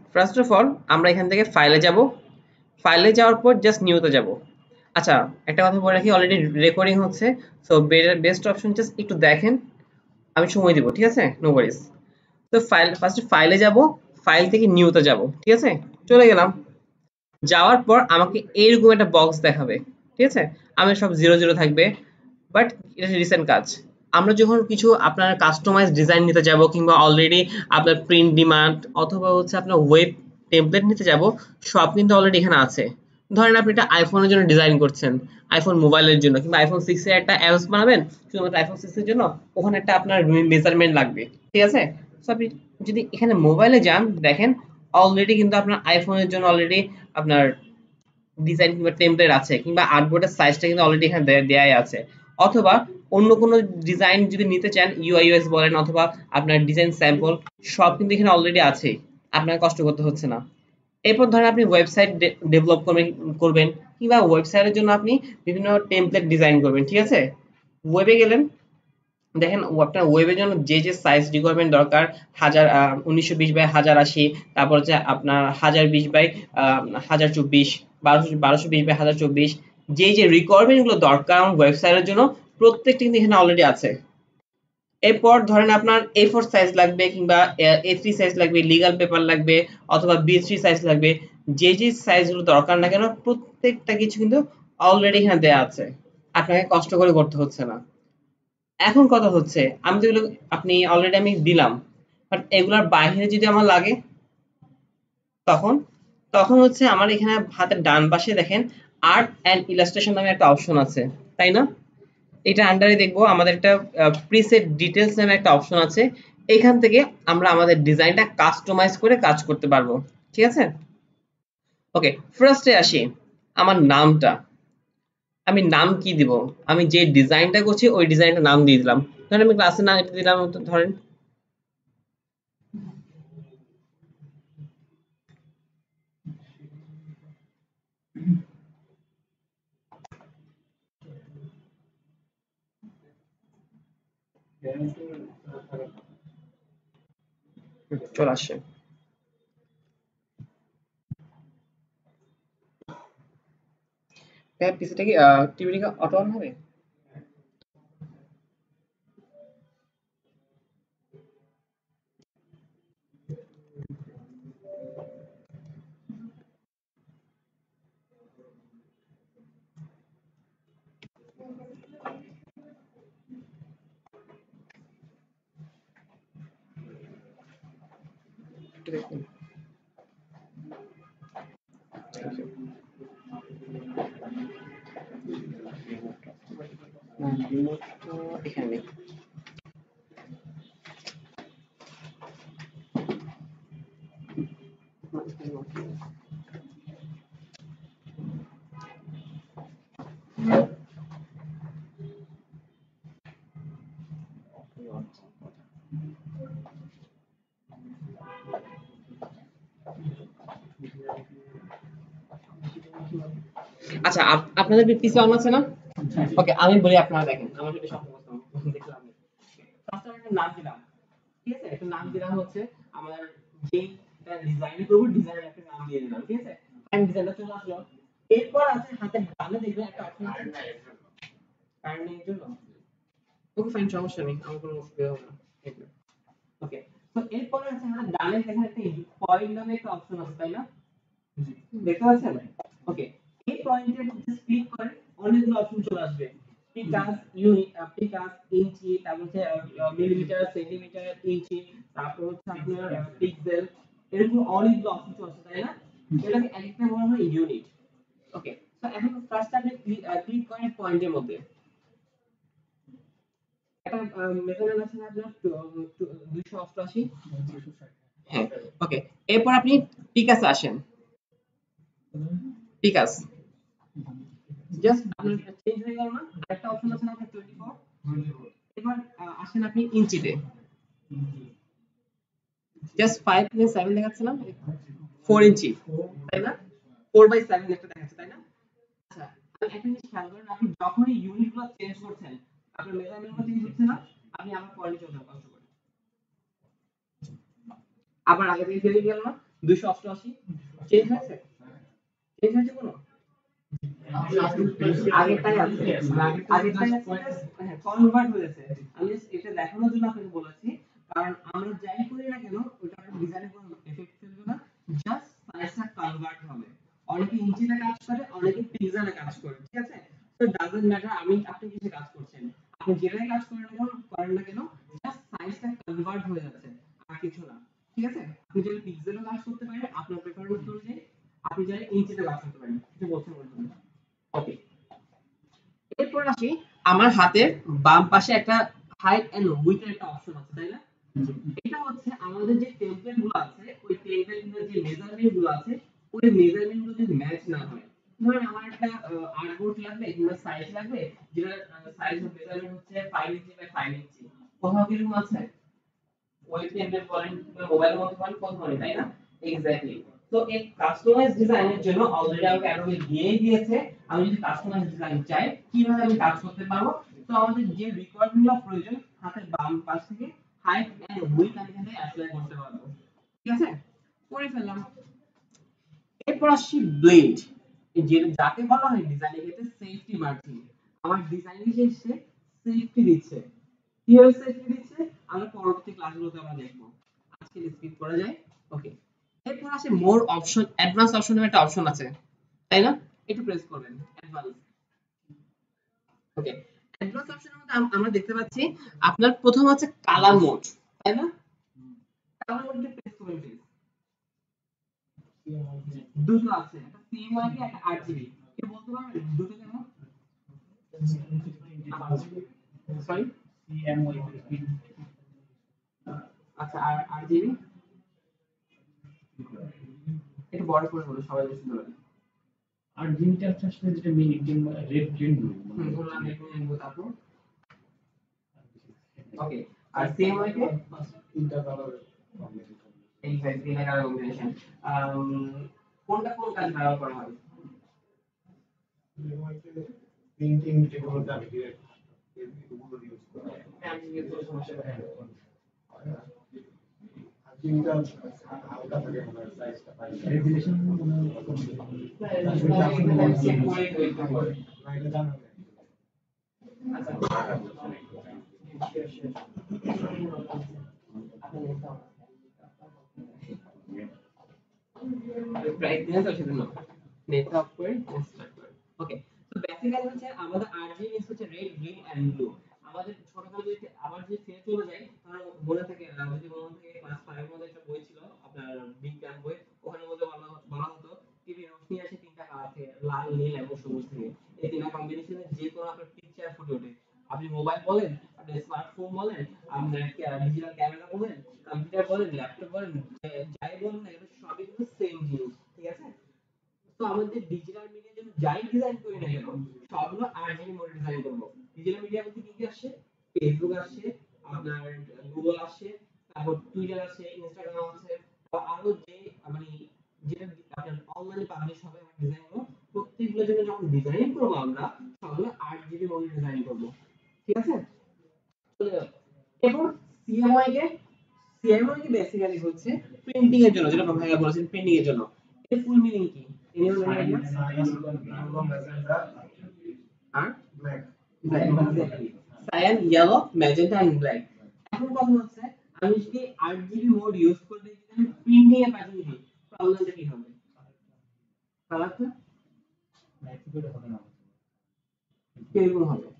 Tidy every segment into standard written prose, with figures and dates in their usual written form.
First of all আমরা এখান থেকে ফাইলে যাব, ফাইলে যাওয়ার পর জাস্ট নিউতে যাব। আচ্ছা, একটা কথা বলে রাখি, অলরেডি রেকর্ডিং হচ্ছে, সো বেস্ট অপশন জাস্ট একটু দেখেন, আমি সময় দিব, ঠিক আছে, নো ওয়ারিস। তো ফার্স্টে ফাইলে যাব, ফাইল থেকে নিউতে যাব, ঠিক আছে, চলে গেলাম। যাওয়ার পর আমাকে এইরকম একটা বক্স দেখাবে, ঠিক আছে, আমি সব জিরো জিরো থাকবে, বাট এটা রিসেন্ট কাজ। আমরা যখন কিছু আপনার কাস্টমাইজ ডিজাইন নিতে যাব, কিংবা অলরেডি আপনার প্রিন্ট ডিমান্ড অথবা হচ্ছে আপনার ওয়েব টেমপ্লেট নিতে যাব, সব কিন্তু অলরেডি এখানে আছে। ধরেন আপনি একটা আইফোনের জন্য ডিজাইন করছেন, আইফোন মোবাইলের জন্য, কিংবা আইফোন 6 এর একটা অ্যাপস বানাবেন শুধুমাত্র আইফোন 6 এর জন্য, ওখানে একটা আপনার মেজারমেন্ট লাগবে, ঠিক আছে। সো আপনি যদি এখানে মোবাইলে যান, দেখেন অলরেডি কিন্তু আপনার আইফোনের জন্য অলরেডি আপনার ডিজাইন কিংবা টেমপ্লেট আছে, কিংবা আর্টবোর্ডের সাইজটা কিন্তু অলরেডি এখানে দেয়াই আছে। অথবা অন্য কোনো ডিজাইন যদি নিতে চান, ইউআই ইউএক্স বলেন অথবা আপনার ডিজাইন স্যাম্পল, সব কিন্তু এখানে অলরেডি আছে, আপনাকে কষ্ট করতে হচ্ছে না। এরপর ধরেন আপনি ওয়েবসাইট ডেভেলপ করবেন, কিংবা ওয়েবসাইটের জন্য আপনি বিভিন্ন টেমপ্লেট ডিজাইন করবেন, ঠিক আছে। ওয়েবে গেলেন, দেখেন আপনার ওয়েবের জন্য যে যে সাইজ রিকোয়ারমেন্ট দরকার, 1920 বাই 1080, তারপর হচ্ছে আপনার 1020 বাই 1024, 1220 বাই 1024, যে যে রিকোয়ারমেন্ট গুলো দরকার ওয়েবসাইটের জন্য, প্রত্যেকটা কিন্তু এখানে অলরেডি আছে। এরপর ধরেন আপনার A4 সাইজ লাগবে, কিংবা A3 সাইজ লাগবে, লিগ্যাল পেপার লাগবে, অথবা B3 সাইজ লাগবে, যে যে সাইজ গুলো দরকার না কেন, প্রত্যেকটা কিছু কিন্তু অলরেডি এখানে দেয়া আছে, আপনাকে কষ্ট করে করতে হচ্ছে না। এখন কথা হচ্ছে, আমি তো এগুলো আপনি অলরেডি আমি দিলাম, বাট এগুলোর বাইরে যদি আমার লাগে, তখন তখন হচ্ছে আমার এখানে হাতের ডান পাশে দেখেন আর্ট অ্যান্ড ইলাস্ট্রেশন নামে একটা অপশন আছে, তাই না? এটা আন্ডারে দেখবো আমাদের একটা প্রিসেট ডিটেলস নামে একটা অপশন আছে। এখান থেকে আমরা আমাদের ডিজাইনটা কাস্টমাইজ করে কাজ করতে পারবো, ঠিক আছে। ওকে, ফার্স্টে আসি আমার নামটা, আমি নাম কি দিব? আমি যে ডিজাইনটা করছি ওই ডিজাইনটা নাম দিয়ে দিলাম। ধরেন আমি ক্লাসের নাম এটা দিলাম, ধরেন চলে আসছে। পিসিটা কি টিভিটা অটো অন হবে? একটু দেখুন। না, রিমোট তো এখানে নেই। আচ্ছা, আপনাদের পিসি অন আছে না? ওকে, আমি বলি, আপনারা দেখেন আমার যদি সব দেখলাম। ফার্স্টে একটা নাম দিলাম, ঠিক আছে, একটা নাম দিলাম হচ্ছে আমার যেই ডিজাইন করব, ডিজাইনের একটা নাম দিয়ে দিলাম, ঠিক আছে। আমি ডিজাইনটা চলে আসলো। এরপর আছে হাতের ডানে দেখবেন একটা অপশন আছে টার্নিং জন্য। ওকে ফাইন, সমস্যা নেই, আমার কোনো অসুবিধা হবে না। ওকে, তো এরপরে আছে আমাদের ডানে দেখেন একটা পয়েন্ট নামে একটা অপশন আছে, তাই না? দেখতে পাচ্ছেন? ওকে, এই পয়েন্টে জাস্ট ক্লিক করেন, অনেকগুলো অপশন চলে আসবে। পিকাস ইউনিট, পিকাস ইঞ্চি, তারপর হচ্ছে মিলিমিটার, সেন্টিমিটার, ইঞ্চি, তারপর হচ্ছে আপনার পিক্সেল, এরকম অনেকগুলো অপশন চলে আসছে, তাই না? এটাকে একটা বলা হয় ইউনিট। ওকে, তো এখন ফার্স্ট আপনি ক্লিক করেন পয়েন্টের মধ্যে, একটা মেজারমেন্ট আছে না আপনার 288। হ্যাঁ, ওকে, এরপর আপনি পিকাসে আসেন। পিকাস জাস্ট আপনার চেঞ্জ হয়ে গেল না, আরেকটা অপশন আছে না আপনার 24। এবার আসেন আপনি ইঞ্চিতে, জাস্ট 5/7 দেখাচ্ছে না, 4 ইঞ্চি, তাই না? 4/7 একটা দেখাচ্ছে, তাই না? আচ্ছা, আপনি একটা জিনিস খেয়াল করেন, আপনি যখনই ইউনিট গুলো চেঞ্জ করছেন, আপনার মেজারমেন্ট গুলো চেঞ্জ হচ্ছে না, আপনি আবার পয়েন্টে চলে যান কষ্ট করে, আবার আগে থেকে ফেলে গেল না, 288 চেঞ্জ হয়েছে? চেঞ্জ হয়েছে কোনো? আগেরটাই আছে, আগেরটাই আছে, হ্যাঁ কনভার্ট হয়েছে। আমি just এটা দেখানোর জন্য আপনাকে বলেছি, কারণ আমরা যাই করি না কেন ওটা ডিজাইনে কোনো এফেক্ট ফেলবে না, জাস্ট সাইজটা কনভার্ট হবে। অনেকে ইঞ্চিতে কাজ করে, অনেকে পিক্সেলে কাজ করে, ঠিক আছে? তো ডাজন্ট ম্যাটার আপনি কিসে কাজ করছেন, আপনি যেটাই কাজ করেন না কেন জাস্ট সাইজটা কনভার্ট হয়ে যাচ্ছে, আর কিছু না, ঠিক আছে? আপনি যদি পিক্সেলে কাজ করতে পারেন আপনার প্রেফারেন্স অনুযায়ী, আপনি চাইলে ইঞ্চিতে কাজ করতে পারেন, কিছু বলতে বলবেন না। ওকে, এরপর আসি, আমার হাতের বাম পাশে একটা হাইট এন্ড উইডথ এর একটা অপশন আছে, তাই না? এটা হচ্ছে আমাদের যে টেমপ্লেট গুলো আছে, ওই টেমপ্লেট গুলোর যে মেজারমেন্ট গুলো আছে, ওই মেজারমেন্ট গুলো যদি ম্যাচ না হয়, ধরেন আমার একটা আর্টবোর্ড লাগবে কিংবা সাইজ লাগবে, যেটা সাইজ অফ মেজারমেন্ট হচ্ছে 5 ইঞ্চি বাই 5 ইঞ্চি, কোথাও কি এরকম আছে? ওয়েব টেমপ্লেট বলেন বা মোবাইলের মধ্যে বলেন কত মানে, তাই না? এক্স্যাক্টলি। তো এই কাস্টমাইজ ডিজাইনের জন্য অলরেডি আমাকে অ্যাডোবি দিয়েই দিয়েছে। আমি যদি কাস্টমাইজ ডিজাইন চাই কিভাবে আমি কাজ করতে পারবো, তো আমাদের যে রিকোয়ারমেন্ট গুলো প্রয়োজন হাতের বাম পাশ থেকে হাইট এন্ড উইডথ আমি এখানে অ্যাপ্লাই করতে পারবো, ঠিক আছে? করে ফেললাম। এরপর আসছি ব্লেড, যে যাকে বলা হয় ডিজাইনের ক্ষেত্রে সেফটি মার্জিন। আমার ডিজাইনিং এসে সেফটি দিচ্ছে, কিভাবে সেফটি দিচ্ছে আমরা পরবর্তী ক্লাসগুলোতে আমরা দেখবো, আজকে স্কিপ করা যায়। ওকে, এরপর আসে মোর অপশন, অ্যাডভান্স অপশনের একটা অপশন আছে, তাই না? একটু প্রেস করবেন অ্যাডভান্স। ওকে, অ্যাডভান্স অপশনের মধ্যে আমরা দেখতে পাচ্ছি আপনার প্রথম আছে কালার মোড, তাই না? কালার মোডে প্রেস করবেন প্লিজ। দুটো আছে, একটা সিএমওয়াইকে একটা আরজিবি, কি বলতে পারবেন দুটো কেন? সরি, আচ্ছা, আর আরজিবি একটু বড় করে বলো সবাই বুঝতে পারে। আর জিনটা হচ্ছে আসলে যেটা মেইন রেড গ্রিন ব্লু বললাম এখানে বলতে আপু। ওকে, আর সিএমওয়াই কে তিনটা কালার এই সাইজ তিন কালার কম্বিনেশন, কোনটা কোন কাজে ব্যবহার করা হয়? প্রিন্টিং যেগুলোতে আমি ডিরেক্ট এগুলো ইউজ করি। আমি যেহেতু সমস্যা হয় আর জিনটা হালকা থাকে মানে সাইজটা পাই রেজুলেশন চেক করে দেখতে হবে। না এটা জানা নেই। প্রাইস দিয়ে তো সেজন্য নেট অফ করে স্টার্ট করে। ওকে, তো বেসিক্যালি হচ্ছে আমাদের আরজিবি মিনস হচ্ছে রেড গ্রিন এন্ড ব্লু। আমাদের ছোটবেলায় যদি আবার যদি ফিরে চলে যাই তাহলে মনে থাকে, যদি মনে থাকে ক্লাস 5 এর মধ্যে একটা বই ছিল আপনার বিজ্ঞান বই, ওখানে মধ্যে বলা হতো টিভি রোশনি আসে তিনটা কালার থেকে, লাল নীল এবং সবুজ থেকে, এই তিনটা কম্বিনেশনে যে কোনো আপনার পিকচার ফুটে ওঠে। আপনি মোবাইল বলেন, আপনি স্মার্টফোন বলেন, আপনার ডিজিটাল ক্যামেরা বলেন, কম্পিউটার বলেন, ল্যাপটপ বলেন, যাই বলেন না এটা সবই কিন্তু সেম জিনিস, ঠিক আছে? তো আমাদের ডিজিটাল মিডিয়া জন্য যাই ডিজাইন করি না কেন সবগুলো আরজিবি মোডে ডিজাইন করব। ডিজিটাল মিডিয়া বলতে কি কি আসে? ফেসবুক আসে, আপনার গুগল আসে, তারপর টুইটার আছে, ইনস্টাগ্রাম আছে, বা আরো যে মানে যেটা আপনার অনলাইনে পাবলিশ হবে আমার ডিজাইনগুলো, প্রত্যেকগুলোর জন্য যখন ডিজাইন করব আমরা সবগুলো আরজিবি মোডে ডিজাইন করব, ঠিক আছে? চলে যাও। এরপর সিএমওয়াই কে, সিএমওয়াই কি বেসিক্যালি হচ্ছে প্রিন্টিং এর জন্য, যেটা ভাইয়া বলেছেন প্রিন্টিং এর জন্য। এর ফুল মিনিং কি? Anyone idea? আর black black, exactly, cyan, yellow, magenta and black. এখন কথা হচ্ছে আমি যদি আরজিবি মোড ইউজ করে যদি আমি প্রিন্টিং এ পাঠাই দিই প্রবলেমটা কি হবে? কালারটা অ্যাক্টিভেট হবে না কিরকম হবে?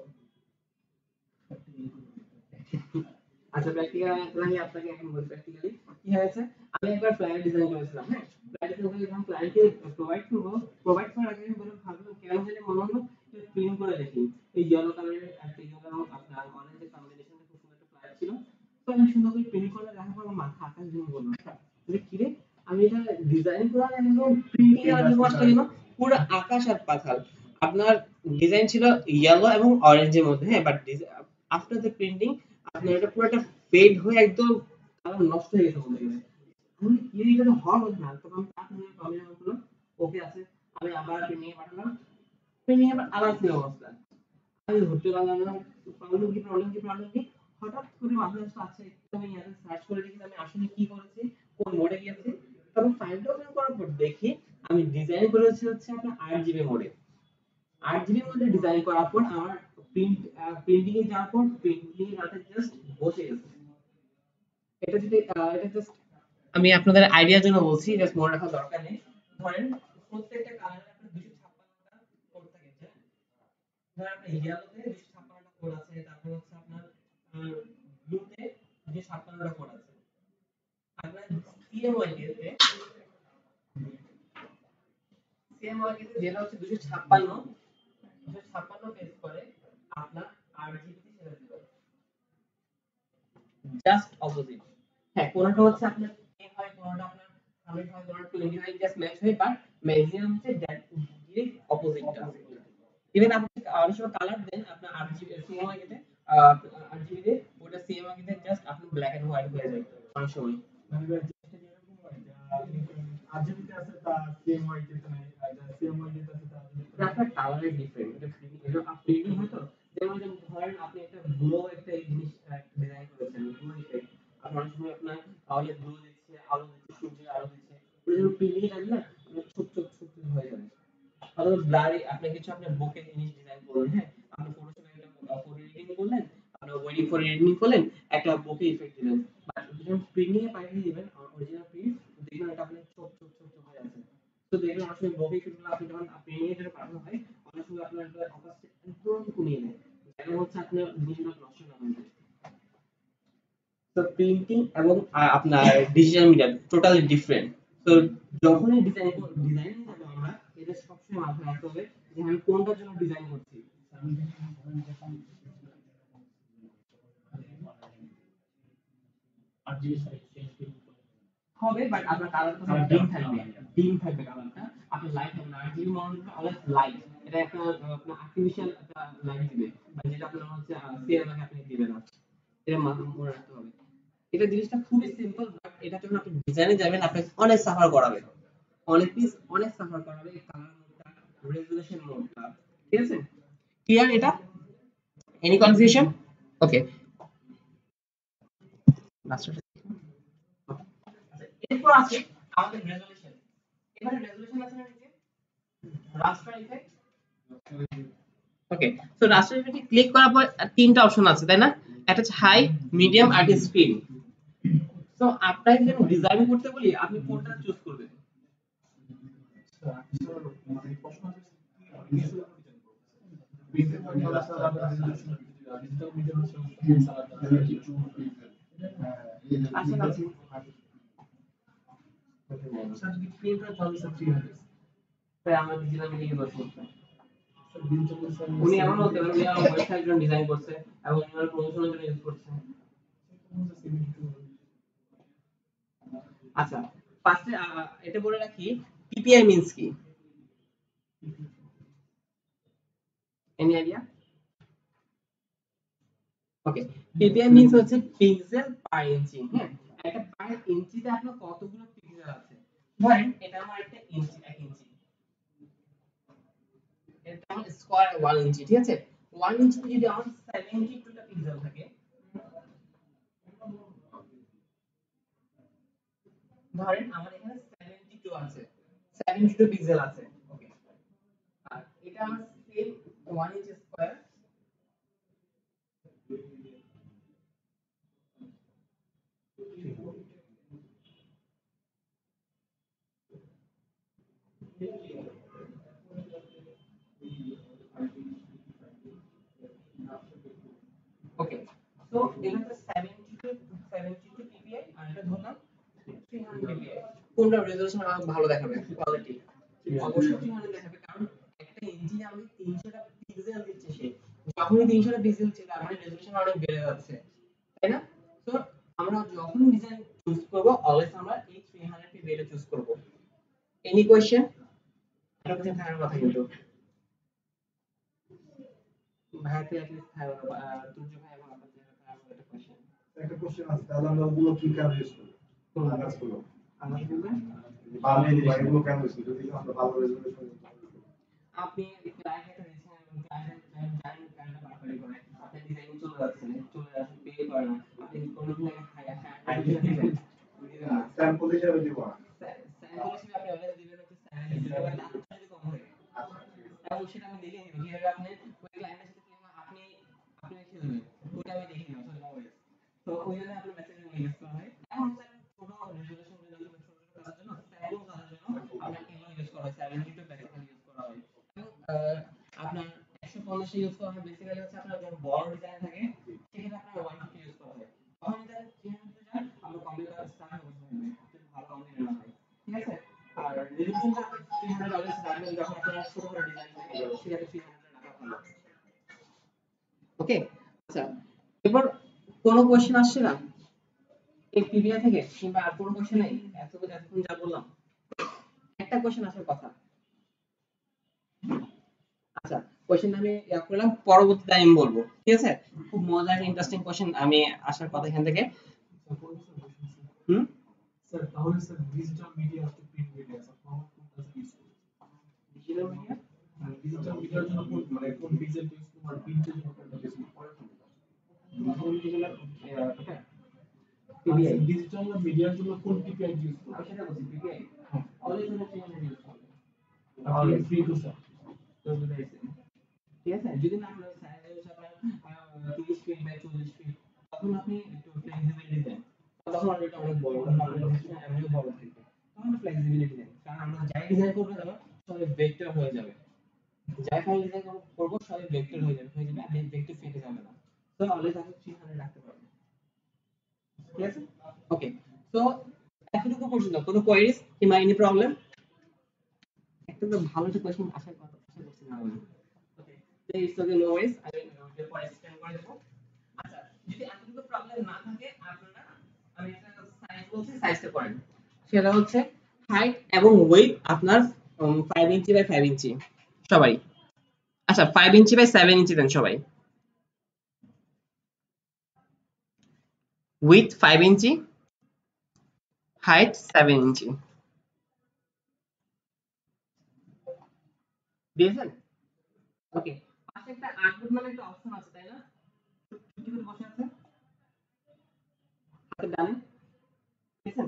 আচ্ছা, প্র্যাকটিক্যাল আমি আপনাকে এখন বলি প্র্যাকটিক্যালি কি হয়েছে। আমি একবার ফ্লায়ার ডিজাইন করেছিলাম, হ্যাঁ ফ্লায়ার ডিজাইন করে যখন ক্লায়েন্টকে প্রোভাইড করব, প্রোভাইড করার আগে আমি ভাবলাম কেন জানি মনে হলো প্রিন্ট করে দেখি। এই ইয়েলো কালারের একটা ইয়েলো আপনার অরেঞ্জের কম্বিনেশনে খুব সুন্দর একটা ফ্লায়ার ছিল, তো আমি সুন্দর করে প্রিন্ট করে দেখার পর আমার মাথা আকাশ ভেঙে গেল, যে কি রে আমি এটা ডিজাইন করা একদম প্রিন্টিং এর জন্য আসলে কেন পুরো আকাশ আর পাতাল। আপনার ডিজাইন ছিল ইয়েলো এবং অরেঞ্জের মধ্যে, হ্যাঁ বাট আফটার দ্য প্রিন্টিং আপনার এটা পুরো একটা ফেড হয়ে একদম কালার নষ্ট হয়ে গেছে বলতে গেলে। আমি কি এটা তো হওয়ার কথা না, তখন আমি তার সঙ্গে কমিউনিকেট করলাম, ওকে আছে, আমি আবার প্রিন্টিং এ পাঠালাম, প্রিন্টিং এ আবার সেই অবস্থা। আমি ধরতে পারলাম না প্রবলেম কি। হঠাৎ করে মাথায় আসলো আচ্ছা একটু আমি ইয়াতে সার্চ করে দেখি আমি আসলে কি করেছি, কোন মোডে গিয়েছি। তো তবে ফাইলটা ওপেন করার পর দেখি আমি ডিজাইন করেছি হচ্ছে আপনার 8 জিবি মোডে। 8 জিবি মোডে ডিজাইন করার পর আমার প্রিন্টিং এ যাওয়ার পর প্রিন্টিং এর রাতে জাস্ট বসে গেছে। এটা যদি এটা জাস্ট আমি আপনাদের আইডিয়ার জন্য বলছি, জাস্ট মনে রাখার দরকার নেই। ধরেন প্রত্যেকটা কালারে আপনার 256টা কোড থাকে, ধরেন আপনার ইয়েলোতে 256টা কোড আছে, তারপর হচ্ছে আপনার ব্লুতে 256টা কোড আছে। আপনার সিএমওয়াই তে যেটা হচ্ছে 256 পেজ করে আপনার 8 জিবি তে সেটা দিবে। Just opposite. হ্যাঁ, কোনটা হচ্ছে আপনার 10 হয়, কোনটা আপনার 100 হয়, কোনটা 20 হয়, জাস্ট ম্যাচ হয়, বাট ম্যাক্সিমাম হচ্ছে ডিরেক্ট অপোজিটটা। ইভেন আপনি অনেক সময় কালার দেন আপনার 8 জিবি সিএমওয়াই তে 8 জিবি তে, ওটা সিএমওয়াই তে জাস্ট আপনার ব্ল্যাক এন্ড হোয়াইট হয়ে যায় অনেক সময়। মানে জিনিসটা এরকম হয় যে আরজিবিতে আছে তা সিএমওয়াই যেতে নাই, আর সিএমওয়াই যেতে আছে তা আপনার কালারের ডিফারেন্ট, এটা প্রিন্টিং হয় তো। যেমন ধরেন আপনি একটা গ্লো একটা জিনিস ডিজাইন করেছেন, গ্লো ইফেক্ট, আপনার অনেক সময় আপনার তাহলে গ্লো দিচ্ছে, আলো দিচ্ছে, সূর্যের আলো দিচ্ছে, ওই জন্য প্রিন্টিং লাগে না, ছোট ছোট ছোট ছোট হয়ে যাবে। অথবা ব্লারি আপনি কিছু আপনার বুকে জিনিস ডিজাইন করলেন, হ্যাঁ, আপনি ফটোশপে একটা ফটো এডিটিং করলেন, আপনি ওয়েডিং ফর এডিটিং করলেন, একটা বুকে ইফেক্ট দিলেন, বাট যখন প্রিন্টিং এ পাঠিয়ে দিবেন অরিজিনাল প্রিন্ট, দেখবেন এটা আপনার ছোট ছোট ছোট ছোট হয়ে আছে। তো দেখবেন আসলে বুকে ইফেক্টগুলো আপনি যখন প্রিন্টিং এর জন্য পাঠানো হয়, অনেক সময় আপনার একটা অপাসিটি একদম কমিয়ে দেয়, যেন হচ্ছে আপনার জিনিসগুলো নষ্ট না হয়ে যায়। তো প্রিন্টিং এবং আপনার ডিজিটাল মিডিয়া টোটালি ডিফারেন্ট। তো যখনই ডিজাইন যাবো আমরা, এটা সবসময় মাথায় রাখতে হবে যে আমি কোনটার জন্য ডিজাইন করছি। আরজিবি সাইজ চেঞ্জ হবে, বাট আপনার কালার তো ডিম থাকবে, ডিম থাকবে কালারটা, আপনার লাইট হবে না। আর জিবি মডেলটা অলওয়েজ লাইট, এটা একটা আপনার আর্টিফিশিয়াল একটা লাইট দিবে, মানে যেটা আপনার হচ্ছে সিএমএ আপনি দিবেন না, এটা মনে রাখতে হবে। এটা জিনিসটা খুবই সিম্পল, বাট এটা যখন আপনি ডিজাইনে যাবেন আপনাকে অনেক সাফার করাবে, অনেক সাফার করাবে এই কালার মোডটা, রেজোলিউশন মোডটা। ঠিক আছে, ক্লিয়ার এটা? Any confusion? ওকে, এরপর আছে আমাদের রেজোলিউশন। এবারে রেজোলিউশন আছে না নিচে raster effect. Okay, so raster ইফেক্টে ক্লিক করার পর তিনটা অপশন আছে, তাই না? একটা হচ্ছে হাই, মিডিয়াম আর স্ক্রিন। সো আপনাকে যদি ডিজাইন করতে বলি আপনি কোনটা চুজ করবেন? মানে প্রশ্ন আছে কি বিজনেস মডেল আছে আর ডিজিটাল মিডিয়া আছে আচ্ছা আচ্ছা, স্যার কি প্রিন্টার চলে স্যার 300 তাই আমরা ডিজিটাল মিডিয়া বলছি। স্যার দিন চলে স্যার উনি এমন হতে পারে উনি আমার ওয়েবসাইট জন্য ডিজাইন করছে এবং ওনার প্রমোশনের জন্য ইউজ করছে। আচ্ছা, ফার্স্টে এটা বলে রাখি, পিপিআই মিন্স কি? Any idea? Okay, PPI means হচ্ছে পিক্সেল পার ইঞ্চি। হ্যাঁ, একটা পার ইঞ্চিতে আপনার কতগুলো পিক্সেল আছে। ধরেন এটা আমার একটা ইঞ্চি, 1 ইঞ্চি, এটা আমার স্কয়ার 1 ইঞ্চি, ঠিক আছে? 1 ইঞ্চিতে যদি আমার 72টা পিক্সেল থাকে, ধরেন আমার এখানে 72 আছে, 72 পিক্সেল আছে। ওকে, আর এটা আমার same 1 inch square. Okay, so এটা হচ্ছে 72 পিপিআই আর এটা ধরলাম 300 পিপিআই। কোনটা রেজোলিউশন ভালো দেখাবে, কোয়ালিটি? অবশ্যই 300 দেখাবে, কারণ একটা ইঞ্জিনে আমি 300টা পিক্সেল দিচ্ছে সে, যখনই 300টা পিক্সেল দিচ্ছে তার মানে রেজোলিউশন অনেক বেড়ে যাচ্ছে, তাই না? তো আমরা যখন ডিজাইন চুজ করব অলওয়েজ আমরা এই 300 পিপিআই চুজ করব। Any question? এটা হচ্ছে থাকার কথা কিন্তু ভাইয়াতে অ্যাটলিস্ট থাকার তুর্য ভাই এবং আপনাদের থাকার একটা কোশ্চেন। একটা কোশ্চেন আছে, তাহলে আমরা ওগুলো কি কেন ইউজ করব? কোন আকাশগুলো আমার বলবেন? ভালো এগুলো কেন ইউজ করব যদি আমরা ভালো রেজলিউশন আপনি ক্লায়েন্ট একটা দিচ্ছেন এবং ক্লায়েন্ট ক্লায়েন্ট বারবারই করে আপনার ডিজাইন চলে যাচ্ছে, পে করে না, আপনি কোনো জায়গায় হায়ার দিবেন, স্যাম্পল হিসেবে দিব না। এবার দামটা যদি কম হয় এবং সেটা আমি দেখে নিব কিভাবে আপনি ওই ক্লায়েন্টের সাথে কিভাবে আপনি খেলবেন ওটা আমি দেখে নিব আসলে মোবাইল তো ওই জন্য আপনার মেসেজিং ইউজ করা হয় এখন স্যার ছোট রেজুলেশন ছোট ছোট কাজের জন্য স্যাম্পল কাজের জন্য আমরা এগুলো ইউজ করা হয় 72 বেসিক্যালি ইউজ করা হয় এবং আপনার 150 ইউজ করা হয় বেসিক্যালি হচ্ছে আপনার যখন বড় ডিজাইন থাকে সেখানে আপনার 150 ইউজ করা হয় তখন এটা 300 যান আমরা কম্পিউটার স্টার্ট অবস্থা হবে ভালো কম্পিউটার না হয় ঠিক আছে আর রেজুলেশনটা আপনি 300 অলওয়েজ রাখবেন যখন আপনার ছোট বড় ডিজাইন থাকে সেটা 300 রাখা ভালো ওকে আচ্ছা এবার কোন কোশ্চেন আসছে না এই পিডিএফ থেকে কিংবা আর কোনো কোশ্চেন নেই এতক্ষণ যা বললাম একটা কোশ্চেন আসার কথা আচ্ছা কোশ্চেন আমি করলাম পরবর্তীতে আমি বলবো ঠিক আছে খুব মজার ইন্টারেস্টিং কোশ্চেন আমি আসার কথা এখান থেকে স্যার তাহলে sir digital media to print media sir কোনটা ইউজ করব ডিজিটাল মিডিয়া ডিজিটাল মিডিয়ার জন্য কোন মানে কোন ডিজিটাল ইউজ করব আর প্রিন্টের জন্য কোনটা ইউজ করব ডিজিটাল মিডিয়া এটা পিডিআই ডিজিটাল মিডিয়ার জন্য কোন টিপিআই ইউজ করব সেটা বলছি পিডিআই অলওয়েজ আমরা পিডিআই ইউজ করব আর ফ্রি টু স্যার তো বুঝাইছে ঠিক আছে যদি না আমরা সাইজ হচ্ছে আপনার 30 ফিট বাই 40 ফিট তখন আপনি একটু ফ্লেক্সিবিলিটি দেন তখন এটা অনেক বড় আমাদের এমনি বড় থাকে তখন ফ্লেক্সিবিলিটি দেন কারণ আমরা যাই ডিজাইন করব যাবে সবই ভেক্টর হয়ে যাবে যাই ফাইল ডিজাইন করব সবই ভেক্টর হয়ে যাবে আপনি ভেক্টর ফিটে যাবে না তো অলওয়েজ আপনি 300 রাখতে পারবেন ঠিক আছে ওকে তো এতটুকু পর্যন্ত কোনো কোয়েরিজ কিংবা এনি প্রবলেম একটা তো ভালো একটা কোশ্চেন আসার কথা আশা করছিলাম আমি ওকে তো ইটস ওকে নো ওয়ারিজ আমি ওটা পরে এক্সপ্লেইন করে দেব আচ্ছা যদি এতটুকু প্রবলেম না থাকে আপনারা আমি একটা সাইজ বলছি সাইজটা করেন সেটা হচ্ছে হাইট এবং ওয়েট আপনার 5 ইঞ্চি বাই 5 ইঞ্চি সবাই আচ্ছা 5 ইঞ্চি বাই 7 ইঞ্চি দেন সবাই উইথ 5 ইঞ্চি হাইট 7 ইঞ্চি দিয়েছেন ওকে পাশে একটা আর্টবোর্ড নামে একটা অপশন আছে তাই না ছুটি করে বসে আছে হাতে ডানে দিয়েছেন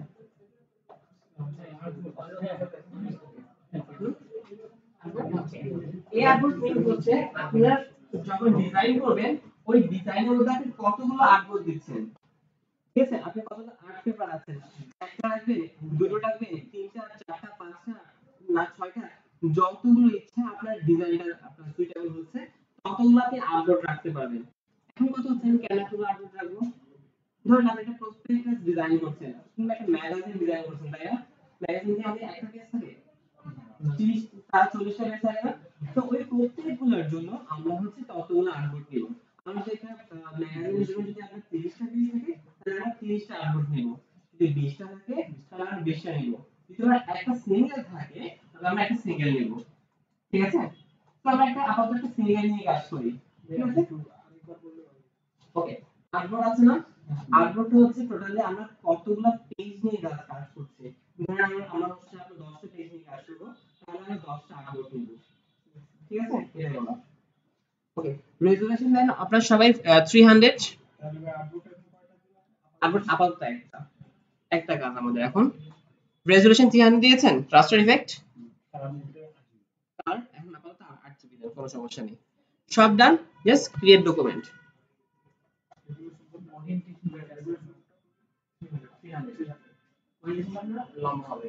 এই আর্টবোর্ড মিন হচ্ছে আপনার যখন ডিজাইন করবেন ওই ডিজাইনের মধ্যে আপনি কতগুলো আর্টবোর্ড দিচ্ছেন ঠিক আছে আপনি কতগুলো আর্ট পেপার আছে একটা লাগবে দুটো লাগবে তিনটা চারটা পাঁচটা না ছয়টা যতগুলো ইচ্ছা আপনার ডিজাইনটা আপনার সুইটেবল হচ্ছে ততগুলো আপনি আর্টবোর্ড রাখতে পারবেন এখন কত হচ্ছে আমি কেন এতগুলো আর্টবোর্ড রাখবো ধরুন আপনি একটা প্রসপেক্টাস ডিজাইন করছেন কিংবা একটা ম্যাগাজিন ডিজাইন করছেন তাই না ম্যাগাজিনে আপনি একটা পেজ থাকে 30 তার 40 টা পেজ থাকে না তো ওই প্রত্যেকগুলোর জন্য আমরা হচ্ছে ততগুলো আর্টবোর্ড নিব আমরা যদি একটা ম্যাগাজিনের জন্য যদি আপনার 30 টা পেজ থাকে তাহলে আমরা 30 টা আর্টবোর্ড নিব যদি 20 টা থাকে তাহলে আমরা 20 টা নিব যদি আমরা একটা সিঙ্গেল থাকে তাহলে আমরা একটা সিঙ্গেল নিব ঠিক আছে তো আমরা একটা আপাতত একটা সিঙ্গেল নিয়ে কাজ করি ঠিক আছে ওকে আর্টবোর্ড আছে না আর্টবোর্ড হচ্ছে টোটালি আমরা কতগুলো পেজ নিয়ে কাজ করছি ধরেন আমরা হচ্ছে আপনি 10টা পেজ নিয়ে কাজ করব তাহলে আমরা 10টা আর্টবোর্ড নিব ঠিক আছে এটাই হলো ওকে রেজুলেশন দেন আপনারা সবাই 300 আর্টবোর্ড আপাতত একটা কাজ আমাদের এখন রেজুলেশন 300 দিয়েছেন রাস্টার ইফেক্ট আর এখন আপাতত 8 জিবি দেন কোনো সমস্যা নেই সব ডান জাস্ট ক্রিয়েট ডকুমেন্ট লম্বা হবে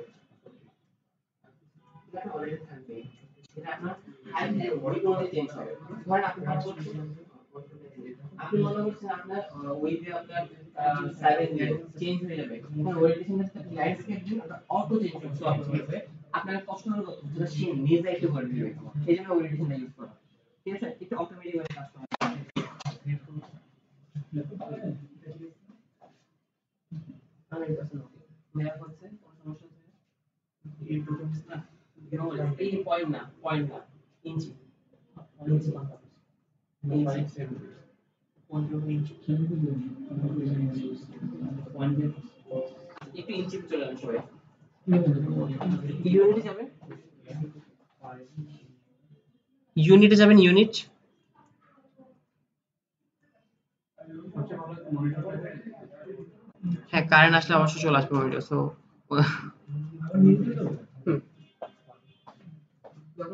এটা অলরেডি থাকবে এটা আপনার হাইট এর বডি কোণে চেঞ্জ হবে ধরেন আপনি কাজ করছেন আপনি মনে করছেন আপনার ওয়েতে আপনার 7 চেঞ্জ হয়ে যাবে তখন ওরিয়েন্টেশনের সাথে ল্যান্ডস্কেপ দিয়ে অটো চেঞ্জ হবে আপনার কষ্ট হবে কত যেটা সে নিজে একটু করে দিবে এইজন্য ওরিয়েন্টেশনটা ইউজ করা ঠিক আছে এটা অটোমেটিক ভাবে কাজ করে আমি এটা মেরা করছে কোন সমস্যা আছে এই পয়েন্ট না ইঞ্চি ইঞ্চি একটু ইঞ্চি চলে আসবে সবাই ইউনিটে যাবেন ইউনিট হ্যাঁ কারেন্ট আসলে অবশ্যই চলে আসবে মনিটর সো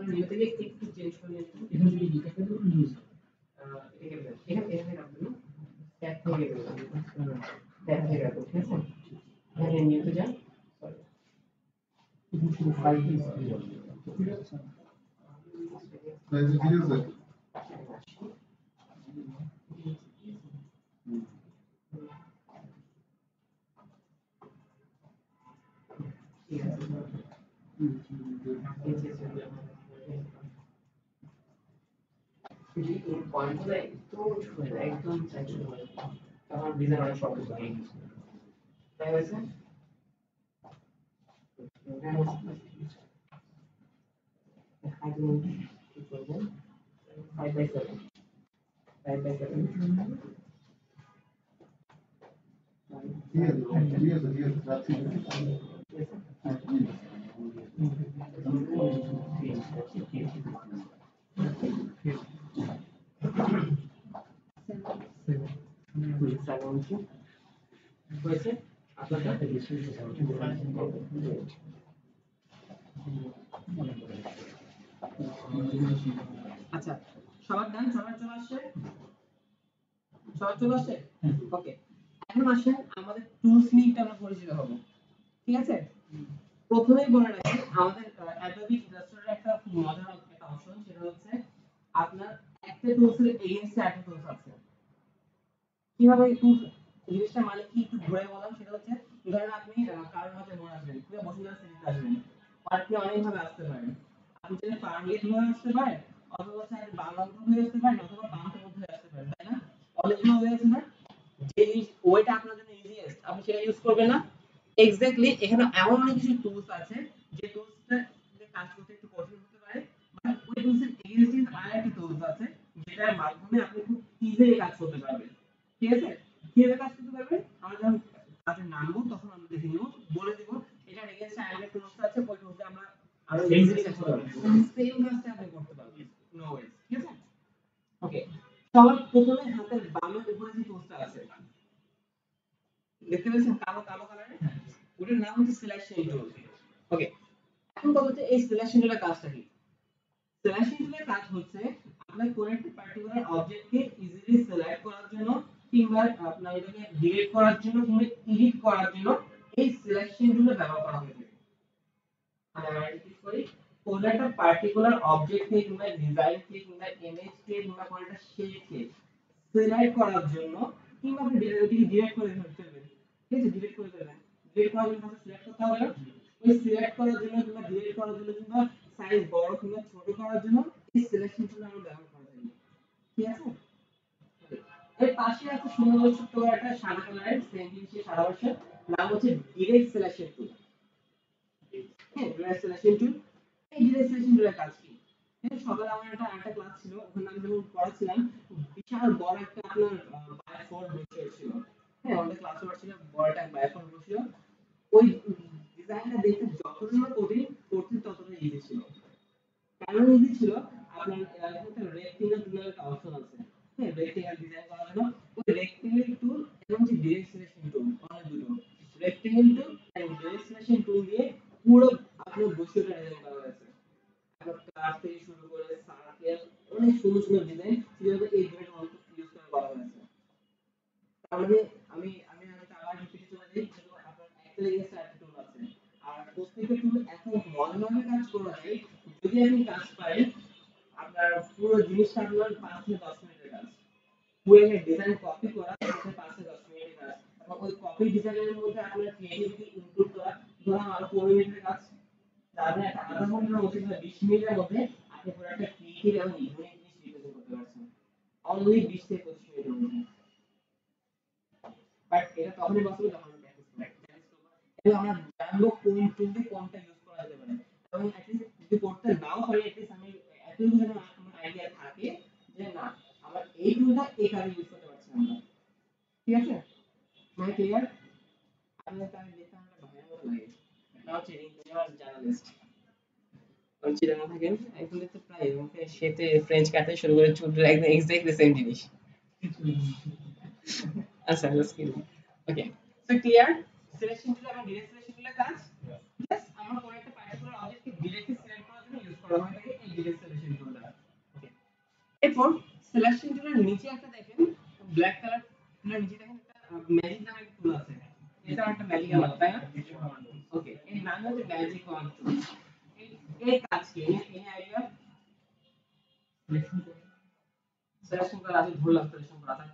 আমরা নিউ থেকে একটু চেঞ্জ করে নিই। এখানে যদি লিখাটা দেবো নিউজ এখানে এখানে রাখবো না, ট্যাগ থেকে বের করব, ট্যাগ থেকে রাখবো, ঠিক আছে। এখানে নিউতে যান, এখানে শুধু ফাইল ঠিক আছে তাই তো ঠিক আছে এই পয়েন্টগুলো একদম ছুঁয়ে না, একদম চাইছে তখন ডিজাইন অনেক সহজ হয়ে গেছে, তাই হয়েছে। কি করবেন, 5/7 5/7 ঠিক আছে ঠিক আছে ঠিক আছে রাখছি হয়েছে আপনারটা। আচ্ছা সবার ডান, সবার চলে আসছে, সবার চলে আসছে, ওকে। এখন আসেন আমাদের টুলস নিয়ে একটু আমরা পরিচিত হব, ঠিক আছে। প্রথমেই বলে রাখি আমাদের অ্যাডোবি ইলাস্ট্রেটর একটা মজার একটা অপশন, সেটা হচ্ছে আপনার একটা টুলসের এগেইনস্টে একটা টুলস আছে। কিভাবে টুলস জিনিসটা মানে কি একটু ঘুরে বললাম, সেটা হচ্ছে ধরেন আপনি কারোর হাতে মনে আসবেন, পুরো বসুন্ধরা সিটিতে আসবেন, আপনি অনেকভাবে আসতে পারেন। আপনি চাইলে ফার্মগেট হয়ে আসতে পারেন, অথবা চাইলে বাংলাদেশ হয়ে আসতে পারেন, অথবা বাংলাদেশের মধ্যে আসতে পারেন, তাই না? অনেকগুলো হয়ে আছে না, যে ওইটা আপনার জন্য ইজিয়েস্ট আপনি সেটা ইউজ করবেন না। এক্স্যাক্টলি এখানে এমন অনেক কিছু টুলস আছে যে টুলসটা কাজ করতে একটু কঠিন হতে পারে, বাট ওই টুলসের এগেইনস্ট আরেকটা টুলস আছে যেটার মাধ্যমে আপনি খুব ইজিলি কাজ করতে পারবেন, ঠিক আছে। কিভাবে কাজ করতে পারবেন আমরা যখন কাজে নামবো তখন আমরা দেখে নিব, বলে দিব এটার এগেইনস্ট আরেকটা টুলস আছে, ওই টুলসে আমরা আরো ইজিলি কাজ করতে পারবো, সেম কাজটা আপনি করতে পারবেন, নো ওয়েজ, ঠিক আছে। ওকে, সবার প্রথমে হাতের বামের উপরে যে টুলসটা আছে দেখতে পাচ্ছেন কালো কালো কালারের, ওটার নাম হচ্ছে সিলেকশন টুল। ওকে, এখন কথা হচ্ছে এই সিলেকশন টুলের কাজটা কি। সিলেকশন টুলের কাজ হচ্ছে আপনার কোন একটা পার্টিকুলার অবজেক্টকে ইজিলি সিলেক্ট করার জন্য, কিংবা আপনার এটাকে ডিলিট করার জন্য, কিংবা এডিট করার জন্য এই সিলেকশন টুল ব্যবহার করা হয়ে থাকে। আমরা রিপিট করি, কোন একটা পার্টিকুলার অবজেক্টকে কিংবা ডিজাইনকে কিংবা ইমেজকে কিংবা কোন একটা শেপকে সিলেক্ট করার জন্য, কিংবা আপনি ডিলিট করে ফেলবেন, ঠিক আছে, ডিলিট করে দেবেন, ডিলিট করার জন্য সিলেক্ট করতে হবে না, ওই সিলেক্ট করার জন্য কিংবা ডিলিট করার জন্য কিংবা সাইজ বড় কিংবা ছোট করার জন্য এই সিলেকশন টুল আমরা ব্যবহার করে থাকি, ঠিক আছে। এর পাশে আছে সুন্দর ছোট্ট একটা সাদা কালারের সেম জিনিসের সাদা ভার্সন, নাম হচ্ছে ডিরেক্ট সিলেকশন টুল। হ্যাঁ, ডিরেক্ট সিলেকশন টুল, এই ডিরেক্ট সিলেকশন টুলের কাজ কি। হ্যাঁ, সকালে আমার একটা ক্লাস ছিল, ওখানে আমি যখন পড়াচ্ছিলাম বিশাল বড় একটা আপনার বাই ফোর ব্রোশার ছিল। হ্যাঁ, আমাদের ক্লাস ওয়ার্ক ছিল বড় একটা বাই ফোর ব্রোশার। ওই ডিজাইনটা দেখতে যতটা না কঠিন, করতে ততটা ইজি ছিল। কেন ইজি ছিল, আপনার এখানে রেক্টেঙ্গেল টুলের একটা অপশন আছে। হ্যাঁ, রেক্টেঙ্গেল ডিজাইন করার জন্য ওই রেক্টেঙ্গেল টুল এবং যে ডিরেক্ট সিলেকশন টুল, অনেক দুটো রেক্টেঙ্গেল টুল এবং ডিরেক্ট সিলেকশন টুল দিয়ে পুরো আপনার ব্রোশারটা ডিজাইন করা হয়েছে। আপনার কার্ভ থেকে শুরু করে সার্কেল, অনেক সুন্দর সুন্দর ডিজাইন যেগুলো এই দুটো ইউজ করে করা হয়েছে। তার মানে আমি আমি আমি আবার রিপিট করে দিই, কিন্তু আপনার একটা লেগেছে একটা টুল আছে, আর প্রত্যেকটা টুল এত মজাভাবে কাজ করা যায়, যদি আপনি কাজ পারেন আপনার পুরো জিনিসটা আপনার 5 থেকে 10 মিনিটের কাজ। পুরো একটা ডিজাইন কপি করা আপনার 5 থেকে 10 মিনিটের কাজ, এবং ওই কপি ডিজাইনের মধ্যে আপনার ক্রিয়েটিভিটি ইনক্লুড করা ধরুন আরো 15 মিনিটের কাজ। তার মানে একটা আধা ঘন্টার মধ্যে বা 20 মিনিটের মধ্যে আপনি পুরো একটা ক্রিয়েটিভ এবং ইউনিক জিনিস রিপ্রেজেন্ট করতে পারছেন, অনলি 20 থেকে 25 মিনিটের মধ্যে। বাট এটা তখনই পসিবল যখন আমরা প্র্যাকটিস করব, এবং আমরা জানবো কোন টুলটি কোনটা ইউজ করা যেতে পারে, এবং অ্যাটলিস্ট যদি করতে নাও পারি অ্যাটলিস্ট আমি এতটুকু যেন আমার আইডিয়া থাকে যে না আমার এই টুলটা এই কাজে ইউজ করতে পারছি আমরা, ঠিক আছে। মানে ক্লিয়ার, আপনাদের কাছে দেখতে আমার ভালো লাগে, নাও ট্রেনিং জার্নালিস্ট আর চিরানো থাকেন এখন তো প্রায় ওকে সেতে ফ্রেঞ্চ কাটতে শুরু করে চুল একদম এক্স্যাক্টলি সেম জিনিস। আচ্ছা just kidding. Okay, so clear, selection tool এবং ডিরেক্ট সিলেকশন টুলের কাজ জাস্ট আমরা কোন একটা পার্টিকুলার অবজেক্টকে ডিরেক্টলি সিলেক্ট করার জন্য ইউজ করা হয় থাকে এই ডিটেইলসটা বেশি করে দেওয়া। ওকে, এরপর সিলেকশন টুলের নিচে একটা দেখেন ব্ল্যাক কালার টুলের নিচে দেখেন একটা ম্যাজিক নামের একটা টুল আছে। এটা একটা ম্যাজিক নাম, তাই না? ওকে, এই নাম হচ্ছে ম্যাজিক ওয়ান টুল। এই কাজকে এই আইডিয়া সিলেকশন করা আছে, ভুল লাগছে সিলেকশন করা থাকে।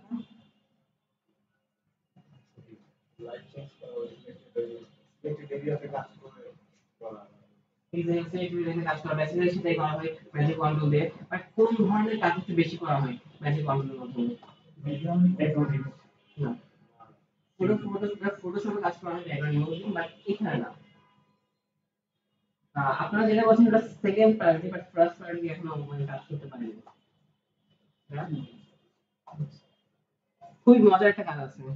লাইট চেঞ্জ করা হয়েছে, সিলেক্টেড এরিয়াতে কাজ করে করা হয়। এই যে সিলেক্টেড এরিয়াতে কাজ করা হয়, সিলেকশন তাই করা হয় ম্যাজিক ওয়ান টুল দিয়ে। বাট কোন ধরনের কাজ একটু বেশি করা হয় ম্যাজিক ওয়ান টুলের মাধ্যমে? ব্যাকগ্রাউন্ড না, ফটোশপে কাজ করা হয় ব্যাকগ্রাউন্ড ইমেজিং, বাট এখানে না। আপনারা যেটা বলছেন এটা second priority, but first priority এখনো মানে কাজ করতে পারেনি। হ্যাঁ, খুবই মজার একটা কাজ আছে।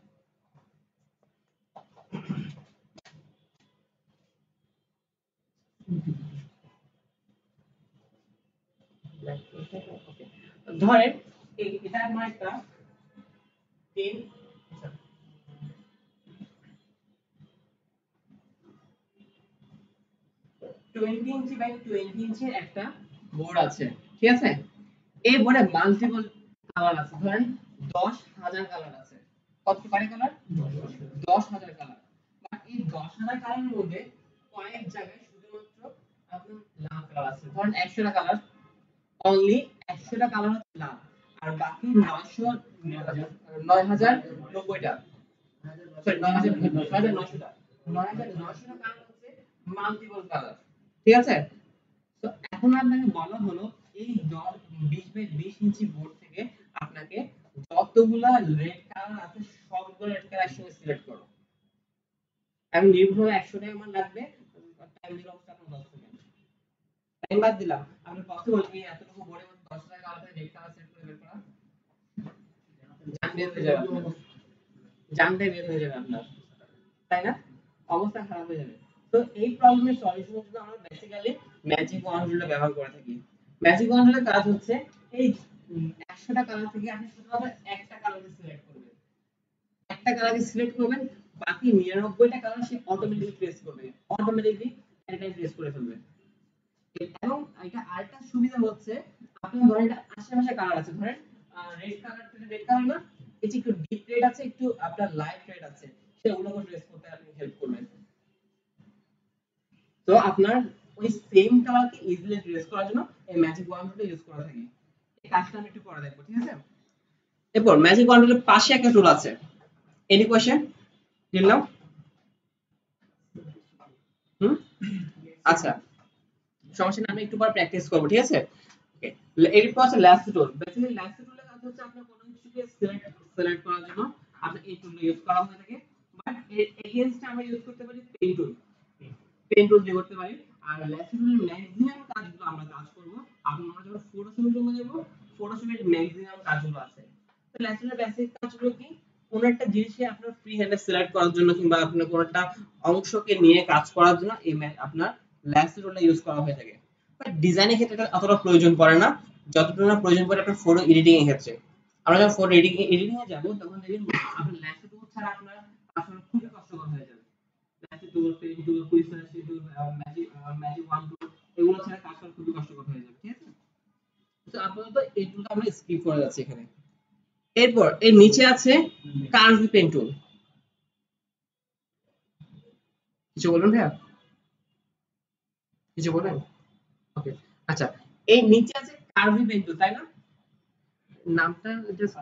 ধরেন এটা আমার একটা 10 20 ইঞ্চি বাই 20 ইঞ্চির একটা বোর্ড আছে, ঠিক আছে? এই বোর্ডে মাল্টিপল কালার আছে, ধরেন 10,000 কালার আছে। কত পারে কালার? 10,000 কালার। বাট এই 10,000 কালারের মধ্যে কয়েক জায়গায় শুধুমাত্র আপনার লাল কালার আছে। ধরেন 100টা কালার, অনলি 100টা কালার হচ্ছে লাল, আর বাকি 9,090টা, সরি 9,900টা 9,900টা কালার হচ্ছে মাল্টিপল কালার, ঠিক আছে? তো এখন আপনাকে বলা হলো এই 20 বাই 20 ইঞ্চি বোর্ড থেকে আপনাকে যতগুলা রেড কালার আছে সবগুলো রেড কালার একসাথে সিলেক্ট করো। আমি নির্ভুল 100টাই আমার লাগবে, টাইম দিলাম আপনার 10 সেকেন্ড। টাইম বাদ দিলাম। আপনি পসিবল কি এতটুকু বোর্ডের মধ্যে 10টা কালার রেড কালার সিলেক্ট করে বের করা? জান বের হয়ে যাবে আপনার, জানটাই বের হয়ে যাবে আপনার, তাই না? অবস্থা খারাপ হয়ে যাবে। তো এই প্রবলেমের সলিউশনের জন্য আমরা বেসিক্যালি ম্যাজিক ওয়ান টুলটা ব্যবহার করে থাকি। ম্যাজিক ওয়ান টুলের কাজ হচ্ছে এই 100টা কালার থেকে আপনি শুধুমাত্র একটা কালারকে সিলেক্ট করবেন, একটা কালারকে সিলেক্ট করবেন, বাকি 99টা কালার সে অটোমেটিক্যালি প্রেস করবে, অটোমেটিক্যালি এটাই প্রেস করে ফেলবে। এবং এটা আরেকটা সুবিধা হচ্ছে আপনি ধরেন এটা আশেপাশে কালার আছে, ধরেন রেড কালার থেকে রেড কালার না, এই যে একটু ডিপ রেড আছে, একটু আপনার লাইট রেড আছে, সেগুলোকে ট্রেস করতে আপনি হেল্প করবেন। তো আপনার ওই সেম কালারকে ইজিলি ট্রেস করার জন্য এই ম্যাজিক ওয়ান টুলটা ইউজ করা থাকে। এই কাজটা আমি একটু পরে দেখব, ঠিক আছে? এরপর ম্যাজিক ওয়ান টুলের পাশে একটা টুল আছে, এনি কোশ্চেন টিল নাও? আচ্ছা, সমস্যা না, আমি একটু পর প্র্যাকটিস করব, ঠিক আছে? ওকে, এরপর আছে ল্যাসো টুল। বেসিক্যালি ল্যাসো টুলের কাজ হচ্ছে আপনার কোনো কিছুকে সিলেক্ট করার জন্য আপনি এই টুলটা ইউজ করা হয়ে থাকে। বাট এর এগেইনস্ট আমরা ইউজ করতে পারি পেন টুল, পেন টুল দিয়ে করতে পারি। আর ল্যাসো টুলের ম্যাক্সিমাম কাজগুলো আমরা কাজ করব আমরা যখন ফটোশপের জন্য যাব, ফটোশপের ম্যাক্সিমাম কাজগুলো আছে। তো ল্যাসো টুলের বেসিক কাজগুলো কি? কোন একটা জিনিসকে আপনার ফ্রি হ্যান্ডে সিলেক্ট করার জন্য কিংবা আপনার কোন একটা অংশকে নিয়ে কাজ করার জন্য এই আপনার ল্যাসো টুলটা ইউজ করা হয়ে থাকে। বাট ডিজাইনের ক্ষেত্রে এটা অতটা প্রয়োজন পড়ে না, যতটুকু না প্রয়োজন পড়ে আপনার ফটো এডিটিং এর ক্ষেত্রে। আমরা যখন ফটো এডিটিং এ যাব তখন দেখবেন আপনার ল্যাসো টুল ছাড়া আপনার আসলে খুবই কষ্টকর হয়ে যাবে। ল্যাসো টুল, পেন টুল, কুইসের টুল, ম্যাজিক ওয়ান টুল, এগুলো ছাড়া কাজ করা খুবই কষ্টকর হয়ে যাবে, ঠিক আছে? তো আপাতত এই টুলটা আমরা স্কিপ করে যাচ্ছি এখানে। এরপর এর নিচে আছে কার্ভি পেন টুল। কিছু বলুন ভাইয়া, কিছু বলেন? ওকে, আচ্ছা, এই নিচে আছে কার্ভি পেন টুল, তাই না? নামটা জাস্ট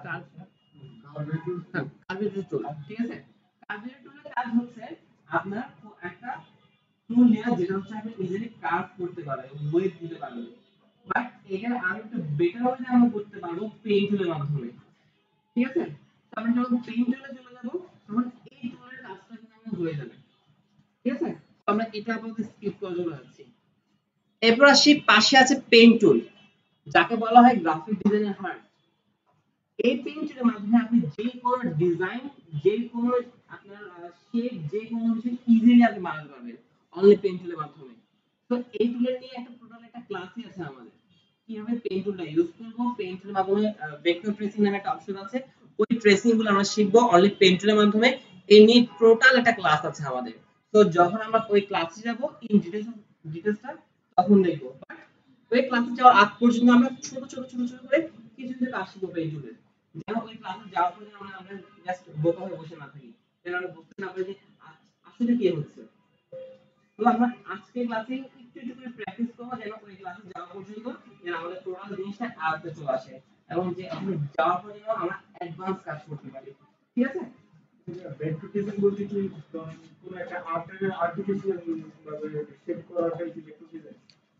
কার্ভি টুল, ঠিক আছে? কার্ভি টুলের কাজ হচ্ছে আপনার একটা টুল নেওয়া যেটা হচ্ছে আপনি ইজিলি কার্ভ করতে পারবেন, ওয়েভ দিতে পারবেন। বাট এখানে আরো একটু বেটার ওয়ে আমরা করতে পারবো পেন টুলের মাধ্যমে, ঠিক আছে? তো আমরা যখন পেন টুলে চলে যাব তখন এই টুলের কাজটা কিন্তু আমাদের হয়ে যাবে, ঠিক আছে? তো আমরা এটা আপাতত স্কিপ করে চলে যাচ্ছি। এরপর আসি পাশে আছে পেন টুল, যাকে বলা হয় গ্রাফিক ডিজাইনের হার্ট। এই পেন টুলের মাধ্যমে আপনি যে কোনো ডিজাইন, যে কোনো আপনার শেপ, যে কোনো কিছু ইজিলি আপনি বানাতে পারবেন অনলি পেন টুলের মাধ্যমে। তো এই টুলের নিয়ে একটা টোটাল একটা ক্লাসই আছে আমাদের, কিভাবে পেন টুলটা ইউজ করব। পেন টুলের মাধ্যমে ভেক্টর ট্রেসিং নামে একটা অপশন আছে, ওই ট্রেসিং গুলো আমরা শিখবো অনলি পেন টুলের মাধ্যমে। এই নিয়ে টোটাল একটা ক্লাস আছে আমাদের। তো যখন আমরা ওই ক্লাসে যাব ইন ডিটেইলসটা তখন দেখব। বাট ওই ক্লাসে যাওয়ার আগ পর্যন্ত আমরা ছোট ছোট ছোট ছোট করে কিছু কিছু কাজ শিখবো এই টুলের, যেন ওই ক্লাসে যাওয়ার পরে আমরা জাস্ট বোকা হয়ে বসে না থাকি, যেন আমরা বুঝতে না পারি যে আসলে কি হচ্ছে। তো আমরা আজকে ক্লাসে একটু একটু করে প্র্যাকটিস করবো, যেন ওই ক্লাসে যাওয়া পর্যন্ত যেন আমাদের টোটাল জিনিসটা আয়ত্তে চলে আসে, এবং যে আমরা যাওয়ার পরে যেন আমরা অ্যাডভান্স কাজ করতে পারি। ঠিক আছে? ভেক্টর টেস্টিং বলতে কি কোনো একটা আর্টিফিশিয়াল ভাবে শেপ করাটাই কি ভেক্টর ডিজাইন?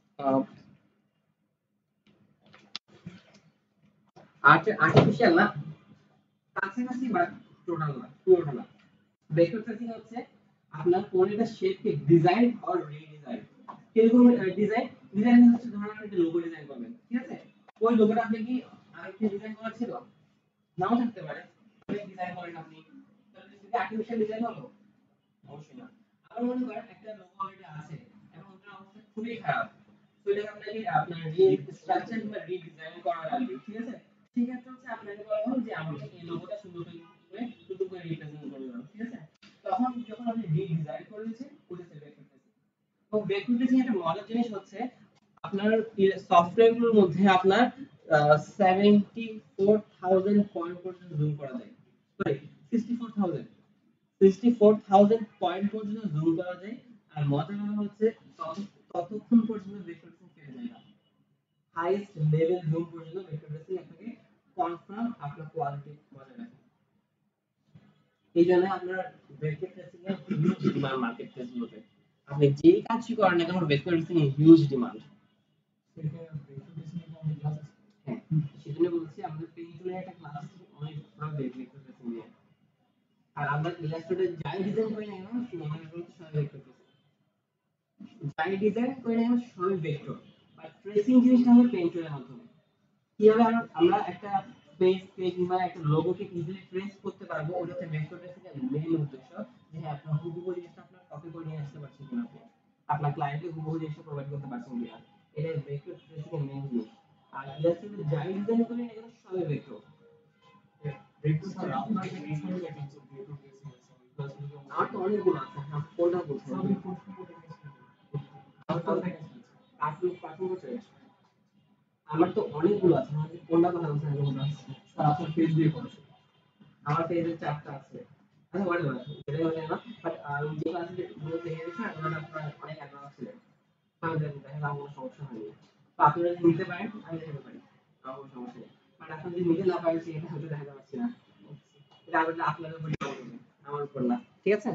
আর্টিফিশিয়াল না, কাছাকাছি, বাট টোটাল না, পুরোটা না। ভেক্টর ট্রেসিং হচ্ছে আপনার কোন একটা শেপকে ডিজাইন অর রিডিজাইন। কিরকম ডিজাইন? ডিজাইন হচ্ছে ধরুন আপনি একটা লোগো ডিজাইন করবেন, ঠিক আছে? ওই লোগোটা আপনি কি আরেকটা ডিজাইন করা ছিল? নাও থাকতে পারে, আপনি ডিজাইন করেন আপনি, তাহলে সেটা আর্টিফিশিয়াল ডিজাইন হলো? অবশ্যই না। আবার মনে করেন একটা লোগো অলরেডি আছে এবং ওটার অবস্থা খুবই খারাপ, তো এটাকে আপনাকে আপনার স্ট্রাকচার কিংবা রিডিজাইন করা লাগবে, ঠিক আছে? ঠিক আছে, হচ্ছে আপনাকে বলা হলো যে আমাকে এই লোগোটা সুন্দর করে রিপ্রেজেন্ট করে দাও, ঠিক আছে? তখন যখন আপনি রিডিজাইন করে দিয়েছেন, ওটা সিলেক্ট করতেছেন। তো ভেক্টর টেস্টিং একটা মজার জিনিস হচ্ছে আপনার সফটওয়্যারগুলোর মধ্যে আপনার 74,000 পয়েন্ট পর্যন্ত জুম করা যায়। সরি, 64,000 পয়েন্ট পর্যন্ত জুম করা যায়। আর মজার কথা হচ্ছে ততক্ষণ পর্যন্ত ভেক্টর টেস্টিং ছেড়ে যায় না, হাইয়েস্ট লেভেল জুম পর্যন্ত ভেক্টর টেস্টিং আপনাকে কনফার্ম আপনার কোয়ালিটি বজায় রাখে। এই জন্য আপনার ভেক্টর টেস্টিং এর হিউজ ডিমান্ড মার্কেট প্লেসগুলোতে। আপনি যেই কাজই করেন না কেন, ভেক্টর টেস্টিং এর হিউজ ডিমান্ড। সেটা ভেক্টর টেস্টিং এর কোনো ক্লাস আছে? হ্যাঁ, সেজন্য বলছি আমাদের পেইন্টুলের একটা ক্লাস আছে, অনেক বড় ভেক্টর টেস্টিং নিয়ে। আর আমরা ইলাস্ট্রেটর যাই ডিজাইন করি না কেন, মনে করতে সবাই ভেক্টর টেস্টিং, যাই ডিজাইন করি না কেন সবই ভেক্টর। বাট ট্রেসিং জিনিসটা হবে পেইন্টুলের মাধ্যমে। কিভাবে আমরা একটা পেজ কিংবা একটা লোগোকে ইজিলি ট্রেস করতে পারবো, ওটা হচ্ছে ভেক্টর ট্রেসিং এর মেইন উদ্দেশ্য। যে হ্যাঁ, আপনার হুবহু জিনিসটা আপনার কপি করে নিয়ে আসতে পারছেন কিনা, আপনি আপনার ক্লায়েন্টকে হুবহু জিনিসটা প্রোভাইড করতে পারছেন কিনা, এটা ভেক্টর ট্রেসিং এর মেইন জিনিস। আর ইলাস্ট্রেটর যাই ডিজাইন করি না কেন সবই ভেক্টর। ভেক্টর ছাড়া আপনার কি রিসোর্স আছে ভেক্টর টেস্টিং এর সব ক্লাসগুলো? আমার তো অনেকগুলো আছে, হ্যাঁ, কোনটা বলছেন? সবই প্রশ্ন করে গেছে। আমার তো কার্টুন করতে, আমার তো অনেকগুলো আছে, আমার কোনটা কথা বলছেন এরকম আছে? স্যার আপনার পেজ দিয়ে করো। আমার পেজে 4টা আছে। আচ্ছা, বড় বড় এটা হলো না, বাট আমি যে ক্লাসে গুলো দেখে গেছি না, ওটা আপনার অনেক অ্যাডভান্স ছিল। আমি জানি দেখা আমার কোনো সমস্যা হয়নি। তো আপনারা যদি নিতে পারেন আমি দেখাতে পারি, আমার কোনো সমস্যা নেই। বাট আপনি যদি নিতে না পারেন সেটা হয়তো দেখাতে পারছি না, এটা আবার আপনাদের উপর ডিপেন্ড করবে, আমার উপর না। ঠিক আছে?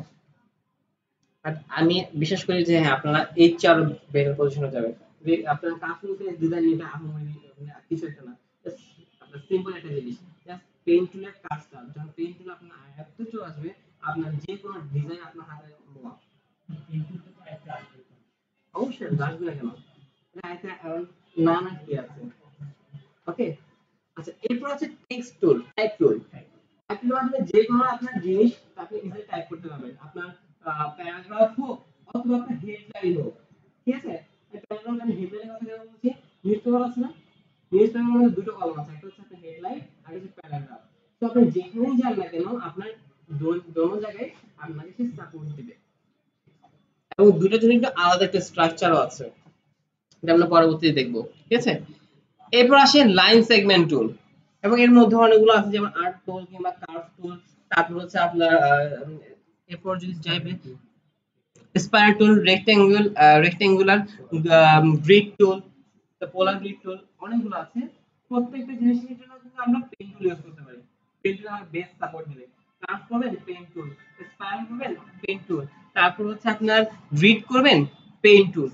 আর আমি বিশ্বাস করি যে হ্যাঁ, আপনারা এর চেয়ে আরো বেটার পজিশনে যাবেন। যে আপনার কাস্টমারকে ডিজাইন নিতে আহামরি কিছু একটা না, জাস্ট আপনার সিম্পল একটা জিনিস, জাস্ট পেইন্ট টুলের কাজটা, যখন পেইন্ট টুল আপনার আয়ত্তে চলে আসবে, আপনার যে কোনো ডিজাইন আপনার হাতে মোয়া। ইনপুটটা তো একটা আসবে। অবশ্যই আসবে না কেন, এটা একটা না না কি আছে। ওকে, আচ্ছা, এরপর আছে text tool, type tool. Type টুলের মাধ্যমে যে কোনো আপনার জিনিস আপনি ইজিলি টাইপ করতে পারবেন, আপনার প্যারাগ্রাফ হোক অথবা আপনার হেডলাইন হোক। ঠিক আছে? প্যারাগ্রাফ আমি হেডলাইনের কথা কেন বলছি? নিউজপেপার আছে না, নিউজপেপারের মধ্যে দুটো কলাম আছে, একটা হচ্ছে আপনার হেডলাইন আর একটা হচ্ছে প্যারাগ্রাফ। তো আপনি যেখানেই যান না কেন, আপনার দোনো জায়গায় আপনাকে সে সাপোর্ট দিবে, এবং দুটোর জন্য একটা আলাদা একটা স্ট্রাকচারও আছে, এটা আমরা পরবর্তীতে দেখবো। ঠিক আছে? এরপর আসে লাইন সেগমেন্ট টুল, এবং এর মধ্যে অনেকগুলো আছে, যেমন আর্ট টুল কিংবা কার্ভ টুল। তারপর হচ্ছে আপনার এরপর যদি যাই spiral tool, rectangular grid tool, polar grid tool, অনেকগুলো আছে। প্রত্যেকটা জিনিসের জন্য কিন্তু আমরা পেন টুল ইউজ করতে পারি। পেন টুল আমার বেস্ট সাপোর্ট দিবে। কার্ভ করবেন পেন টুল, স্পাইরাল করবেন পেন টুল, তারপর হচ্ছে আপনার গ্রিড করবেন পেন টুল।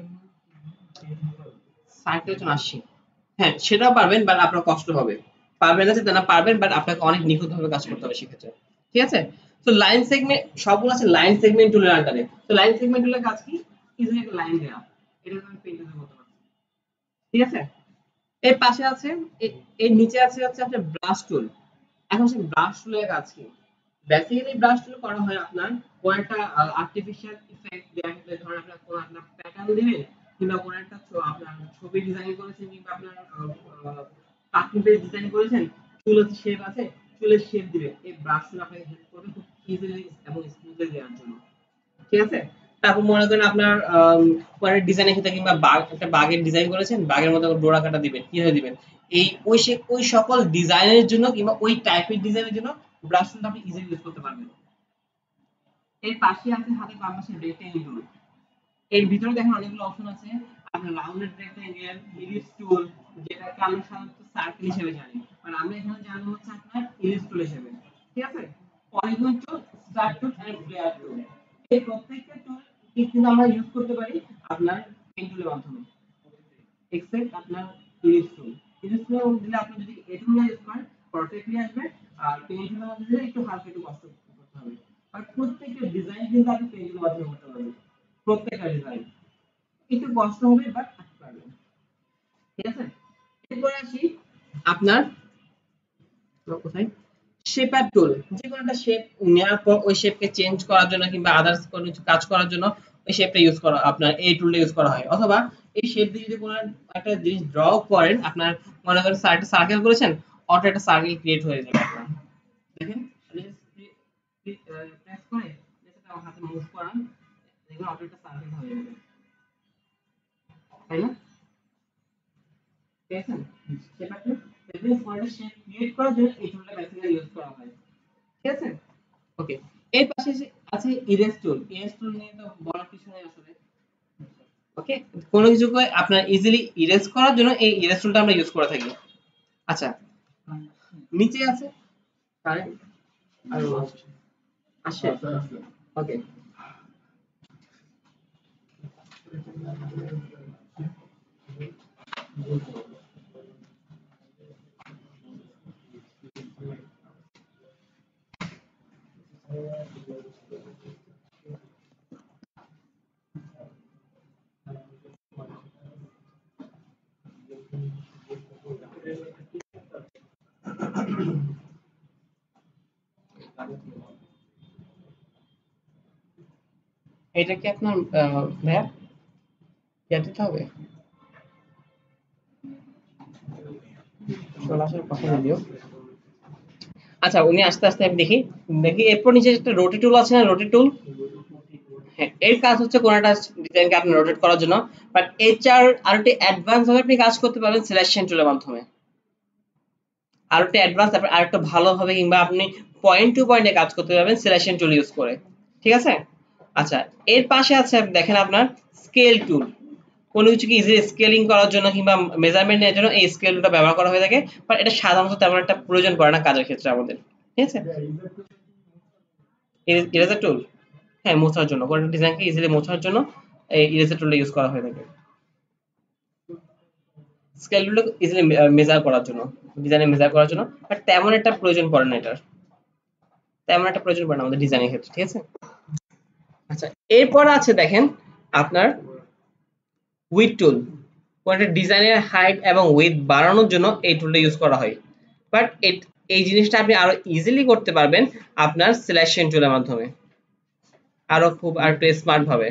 সার্কেল জন আসি, হ্যাঁ সেটাও পারবেন, বাট আপনার কষ্ট হবে। পারবেন না সেটা না, পারবেন, বাট আপনাকে অনেক নিখুঁতভাবে কাজ করতে হবে সেক্ষেত্রে। ঠিক আছে? তো লাইন সেগমেন্ট সবগুলো আছে লাইন সেগমেন্ট টুলের আন্ডারে। তো লাইন সেগমেন্ট টুলের কাজ কি? ইজিলি একটা লাইন দেওয়া, এটা আমি পেইন্টে করতে পারছি। ঠিক আছে? এর পাশে আছে এর নিচে আছে হচ্ছে আপনার ব্রাশ টুল। এখন সেই ব্রাশ টুলের কাজ কি? বেসিক্যালি ব্রাশ টুল করা হয় আপনার কোন একটা আর্টিফিশিয়াল ইফেক্ট দেওয়ার ক্ষেত্রে, ধরুন আপনার কোন আপনার প্যাটার্ন দিবেন, কিংবা কোন একটা আপনার ছবি ডিজাইন করেছেন, কিংবা আপনার কার্টুন পেজ ডিজাইন করেছেন, চুলের শেপ আছে, চুলের শেপ দিবেন, এই ব্রাশ টুল আপনাকে হেল্প করবে খুব ইজিলি এবং স্মুথলি দেওয়ার জন্য। ঠিক আছে? তারপর মনে করেন আপনার পরের ডিজাইনের ক্ষেত্রে কিংবা একটা বাগের ডিজাইন করেছেন, বাগের মতো ডোরা কাটা দিবেন, কিভাবে দিবেন, এই ওই সকল ডিজাইনের জন্য কিংবা ওই টাইপের ডিজাইনের জন্য ব্রাশ টুলটা আপনি ইজিলি ইউজ করতে পারবেন। এর পাশে আছে হাতের বাম পাশে রেক্টেঙ্গেল টুল। এর ভিতরে দেখেন অনেকগুলো অপশন আছে। আপনার রাউন্ডেড রেক্টেঙ্গেল, ইলিপস টুল, যেটাকে আমরা সাধারণত সার্কেল হিসেবে জানি, মানে আমরা এখানে জানবো হচ্ছে আপনার ইলিপস টুল হিসেবে, ঠিক আছে? Polygon tool, star tool and flare tool, এই প্রত্যেকটা টুল কিন্তু আমরা ইউজ করতে পারি আপনার পেন টুলের মাধ্যমে, এক্সেপ্ট আপনার ইলিপস টুল। ইলিপস টুল দিলে আপনি যদি এই টুলটা ইউজ করেন পারফেক্টলি আসবে, আর পেন টুলের মধ্যে দিলে একটু হালকা একটু কষ্ট করতে হবে। আর প্রত্যেকটা ডিজাইন কিন্তু আপনি পেন টুলের মাধ্যমে করতে পারবেন, প্রত্যেকটা ডিজাইন একটু কষ্ট হবে বাট আপনি পারবেন, ঠিক আছে? এরপরে আসি আপনার কোথায় শেপার টুল। যে কোনো একটা শেপ নেওয়ার পর ওই শেপকে চেঞ্জ করার জন্য কিংবা আদার্স কোনো কিছু কাজ করার জন্য ওই শেপটা ইউজ করা, আপনার এই টুলটা ইউজ করা হয়। অথবা এই শেপ দিয়ে যদি কোনো একটা জিনিস ড্র করেন, আপনার মনে করেন একটা সার্কেল করেছেন, অটো একটা সার্কেল ক্রিয়েট হয়ে যাবে আপনার। দেখেন প্রেস করে যেটা আমার হাতে মুভ করান, দেখুন অটো একটা সার্কেল হয়ে যাবে, তাই না? ঠিক আছে? শেপার টুল এভরি ফর্মের শেপ ক্রিয়েট করার জন্য এই টুলটা বেসিক্যালি ইউজ করা হয়, ঠিক আছে? ওকে, এর পাশে আছে ইরেজ টুল। ইরেজ টুল নিয়ে তো বড় কিছু নেই আসলে। ওকে, কোনো কিছুকে আপনার ইজিলি ইরেজ করার জন্য এই ইরেজ টুলটা আমরা ইউজ করে থাকি। আচ্ছা, নিচে আছে কারেন্ট আর আসে। ওকে, এটা কি আপনার ভাইয়া ইয়াতে হবে সরাসরি কথা বলিও। আচ্ছা, উনি আস্তে আস্তে আমি দেখি দেখি এরপর নিচে একটা রোটেট টুল আছে না, রোটেট টুল। হ্যাঁ, এর কাজ হচ্ছে কোন একটা ডিজাইনকে আপনি রোটেট করার জন্য, বাট এটার আর একটু অ্যাডভান্স ভাবে আপনি কাজ করতে পারবেন সিলেকশন টুলের মাধ্যমে। আর একটু অ্যাডভান্স, তারপর আর একটু ভালোভাবে কিংবা আপনি পয়েন্ট টু পয়েন্টে কাজ করতে পারবেন সিলেকশন টুল ইউজ করে, ঠিক আছে? আচ্ছা, এর পাশে আছে দেখেন আপনার স্কেল টুল। কোনো কিছুকে ইজিলি স্কেলিং করার জন্য কিংবা মেজারমেন্ট নেওয়ার জন্য এই স্কেল টুলটা ব্যবহার করা হয়ে থাকে, বাট এটা সাধারণত তেমন একটা প্রয়োজন পড়ে না কাজের ক্ষেত্রে আমাদের, ঠিক আছে? ইরেজার টুল, হ্যাঁ, মোছার জন্য, কোনো ডিজাইনকে ইজিলি মোছার জন্য এই ইরেজার টুলটা ইউজ করা হয়ে থাকে। স্কেল টুলটা ইজিলি মেজার করার জন্য, ডিজাইনে মেজার করার জন্য, বাট তেমন একটা প্রয়োজন পড়ে না এটার, তেমন একটা প্রয়োজন পড়ে না আমাদের ডিজাইনের ক্ষেত্রে, ঠিক আছে? আচ্ছা, এরপর আছে দেখেন আপনার উইড টুল। কোন একটা ডিজাইনের হাইট এবং উইডথ বাড়ানোর জন্য এই টুলটা ইউজ করা হয়, বাট এই জিনিসটা আপনি আরো ইজিলি করতে পারবেন আপনার সিলেকশন টুলের মাধ্যমে, আরো খুব আর একটু স্মার্ট ভাবে।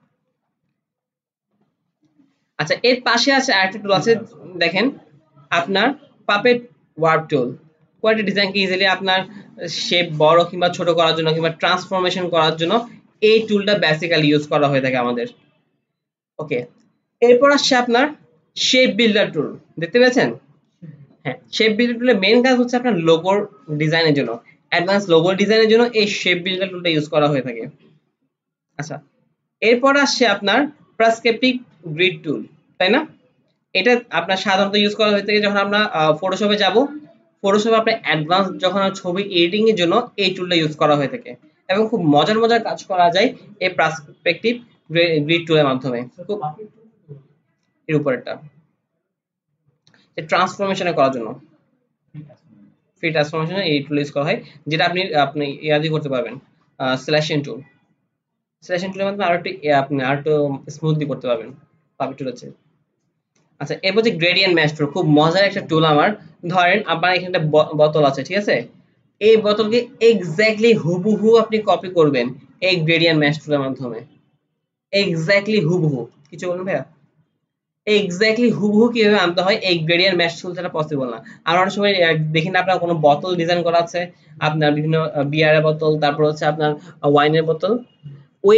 আচ্ছা, এর পাশে আছে আরেকটা টুল আছে দেখেন আপনার পাপেট ওয়ার্প টুল। কোন একটা ডিজাইনকে ইজিলি আপনার শেপ বড় কিংবা ছোট করার জন্য কিংবা ট্রান্সফরমেশন করার জন্য এই টুলটা বেসিক্যালি ইউজ করা হয়ে থাকে আমাদের। ওকে, এরপর আসছে আপনার শেপ বিল্ডার টুল, দেখতে পেয়েছেন? হ্যাঁ, শেপ বিল্ডার টুলের মেইন কাজ হচ্ছে আপনার লোগোর ডিজাইনের জন্য, অ্যাডভান্স লোগো ডিজাইনের জন্য এই শেপ বিল্ডার টুলটা ইউজ করা হয়ে থাকে। আচ্ছা, এরপর আসছে আপনার প্রাসক্রিপটিভ গ্রিড টুল, তাই না? এটা আপনার সাধারণত ইউজ করা হয়ে থাকে যখন আমরা ফটোশপে যাব, ফটোশপে আপনার অ্যাডভান্স যখন ছবি এডিটিং এর জন্য এই টুলটা ইউজ করা হয়ে থাকে, এবং খুব মজার মজার কাজ করা যায় এই প্রাসপেক্টিভ গ্রিড টুলের মাধ্যমে। খুব এর উপরেরটা ট্রান্সফরমেশন করার জন্য, ফ্রি ট্রান্সফরমেশন এই টুল ইউজ করা হয়, যেটা আপনি আপনি ইয়াদি করতে পারবেন সিলেকশন টুল। সিলেকশন টুলের মাধ্যমে আপনি আরেকটু স্মুথলি করতে পারবেন পাপেট টুল আছে। আচ্ছা, এরপর যে গ্রেডিয়েন্ট ম্যাচ টুল, খুব মজার একটা টুল আমার। ধরেন আপনার এখানে একটা বোতল আছে, ঠিক আছে? এই বোতলকে এক্স্যাক্টলি হুবহু আপনি কপি করবেন এই গ্রেডিয়েন্ট ম্যাচ টুলের মাধ্যমে, এক্স্যাক্টলি হুবহু। কিছু বলুন ভাইয়া, এক্স্যাক্টলি হুবহু কিভাবে আনতে হয় এই গ্রেডিয়েন্ট ম্যাচ টুল ছাড়া পসিবল না। আর অনেক সময় দেখেন আপনার কোনো বোতল ডিজাইন করা আছে, আপনার বিভিন্ন বিয়ারের বোতল, তারপর হচ্ছে আপনার ওয়াইনের বোতল, ওই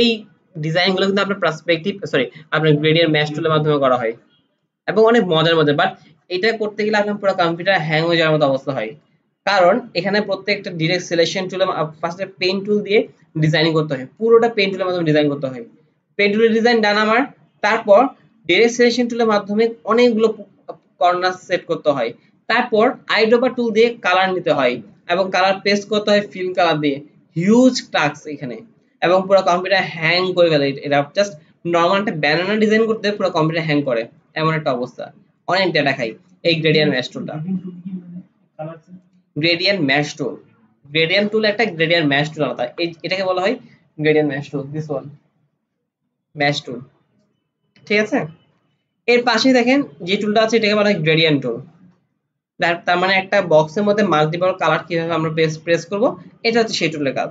ডিজাইন গুলো কিন্তু আপনার আপনার গ্রেডিয়েন্ট ম্যাশ টুলের মাধ্যমে করা হয় এবং অনেক মজার মজার। বাট এটা করতে গেলে আপনার পুরো কম্পিউটার হ্যাং হয়ে যাওয়ার মতো অবস্থা হয়, কারণ এখানে প্রত্যেকটা ডিরেক্ট সিলেকশন টুলে ফার্স্টে পেন টুল দিয়ে ডিজাইনিং করতে হয়, পুরোটা পেন টুলের মাধ্যমে ডিজাইন করতে হয়। পেন টুলের ডিজাইন ডান আমার, তারপর ডিরেক্ট সিলেকশন টুলের মাধ্যমে অনেকগুলো কর্নার সেট করতে হয়, তারপর আইড্রপার টুল দিয়ে কালার নিতে হয় এবং কালার পেস্ট করতে হয় ফিল্ম কালার দিয়ে। হিউজ টাস্ক এখানে, এবং পুরো কম্পিউটার হ্যাং করে ফেলে। এটা জাস্ট নর্মাল একটা ব্যানানা ডিজাইন করতে পুরো কম্পিউটার হ্যাং করে, এমন একটা অবস্থা, অনেক ডেটা খাই এই গ্রেডিয়েন্ট ম্যাশ টুলটা। Gradient mesh tool, gradient tool একটা, গ্রেডিয়েন্ট ম্যাশ টুল আলাদা। এটাকে বলা হয় gradient mesh tool, this one mesh tool, ঠিক আছে। এর পাশে দেখেন যে টুলটা আছে এটাকে বলা হয় গ্রেডিয়েন্ট টুল। তার মানে একটা বক্সের মধ্যে মাল্টিপল কালার কিভাবে আমরা প্রেস করব, এটা হচ্ছে সেই টুলের কাজ।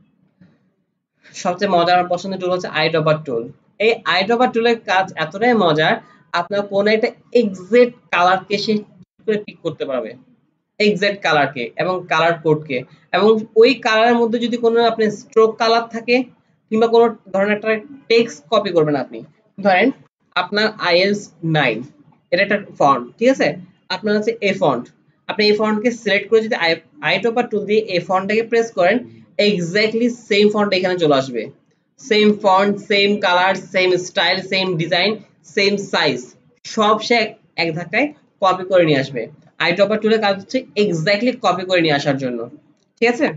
সবচেয়ে মজার আমার পছন্দের টুল হচ্ছে আইড্রপার টুল। এই আইড্রপার টুলের কাজ এতটাই মজার, আপনার কোন একটা এক্সাক্ট কালারকে সে করে পিক করতে পারবে, এক্সাক্ট কালারকে এবং কালার কোডকে, এবং ওই কালারের মধ্যে যদি কোনো আপনার স্ট্রোক কালার থাকে কিংবা কোনো ধরনের একটা টেক্সট কপি করবেন আপনি, ধরেন আপনার IELTS 9 এটা একটা ফন্ট, ঠিক আছে, আপনার হচ্ছে এ ফন্ট, আপনি এই ফন্টকে সিলেক্ট করে যদি আইড্রপার টুল দিয়ে এই ফন্টটাকে প্রেস করেন, এক্স্যাক্টলি সেম ফন্ট এখানে চলে আসবে, same font, same colour, same style, same design, same size, সব সে এক ধাক্কায় কপি করে নিয়ে আসবে। আইড্রপার টুলের কাজ হচ্ছে এক্স্যাক্টলি কপি করে নিয়ে আসার জন্য, ঠিক আছে।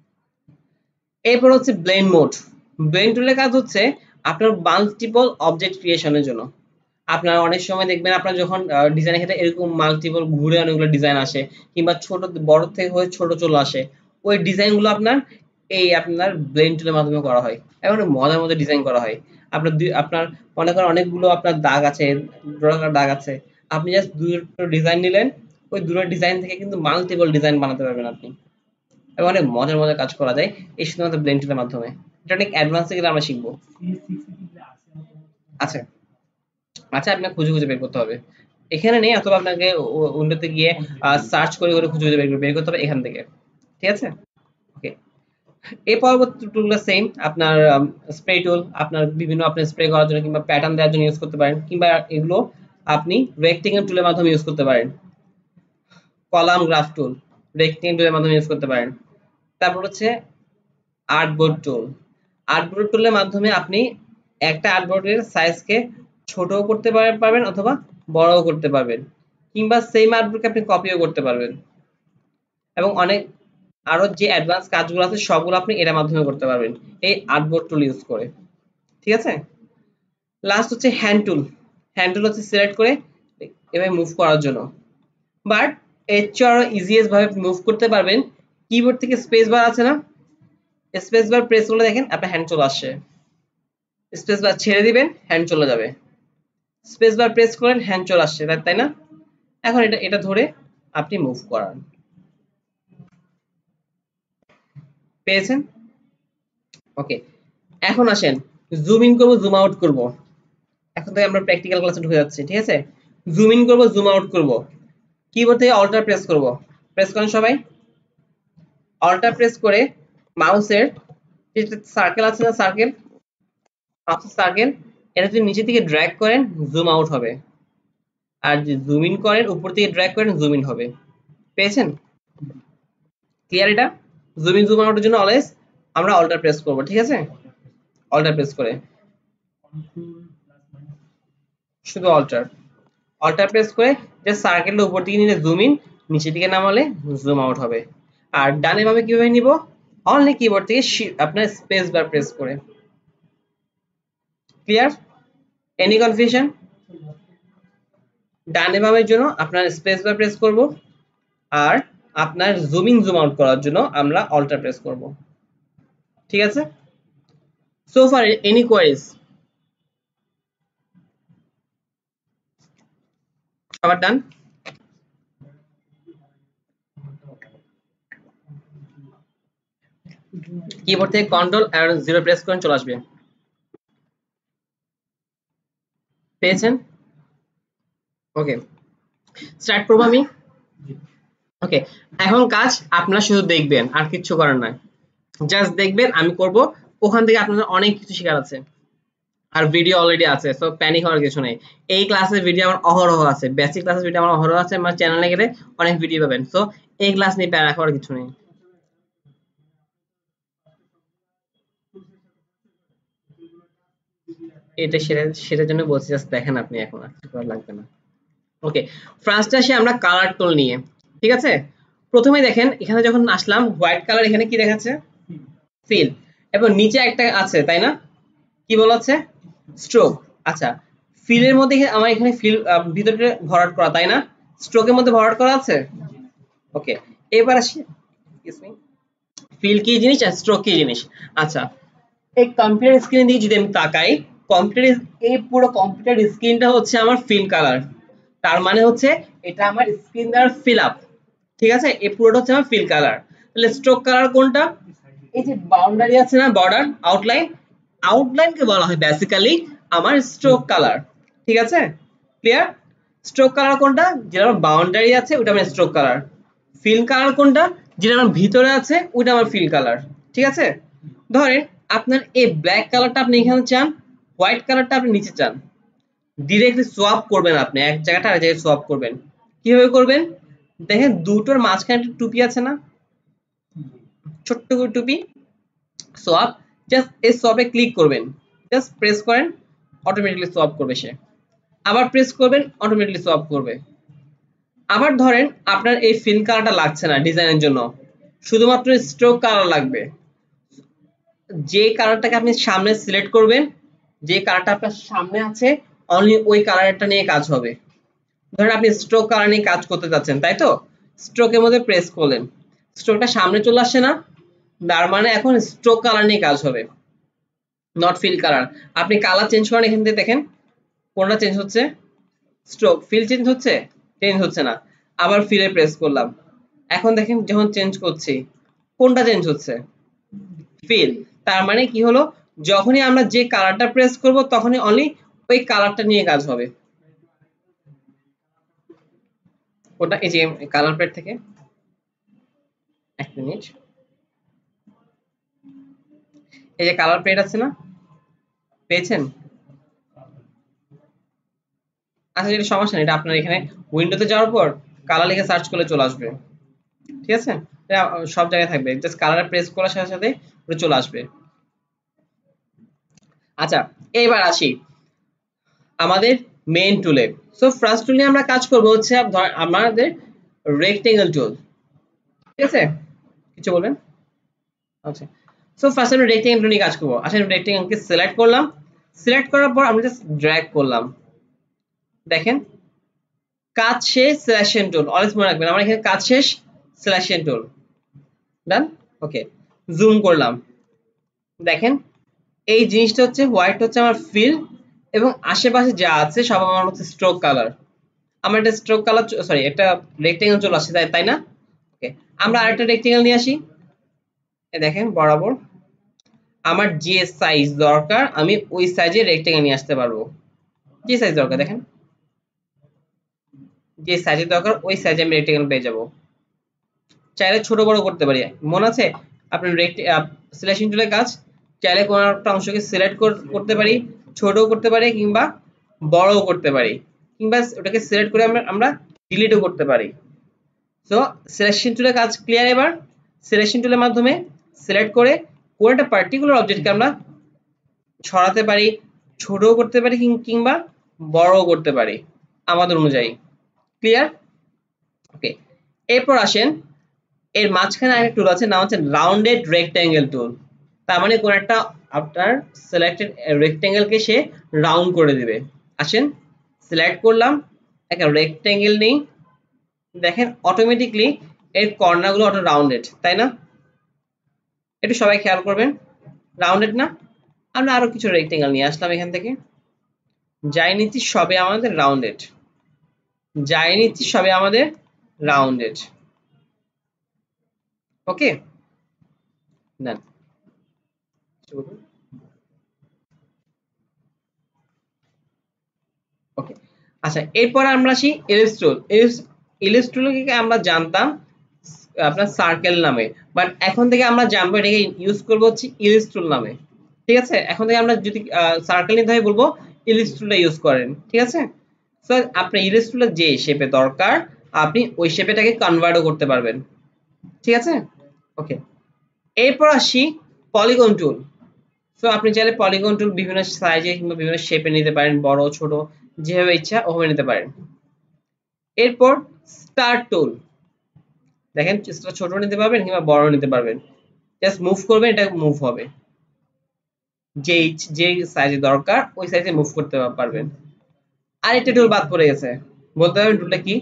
এরপর হচ্ছে ব্লেন্ড মোড। ব্লেন্ড টুলের কাজ হচ্ছে আপনার মাল্টিপল অবজেক্ট ক্রিয়েশনের জন্য। আপনারা অনেক সময় দেখবেন আপনার যখন ডিজাইনের ক্ষেত্রে এরকম মাল্টিপল ঘুরে অনেকগুলো ডিজাইন আসে, কিংবা ছোট বড় থেকে হয়ে ছোট চলে আসে, ওই ডিজাইনগুলো আপনার ব্লেন্ড টুলের মাধ্যমে করা হয় এবং মজার মধ্যে ডিজাইন করা হয়। আপনার মনে করেন অনেকগুলো আপনার দাগ আছে, দাগ আছে, আপনি জাস্ট দুটো ডিজাইন নিলেন, ওই দুটো ডিজাইন থেকে কিন্তু মাল্টিপল ডিজাইন বানাতে পারবেন আপনি, এবং অনেক মজার মজার কাজ করা যায় এই শুধুমাত্র ব্লেন্ড টুলের মাধ্যমে। এটা অনেক অ্যাডভান্স গেলে আমরা শিখবো। আচ্ছা আচ্ছা, আপনাকে খুঁজে খুঁজে বের করতে হবে, এখানে নেই, অথবা আপনাকে উইন্ডোতে গিয়ে সার্চ করে করে খুঁজে খুঁজে বের করতে হবে এখান থেকে, ঠিক আছে। ওকে, এই পরবর্তী টুলগুলো সেম, আপনার স্প্রে টুল, আপনার বিভিন্ন আপনি স্প্রে করার জন্য কিংবা প্যাটার্ন দেওয়ার জন্য ইউজ করতে পারেন, কিংবা এগুলো আপনি রেক্টেঙ্গেল টুলের মাধ্যমে ইউজ করতে পারেন। কলাম গ্রাফ টুল রেক্টেঙ্গেল টুলের মাধ্যমে ইউজ করতে পারেন। তারপর হচ্ছে আর্টবোর্ড টুল। আর্টবোর্ড টুলের মাধ্যমে আপনি একটা আর্টবোর্ডের সাইজকে ছোটও করতে পারবেন অথবা বড়ও করতে পারবেন, কিংবা সেম আর্টবোর্ডকে আপনি কপিও করতে পারবেন, এবং অনেক আরো যে অ্যাডভান্স কাজগুলো আছে সবগুলো আপনি এর মাধ্যমে করতে পারবেন এই আর্টবোর্ড টুল ইউজ করে, ঠিক আছে। লাস্ট হচ্ছে হ্যান্ড টুল। হ্যান্ড টুল হচ্ছে সিলেক্ট করে এভাবে মুভ করার জন্য, বাট এর চেয়ে আরো ইজিয়েস্ট ভাবে মুভ করতে পারবেন। কিবোর্ড থেকে স্পেস বার আছে না, স্পেস বার প্রেস করলে দেখেন আপনার হ্যান্ড চলে আসছে, স্পেস বার ছেড়ে দিবেন হ্যান্ড চলে যাবে, স্পেস বার প্রেস করেন হ্যান্ড চলে আসছে, তাই না। এখন এটা ধরে আপনি মুভ করান, পেয়েছেন। ওকে, এখন আসেন জুম ইন করব, জুম আউট করব। এখন থেকে আমরা প্র্যাকটিক্যাল ক্লাসে ঢুকে যাচ্ছি, ঠিক আছে। জুম ইন করব, জুম আউট করব, কিবোর্ড থেকে অল্টার প্রেস করব, প্রেস করেন সবাই, অল্টার প্রেস করে মাউসের সার্কেল আছে না, সার্কেল, সার্কেল, এটা যদি নিচে থেকে ড্র্যাগ করেন জুম আউট হবে, আর যদি জুম ইন করেন উপর থেকে ড্র্যাগ করেন জুম ইন হবে, পেয়েছেন। ক্লিয়ার? এটা জুম ইন জুম আউটের জন্য অলওয়েজ আমরা অল্টার প্রেস করব, ঠিক আছে। অল্টার প্রেস করে শুধু অল্টার প্রেস করে যে সার্কেলটা উপর দিকে নিলে জুম ইন, নিচে দিকে নামালে জুম আউট হবে। আর ডানে বামে কিভাবে নিব, অনলি কিবোর্ড থেকে আপনার স্পেস বার প্রেস করে। ক্লিয়ার? Any confusion? ডানে বামের জন্য আপনার স্পেস বার প্রেস করব, আর আপনার জুম ইন জুম আউট করার জন্য আমরা অল্টার প্রেস করব, ঠিক আছে। So far any queries? সবার ডান? কিবোর্ড থেকে কন্ট্রোল আর 0 প্রেস করেন, চলে আসবে, পেয়েছেন। ওকে, স্টার্ট করব আমি। ওকে, এখন কাজ আপনারা শুধু দেখবেন, আর কিছু করার নাই, জাস্ট দেখবেন আমি করব, ওখান থেকে আপনাদের অনেক কিছু শেখার আছে। আর ভিডিও অলরেডি আছে, সো প্যানিক হওয়ার কিছু নেই। এই ক্লাসের ভিডিও আমার অহরহ আছে, বেসিক ক্লাসের ভিডিও আমার অহরহ আছে, আমার চ্যানেলে গেলে অনেক ভিডিও পাবেন। সো এই ক্লাস নিয়ে প্যারা হওয়ার কিছু নেই। এটা সেটার জন্য বলছি, জাস্ট দেখেন আপনি, এখন আর কিছু করা লাগবে না। ওকে, ফার্স্টে আসি আমরা কালার টোল নিয়ে। ঠিক আছে, প্রথমে দেখেন এখানে যখন আসলাম হোয়াইট কালার, এখানে কি দেখাচ্ছে? ফিল। এবং নিচে একটা আছে তাই না, কি বলা আছে? স্ট্রোক। আচ্ছা, ফিলের মধ্যে আমার এখানে ফিল ভিতরে ভরাট করা তাই না, স্ট্রোকের মধ্যে ভরাট করা আছে। ওকে, এবার আসি, ফিল কি জিনিস আর স্ট্রোক কি জিনিস। আচ্ছা, এই কম্পিউটার স্ক্রিন দিকে যদি আমি তাকাই, কম্পিউটার, এই পুরো কম্পিউটার স্ক্রিনটা হচ্ছে আমার ফিল কালার। তার মানে হচ্ছে এটা আমার স্ক্রিন দ্বারা ফিল আপ। ঠিক আছে, এই পুরোটা হচ্ছে আমার ফিল কালার। তাহলে স্ট্রোক কালার কোনটা? এই যে বাউন্ডারি আছে না, বর্ডার, আউটলাইন, আউটলাইনকে বলা হয় বেসিক্যালি আমার স্ট্রোক কালার। ঠিক আছে, ক্লিয়ার? স্ট্রোক কালার কোনটা? যেটা আমার বাউন্ডারি আছে ওটা আমার স্ট্রোক কালার। ফিল কালার কোনটা? যেটা আমার ভিতরে আছে ওটা আমার ফিল কালার। ঠিক আছে, ধরেন আপনার এই ব্ল্যাক কালারটা আপনি এখানে চান, হোয়াইট কালারটা আপনি নিচে চান, ডিরেক্টলি সোয়াপ করবেন আপনি, এক জায়গাটা আরেক জায়গায় সোয়াপ করবেন। কিভাবে করবেন? দেখেন দুটোর মাঝখানে একটা টুপি আছে না, ছোট্ট করে টুপি, সোয়াপ। জাস্ট এই সোয়াপে ক্লিক করবেন, জাস্ট প্রেস করেন, অটোমেটিক্যালি সোয়াপ করবে সে। আবার প্রেস করবেন, অটোমেটিক্যালি সোয়াপ করবে। আবার ধরেন আপনার এই ফিল কালারটা লাগছে না ডিজাইনের জন্য, শুধুমাত্র স্ট্রোক কালার লাগবে। যে কালারটাকে আপনি সামনে সিলেক্ট করবেন, যে কালারটা আপনার সামনে আছে, অনলি ওই কালারটা নিয়ে কাজ হবে। ধরেন আপনি স্ট্রোক কালার নিয়ে কাজ করতে যাচ্ছেন, তাই তো? স্ট্রোকের মধ্যে প্রেস করলেন, স্ট্রোকটা সামনে চলে আসছে না, তার মানে এখন স্ট্রোক কালার নিয়ে কাজ হবে, নট ফিল কালার। আপনি কালার চেঞ্জ করেন, এখান থেকে দেখেন কোনটা চেঞ্জ হচ্ছে? স্ট্রোক। ফিল চেঞ্জ হচ্ছে? চেঞ্জ হচ্ছে না। আবার ফিলে প্রেস করলাম, এখন দেখেন যখন চেঞ্জ করছি কোনটা চেঞ্জ হচ্ছে? ফিল। তার মানে কি হলো, যখনই আমরা যে কালারটা প্রেস করব তখনই অনলি ওই কালারটা নিয়ে কাজ হবে। ওটা এই যে কালার প্যাড থেকে, এক মিনিট, এই যে কালার প্যাড আছে না, পেয়েছেন? আচ্ছা, এটা সমস্যা নেই, এটা আপনার এখানে উইন্ডোতে যাওয়ার পর কালার লিখে সার্চ করলে চলে আসবে। ঠিক আছে, এটা সব জায়গায় থাকবে, জাস্ট কালার প্রেস করার সাথে সাথে ওটা চলে আসবে। আচ্ছা, এইবার আসি আমাদের মেইন টুলে। সো ফার্স্ট টুল নিয়ে আমরা কাজ করব হচ্ছে আমাদের রেক্টেঙ্গেল টুল। ঠিক আছে, কিছু বলবেন? আচ্ছা, সো ফার্স্ট আমরা রেক্টেঙ্গেল টুল নিয়ে কাজ করব। আচ্ছা, রেক্টেঙ্গেলকে সিলেক্ট করলাম, সিলেক্ট করার পর আমরা জাস্ট ড্র্যাগ করলাম। দেখেন কাজ শেষ, সিলেকশন টুল, অলওয়েজ মনে রাখবেন আমরা এখানে কাজ শেষ, সিলেকশন টুল, ডান। ওকে, জুম করলাম, দেখেন এই জিনিসটা হচ্ছে হোয়াইট হচ্ছে আমার ফিল, এবং আশেপাশে যা আছে সব আমার হচ্ছে স্ট্রোক কালার। আমার একটা স্ট্রোক কালার, সরি একটা রেক্টেঙ্গেল চলে আসছে, তাই না? ওকে, আমরা আরেকটা রেক্টেঙ্গেল নিয়ে আসি। দেখেন বরাবর আমার যে সাইজ দরকার আমি ওই সাইজে রেক্টেঙ্গেল নিয়ে আসতে পারবো। যে সাইজ দরকার দেখেন, যে সাইজে দরকার ওই সাইজে আমি রেক্টেঙ্গেল পেয়ে যাব। চাইলে ছোট বড় করতে পারি, মনে আছে আপনার সিলেকশন টুলের কাজ? চাইলে কোনো একটা অংশকে সিলেক্ট করতে পারি, ছোটও করতে পারি কিংবা বড়ও করতে পারি, কিংবা ওটাকে সিলেক্ট করে আমরা ডিলিটও করতে পারি। সো সিলেকশন টুলের কাজ ক্লিয়ার? এবার সিলেকশন টুলের মাধ্যমে সিলেক্ট করে কোন একটা পার্টিকুলার অবজেক্টকে আমরা ছড়াতে পারি, ছোটও করতে পারি কিংবা বড়ও করতে পারি আমাদের অনুযায়ী। ক্লিয়ার? ওকে, এরপর আসেন এর মাঝখানে আরেকটা টুল আছে, নাম হচ্ছে রাউন্ডেড রেক্ট্যাঙ্গেল টুল। তার মানে কোন একটা আপনার সিলেক্টেড রেক্ট্যাঙ্গেলকে সে রাউন্ড করে দিবে। আসেন সিলেক্ট করলাম, একটা রেক্ট্যাঙ্গেল নেই, দেখেন অটোমেটিকলি এর কর্নারগুলো অটো রাউন্ডেড, তাই না? একটু সবাই খেয়াল করবেন, রাউন্ডেড না? আমরা আরো কিছু রেক্ট্যাঙ্গেল নিয়ে আসলাম, এখান থেকে যাই নিচ্ছি সবে আমাদের রাউন্ডেড, যাই নিচ্ছি সবে আমাদের রাউন্ডেড। ওকে, ডান। ওকে, আচ্ছা এরপর আমরা আসি এলিপস টুল। এলিপস টুলকে আমরা জানতাম আপনার সার্কেল নামে, বাট এখন থেকে আমরা জানবো এটাকে ইউজ করবো হচ্ছে এলিপস টুল নামে। ঠিক আছে, এখন থেকে আমরা যদি সার্কেল নিতে হয় বলবো ইলিপস টুলটা ইউজ করেন। ঠিক আছে, সো আপনার ইলিপস টুলের যে শেপে দরকার আপনি ওই শেপেটাকে কনভার্টও করতে পারবেন। ঠিক আছে, ওকে। এরপর আসি পলিগন টুল। সো আপনি চাইলে পলিগন টুল বিভিন্ন সাইজে কিংবা বিভিন্ন শেপে নিতে পারেন, বড় ছোট যেভাবে ইচ্ছা ওভাবে নিতে পারেন। এরপর স্টার টুল, দেখেন ছোট নিতে পারবেন কিংবা বড় নিতে পারবেন, জাস্ট মুভ করবেন এটা মুভ হবে, যে যে সাইজে দরকার ওই সাইজে মুভ করতে পারবেন। আরেকটা টুল বাদ পড়ে গেছে, বলতে পারবেন টুলটা কি?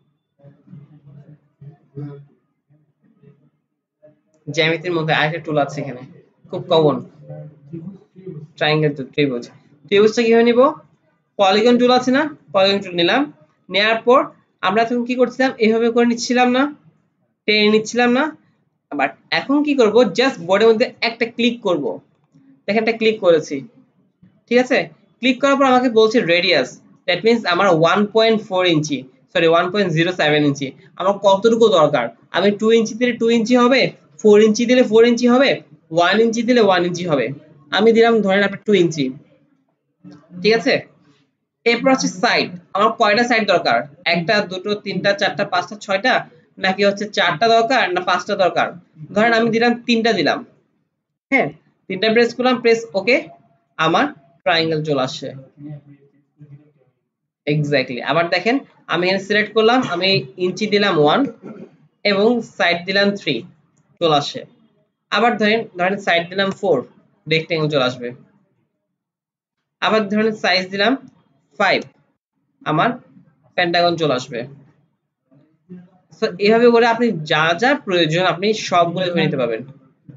জ্যামিতির মধ্যে আরেকটা টুল আছে এখানে, খুব কমন, ট্রায়াঙ্গেল টুল, ত্রিভুজ। ত্রিভুজটা কিভাবে নিব? পলিগন টুল আছে না, পলিগন টুল নিলাম, নেওয়ার পর আমরা তখন কি করছিলাম, এইভাবে করে নিচ্ছিলাম না, টেনে নিচ্ছিলাম না, বাট এখন কি করব, জাস্ট বোর্ডের মধ্যে একটা ক্লিক করব। দেখেন একটা ক্লিক করেছি, ঠিক আছে, ক্লিক করার পর আমাকে বলছে রেডিয়াস, দ্যাট মিন্স আমার 1.4 ইঞ্চি, সরি 1.07 ইঞ্চি, আমার কতটুকু দরকার, আমি 2 ইঞ্চি দিলে 2 ইঞ্চি হবে, 4 ইঞ্চি দিলে 4 ইঞ্চি হবে, 1 ইঞ্চি দিলে 1 ইঞ্চি হবে, আমি দিলাম ধরেন আপনার 2 ইঞ্চি। ঠিক আছে, এরপর হচ্ছে সাইড, আমার কয়টা সাইড দরকার, একটা দুটো তিনটা চারটা পাঁচটা ছয়টা, নাকি হচ্ছে চারটা দরকার না পাঁচটা দরকার, ধরেন আমি দিলাম তিনটা দিলাম, হ্যাঁ তিনটা প্রেস করলাম, প্রেস ওকে, আমার ট্রায়াঙ্গেল চলে আসছে। এক্স্যাক্টলি, আবার দেখেন আমি এখানে সিলেক্ট করলাম, আমি ইঞ্চি দিলাম 1 এবং সাইড দিলাম 3, চলে আসে। আবার ধরেন সাইড দিলাম 4, রেক্টেঙ্গেল চলে আসবে। আবার ধরেন সাইজ দিলাম 5, আমার পেন্টাগন চলে আসবে। সো এইভাবে করে আপনি যা যা প্রয়োজন আপনি সবগুলো ধরে নিতে পারবেন।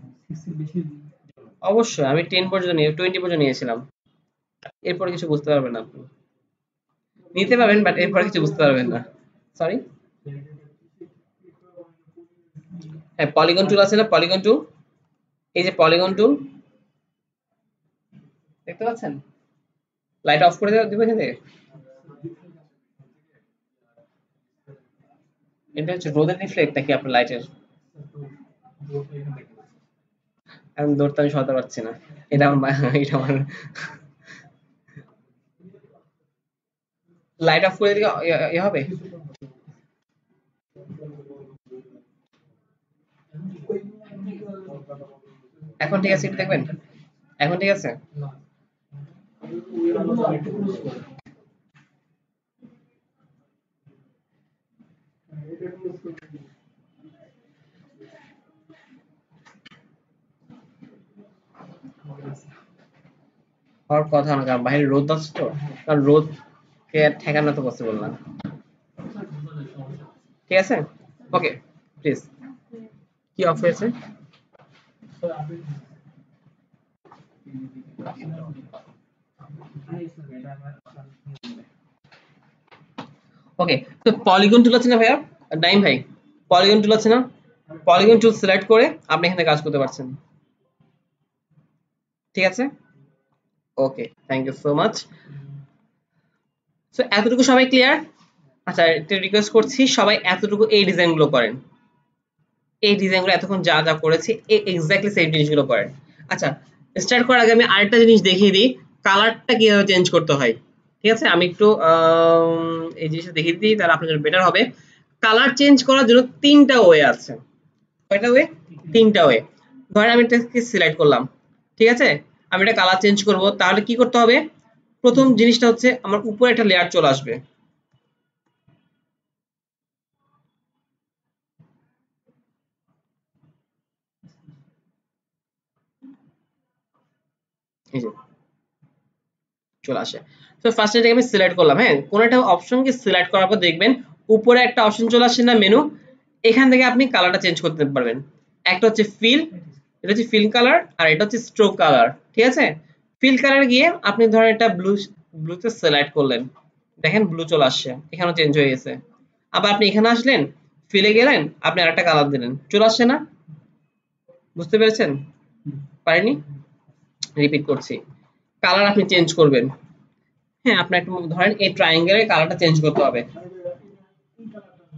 অবশ্যই আমি 10 পর্যন্ত নিয়ে 20 পর্যন্ত নিয়েছিলাম, এরপর কিছু বুঝতে পারবেন না আপনি, নিতে পারবেন বাট এরপর কিছু বুঝতে পারবেন না। সরি, হ্যাঁ পলিগন টুল আছে না, পলিগন টুল, এই যে পলিগন টুল দেখতে পাচ্ছেন, লাইট অফ করে দিব এখান থেকে, এটা হচ্ছে রোদের রিফ্লেক্ট নাকি আপনার লাইটের, আমি দৌড়তে আমি সরাতে পারছি না, এটা আমার এটা আমার লাইট অফ করে দিলে এ হবে। এখন ঠিক আছে, একটু দেখবেন, এখন ঠিক আছে। হওয়ার কথা না, কারণ বাইরে রোদ আছে তো, কারণ রোদকে ঠেকানো তো পসিবল না। ঠিক আছে, ওকে প্লিজ, কি অফ হয়েছে? ওকে, তো পলিগন টুল আছে না ভাইয়া, নাইম ভাই, পলিগন টুল আছে না, পলিগন টুল সিলেক্ট করে আপনি এখানে কাজ করতে পারছেন। ঠিক আছে, okay, thank you so much. So এতটুকু সবাই ক্লিয়ার? আচ্ছা একটা রিকোয়েস্ট করছি, সবাই এতটুকু এই ডিজাইনগুলো করেন, এই ডিজাইনগুলো এতক্ষণ যা যা করেছি এই এক্স্যাক্টলি সেম জিনিসগুলো করেন। আচ্ছা স্টার্ট করার আগে আমি আরেকটা জিনিস দেখিয়ে দিই, কালারটা কিভাবে চেঞ্জ করতে হয়। ঠিক আছে, আমি একটু এই জিনিসটা দেখিয়ে দিই, তাহলে আপনার জন্য বেটার হবে। কালার চেঞ্জ করার জন্য তিনটা ওয়ে আছে। কয়টা ওয়ে? তিনটা ওয়ে। ধরেন আমি এটাকে সিলেক্ট করলাম, ঠিক আছে, আমি এটা কালার চেঞ্জ করব, তাহলে কি করতে হবে, প্রথম জিনিসটা হচ্ছে আমার উপরে একটা লেয়ার চলে আসবে, এই যে চলে আসে। তো ফার্স্ট এটাকে আমি সিলেক্ট করলাম, হ্যাঁ কোন একটা অপশনকে সিলেক্ট করার পর দেখবেন উপরে একটা অপশন চলে আসে না, মেনু, এখান থেকে আপনি কালারটা চেঞ্জ করতে পারবেন। একটা হচ্ছে ফিল, এটা হচ্ছে ফিল কালার, আর এটা হচ্ছে স্ট্রোক কালার। ঠিক আছে, ফিল কালার গিয়ে আপনি ধরেন এটা ব্লুতে সিলেক্ট করলেন, দেখেন ব্লু চলে আসছে, এখানেও চেঞ্জ হয়ে গেছে। আবার আপনি এখানে আসলেন, ফিলে গেলেন, আপনি আরেকটা কালার দিলেন, চলে আসছে না? বুঝতে পেরেছেন? পারেনি? রিপিট করছি, কালার আপনি চেঞ্জ করবেন, হ্যাঁ আপনার একটু ধরেন এই ট্রায়াঙ্গেলের কালারটা চেঞ্জ করতে হবে।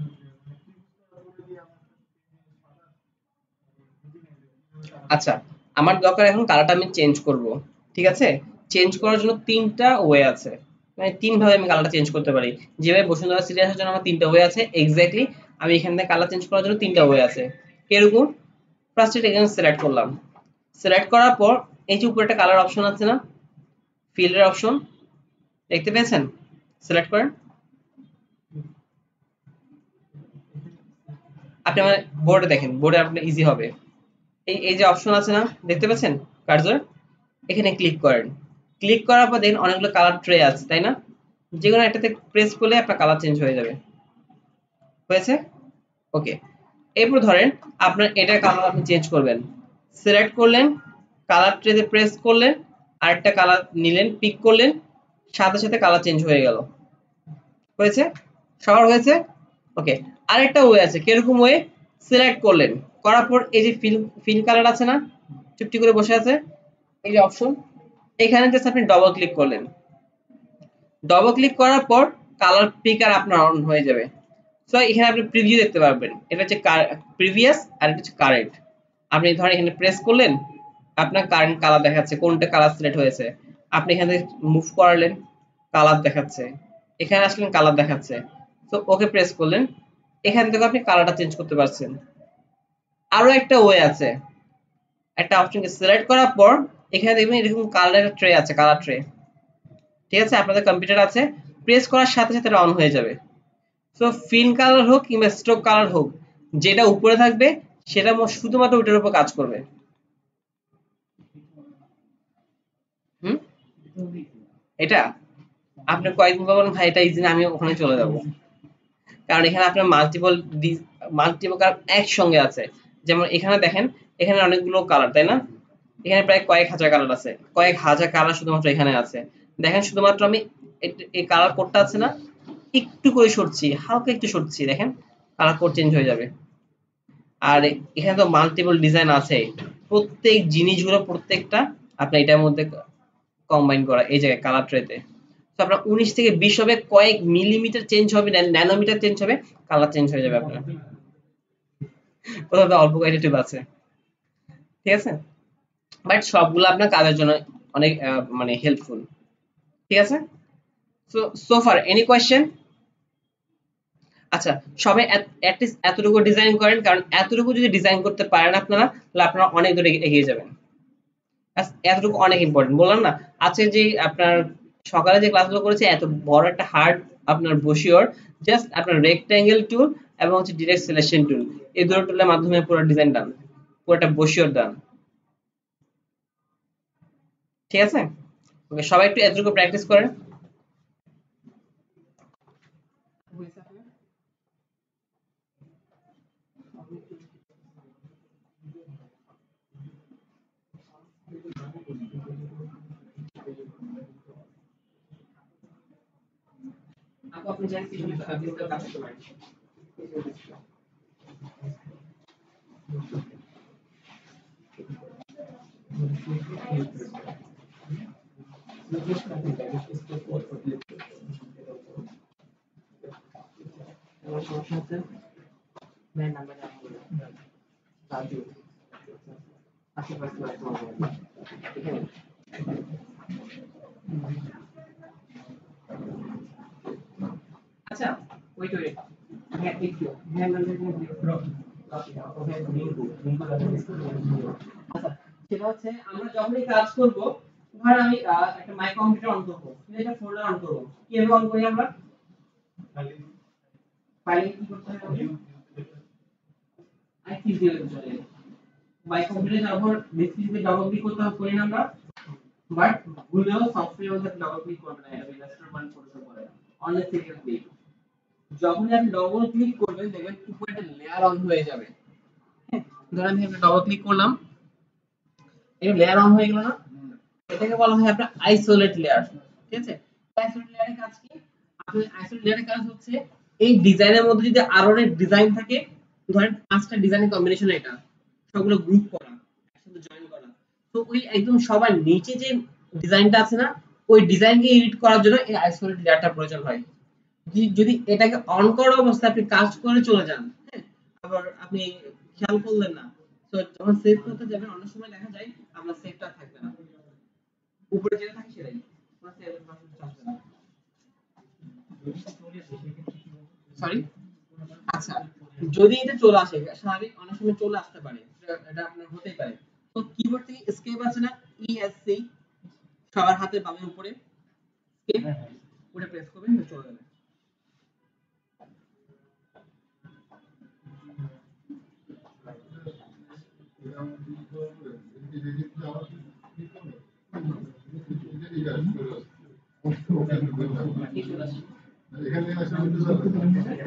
আচ্ছা আমার দরকার এখন কালারটা আমি চেঞ্জ করব, ঠিক আছে? চেঞ্জ করার জন্য তিনটা ওয়ে আছে, মানে তিন ভাবে আমি কালারটা চেঞ্জ করতে পারি। যেভাবে বসুন্ধরা সিরিয়াসের জন্য আমার তিনটা ওয়ে আছে, এক্স্যাক্টলি আমি এখান থেকে কালার চেঞ্জ করার জন্য তিনটা ওয়ে আছে। এরকম ফার্স্ট এখানে সিলেক্ট করলাম, সিলেক্ট করার পর এই যে উপরে একটা কালার অপশন আছে না, ফিল্ডের অপশন দেখতে পেয়েছেন, সিলেক্ট করেন। আপনি আমার বোর্ডে দেখেন, বোর্ডে আপনার ইজি হবে। এই যে অপশন আছে না, দেখতে পাচ্ছেন কার্সর, এখানে ক্লিক করেন। ক্লিক করার পর দেখেন অনেকগুলো কালার ট্রে আছে, তাই না? যে কোনো একটাতে প্রেস করলে আপনার কালার চেঞ্জ হয়ে যাবে। হয়েছে? ওকে। এরপর ধরেন আপনার এটার কালার আপনি চেঞ্জ করবেন, সিলেক্ট করলেন, কালার ট্রেতে প্রেস করলেন, আরেকটা কালার নিলেন, পিক করলেন, সাথে সাথে কালার চেঞ্জ হয়ে গেল। হয়েছে? সবার হয়েছে? ওকে। আরেকটা ওয়ে আছে, কিরকম ওয়ে? সিলেক্ট করলেন, করার পর এই যে ফিল কালার আছে না, চুপটি করে বসে আছে, এই যে অপশন, এখানে জাস্ট আপনি ডবল ক্লিক করলেন। ডবল ক্লিক করার পর কালার পিকার আপনার অন হয়ে যাবে। সো এখানে আপনি প্রিভিউ দেখতে পারবেন, এটা হচ্ছে প্রিভিয়াস আর এটা হচ্ছে কারেন্ট। আপনি ধরেন এখানে প্রেস করলেন, আপনার কারেন্ট কালার দেখাচ্ছে, কোনটা কালার সিলেক্ট হয়েছে। আপনি এখানে মুভ করালেন, কালার দেখাচ্ছে, এখানে আসলেন কালার দেখাচ্ছে। তো ওকে প্রেস করলেন, এখান থেকে আপনি কালারটা চেঞ্জ করতে পারছেন। আরো একটা ওয়ে আছে, একটা অপশনকে সিলেক্ট করার পর এখানে দেখবেন এরকম কালারের ট্রে আছে, কালার ট্রে, ঠিক আছে? আপনাদের কম্পিউটার আছে, প্রেস করার সাথে সাথে এটা অন হয়ে যাবে। সো ফিল কালার হোক কিংবা স্ট্রোক কালার হোক, যেটা উপরে থাকবে সেটা শুধুমাত্র ওটার উপর কাজ করবে। হুম, এটা আপনি কয়েকদিন বলবেন ভাই এটা ইজি না, আমি ওখানে চলে যাব, কারণ এখানে আপনার মাল্টিপল কালার একসঙ্গে আছে। যেমন এখানে দেখেন, এখানে অনেকগুলো কালার, তাই না? এখানে প্রায় কয়েক হাজার কালার আছে, কয়েক হাজার কালার শুধুমাত্র এখানে আছে। দেখেন শুধুমাত্র আমি এই কালার কোডটা আছে না, একটু করে সরছি, হালকা একটু সরছি, দেখেন কালার কোড চেঞ্জ হয়ে যাবে। আর এখানে তো মাল্টিপল ডিজাইন আছে, প্রত্যেক জিনিসগুলো প্রত্যেকটা আপনার এটার মধ্যে কম্বাইন করা, এই জায়গায় কালার ট্রেতে। তো আপনার 19 থেকে 20 হবে, কয়েক মিলিমিটার চেঞ্জ হবে, ন্যানোমিটার চেঞ্জ হবে, কালার চেঞ্জ হয়ে যাবে আপনার। কোথাও অল্প কয়েকটা টিপ আছে, ঠিক আছে? বাট সবগুলো আপনার কাজের জন্য অনেক মানে হেল্পফুল, ঠিক আছে? So far any question? আচ্ছা, সবাই অ্যাটলিস্ট এতটুকু ডিজাইন করেন, কারণ এতটুকু যদি ডিজাইন করতে পারেন আপনারা, তাহলে আপনারা অনেক দূরে এগিয়ে যাবেন। এতটুকু অনেক ইম্পর্টেন্ট, বললাম না? আজকে যে আপনার সকালে যে ক্লাসগুলো করেছে, এত বড় একটা হার্ড আপনার বসিওর, জাস্ট আপনার রেক্ট্যাঙ্গেল টুল এবং হচ্ছে ডিরেক্ট সিলেকশন টুল, এই দুটো টুলের মাধ্যমে পুরো ডিজাইন ডান, পুরোটা বসিওর ডান, ঠিক আছে? ওকে, সবাই একটু এতটুকু প্র্যাকটিস করেন। আপনি জানেন কিছু কাজ করতে পারেন। আমার সমস্যা হচ্ছে ম্যান নাম্বার রাজু, আশেপাশে এখানে আচ্ছা, ওয়েট ওয়েট, হ্যাঁ একটু হ্যাঁ আচ্ছা, সেটা হচ্ছে আমরা যখনই কাজ করব, ধর আমি একটা মাই কম্পিউটার অন করব, এটা ফোল্ডার অন করব, কিভাবে অন করি আমরা? ফাইলে কি করতে হবে? আই কি দিয়ে চলে মাই কম্পিউটারে যাওয়ার ডিসপ্লেতে ডাবল ক্লিক করতে হবে, করি না আমরা? বাট ভুলেও সফটওয়্যার মধ্যে ডাবল ক্লিক করবেন না, এটা ইলাস্ট্রেটর মানে ফটোশপ বলে অন সেকেন্ড ক্লিক। যখনই আপনি ডবল ক্লিক করবেন দেখবেন উপরে একটা লেয়ার অন হয়ে যাবে। ধরেন আমি একটা ডবল ক্লিক করলাম, এই লেয়ার অন হয়ে গেল না? এটাকে বলা হয় আপনার আইসোলেট লেয়ার, ঠিক আছে? আইসোলেট লেয়ারের কাজ কি? আপনি আইসোলেট লেয়ারের কাজ হচ্ছে এই ডিজাইনের মধ্যে যদি আরো অনেক ডিজাইন থাকে, ধরেন 5টা ডিজাইনের কম্বিনেশন, এটা সবগুলো গ্রুপ করা, একসাথে জয়েন করা, তো ওই একদম সবার নিচে যে ডিজাইনটা আছে না, ওই ডিজাইনকে এডিট করার জন্য এই আইসোলেট লেয়ারটা প্রয়োজন হয়। যদি এটাকে অন করা অবস্থায় আপনি কাজ করে চলে যান, হ্যাঁ, আবার আপনি খেয়াল করলেন না, সো যখন সেভ করতে যাবেন অনেক সময় দেখা যায় আপনার সেভটা থাকবে না, উপরে যেটা থাকে সেটাই পুরো সেভ আসবে না। সরি, আচ্ছা যদি এটা চলে আসে, স্বাভাবিক অনেক সময় চলে আসতে পারে, এটা আপনার হতেই পারে। তো কিবোর্ড থেকে এসকেপ আছে না, ইএসসি সবার হাতের বামের উপরে এসকেপ ওটা প্রেস করবেন, তো চলে যাবে। এখানে আসলে কিন্তু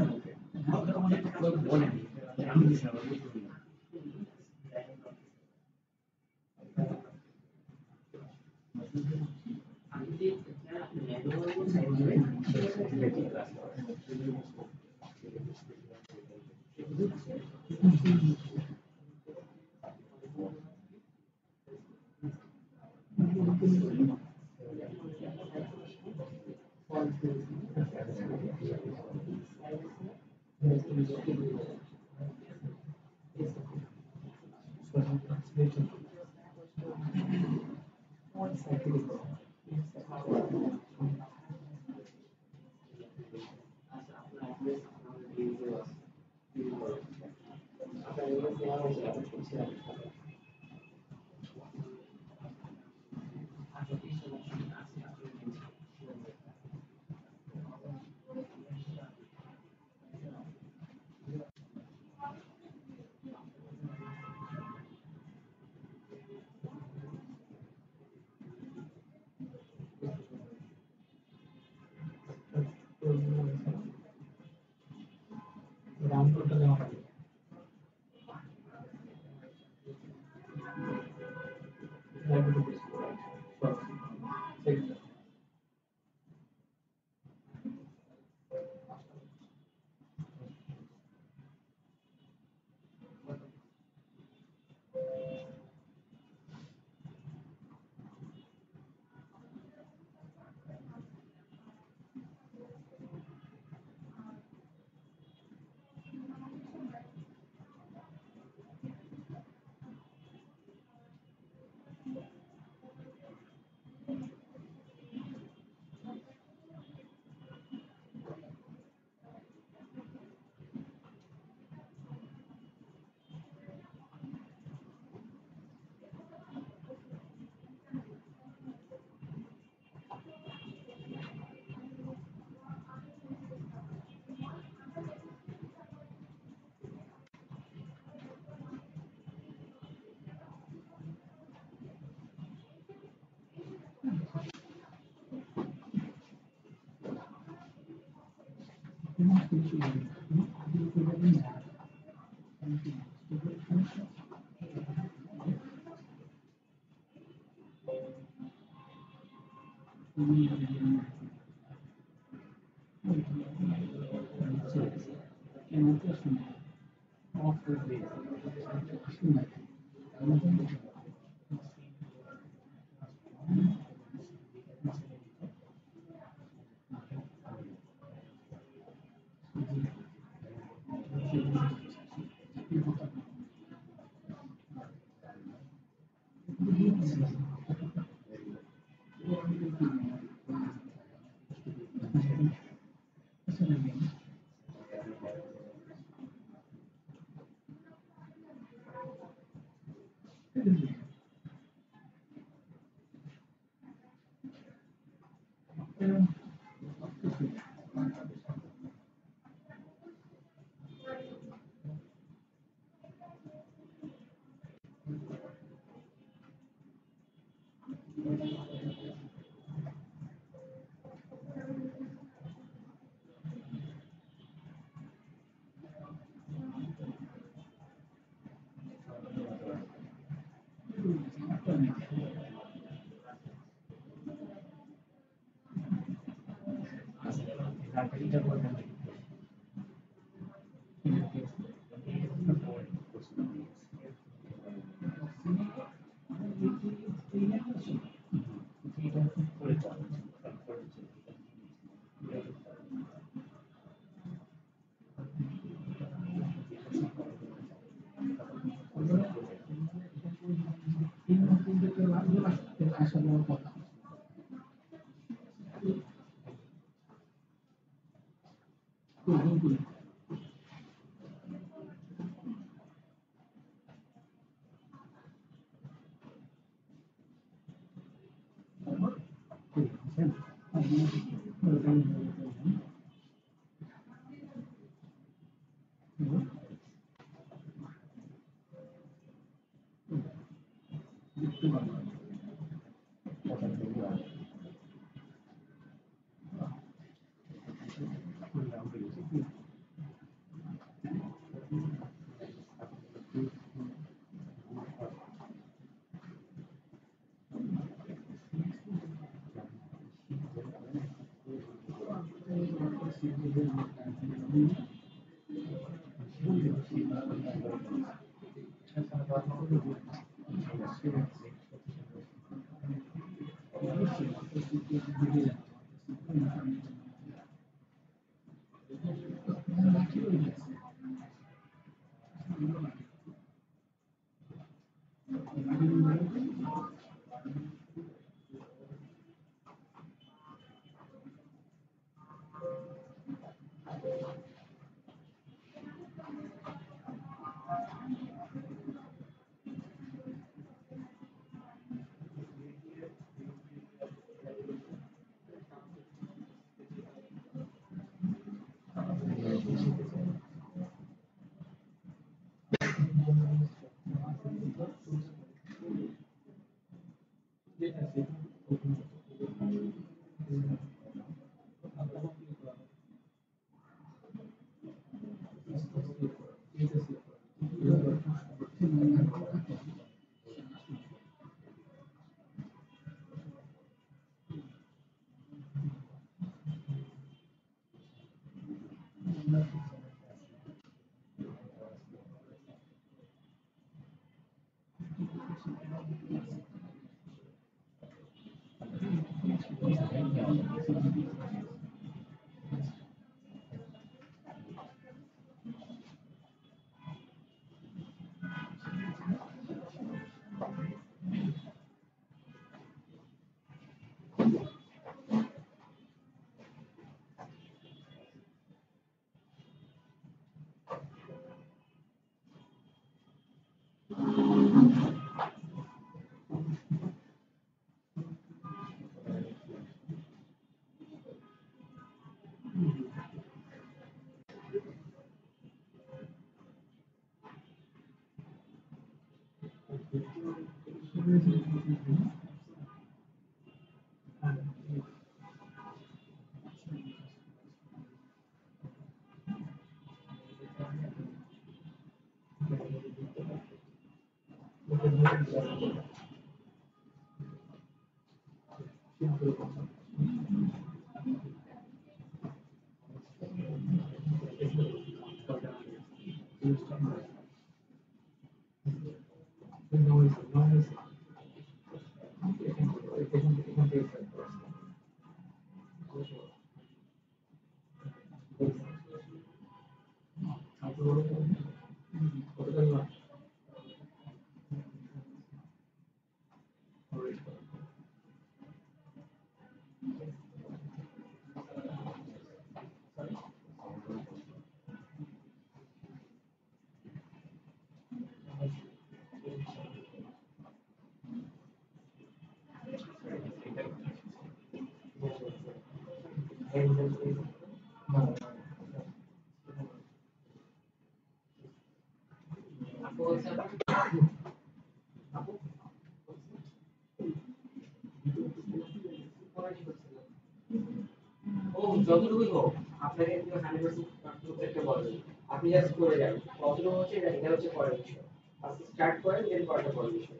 যতটুকুই হোক আপনাকে কিন্তু 100% একটা বলবেন আপনি জাস্ট করে যান কতটুকু হচ্ছে এটা হচ্ছে পরের বিষয় আপনি স্টার্ট করেন দেন করাটা পরের বিষয়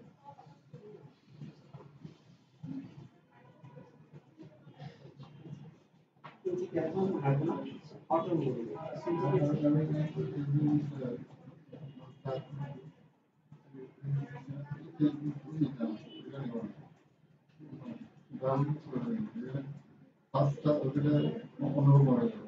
কিন্তু এখন ভালো না অটো নিয়ে নেবে পাঁচটা ওখানে অনুভব করা যাবে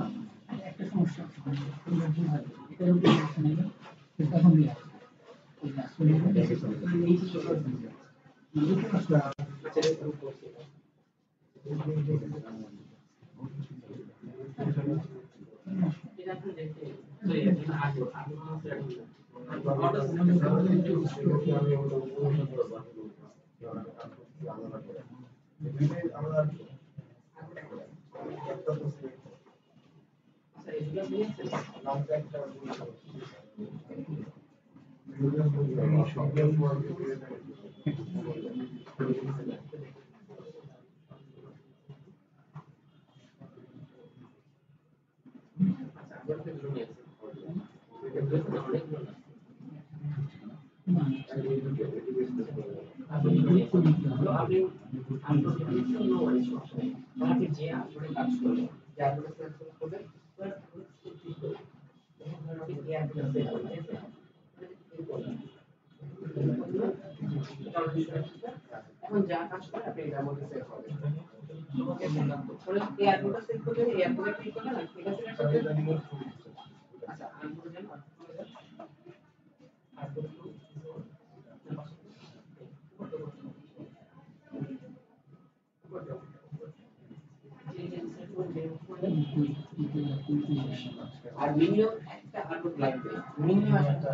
একটা সমস্যা আর মিনিমাম একটা আপলোড লাগবে, মিনিমাম একটা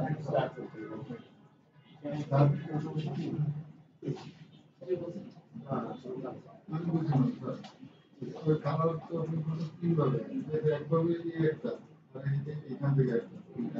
কালার তো আপনি কিভাবে একভাবে একটা এখান থেকে একটা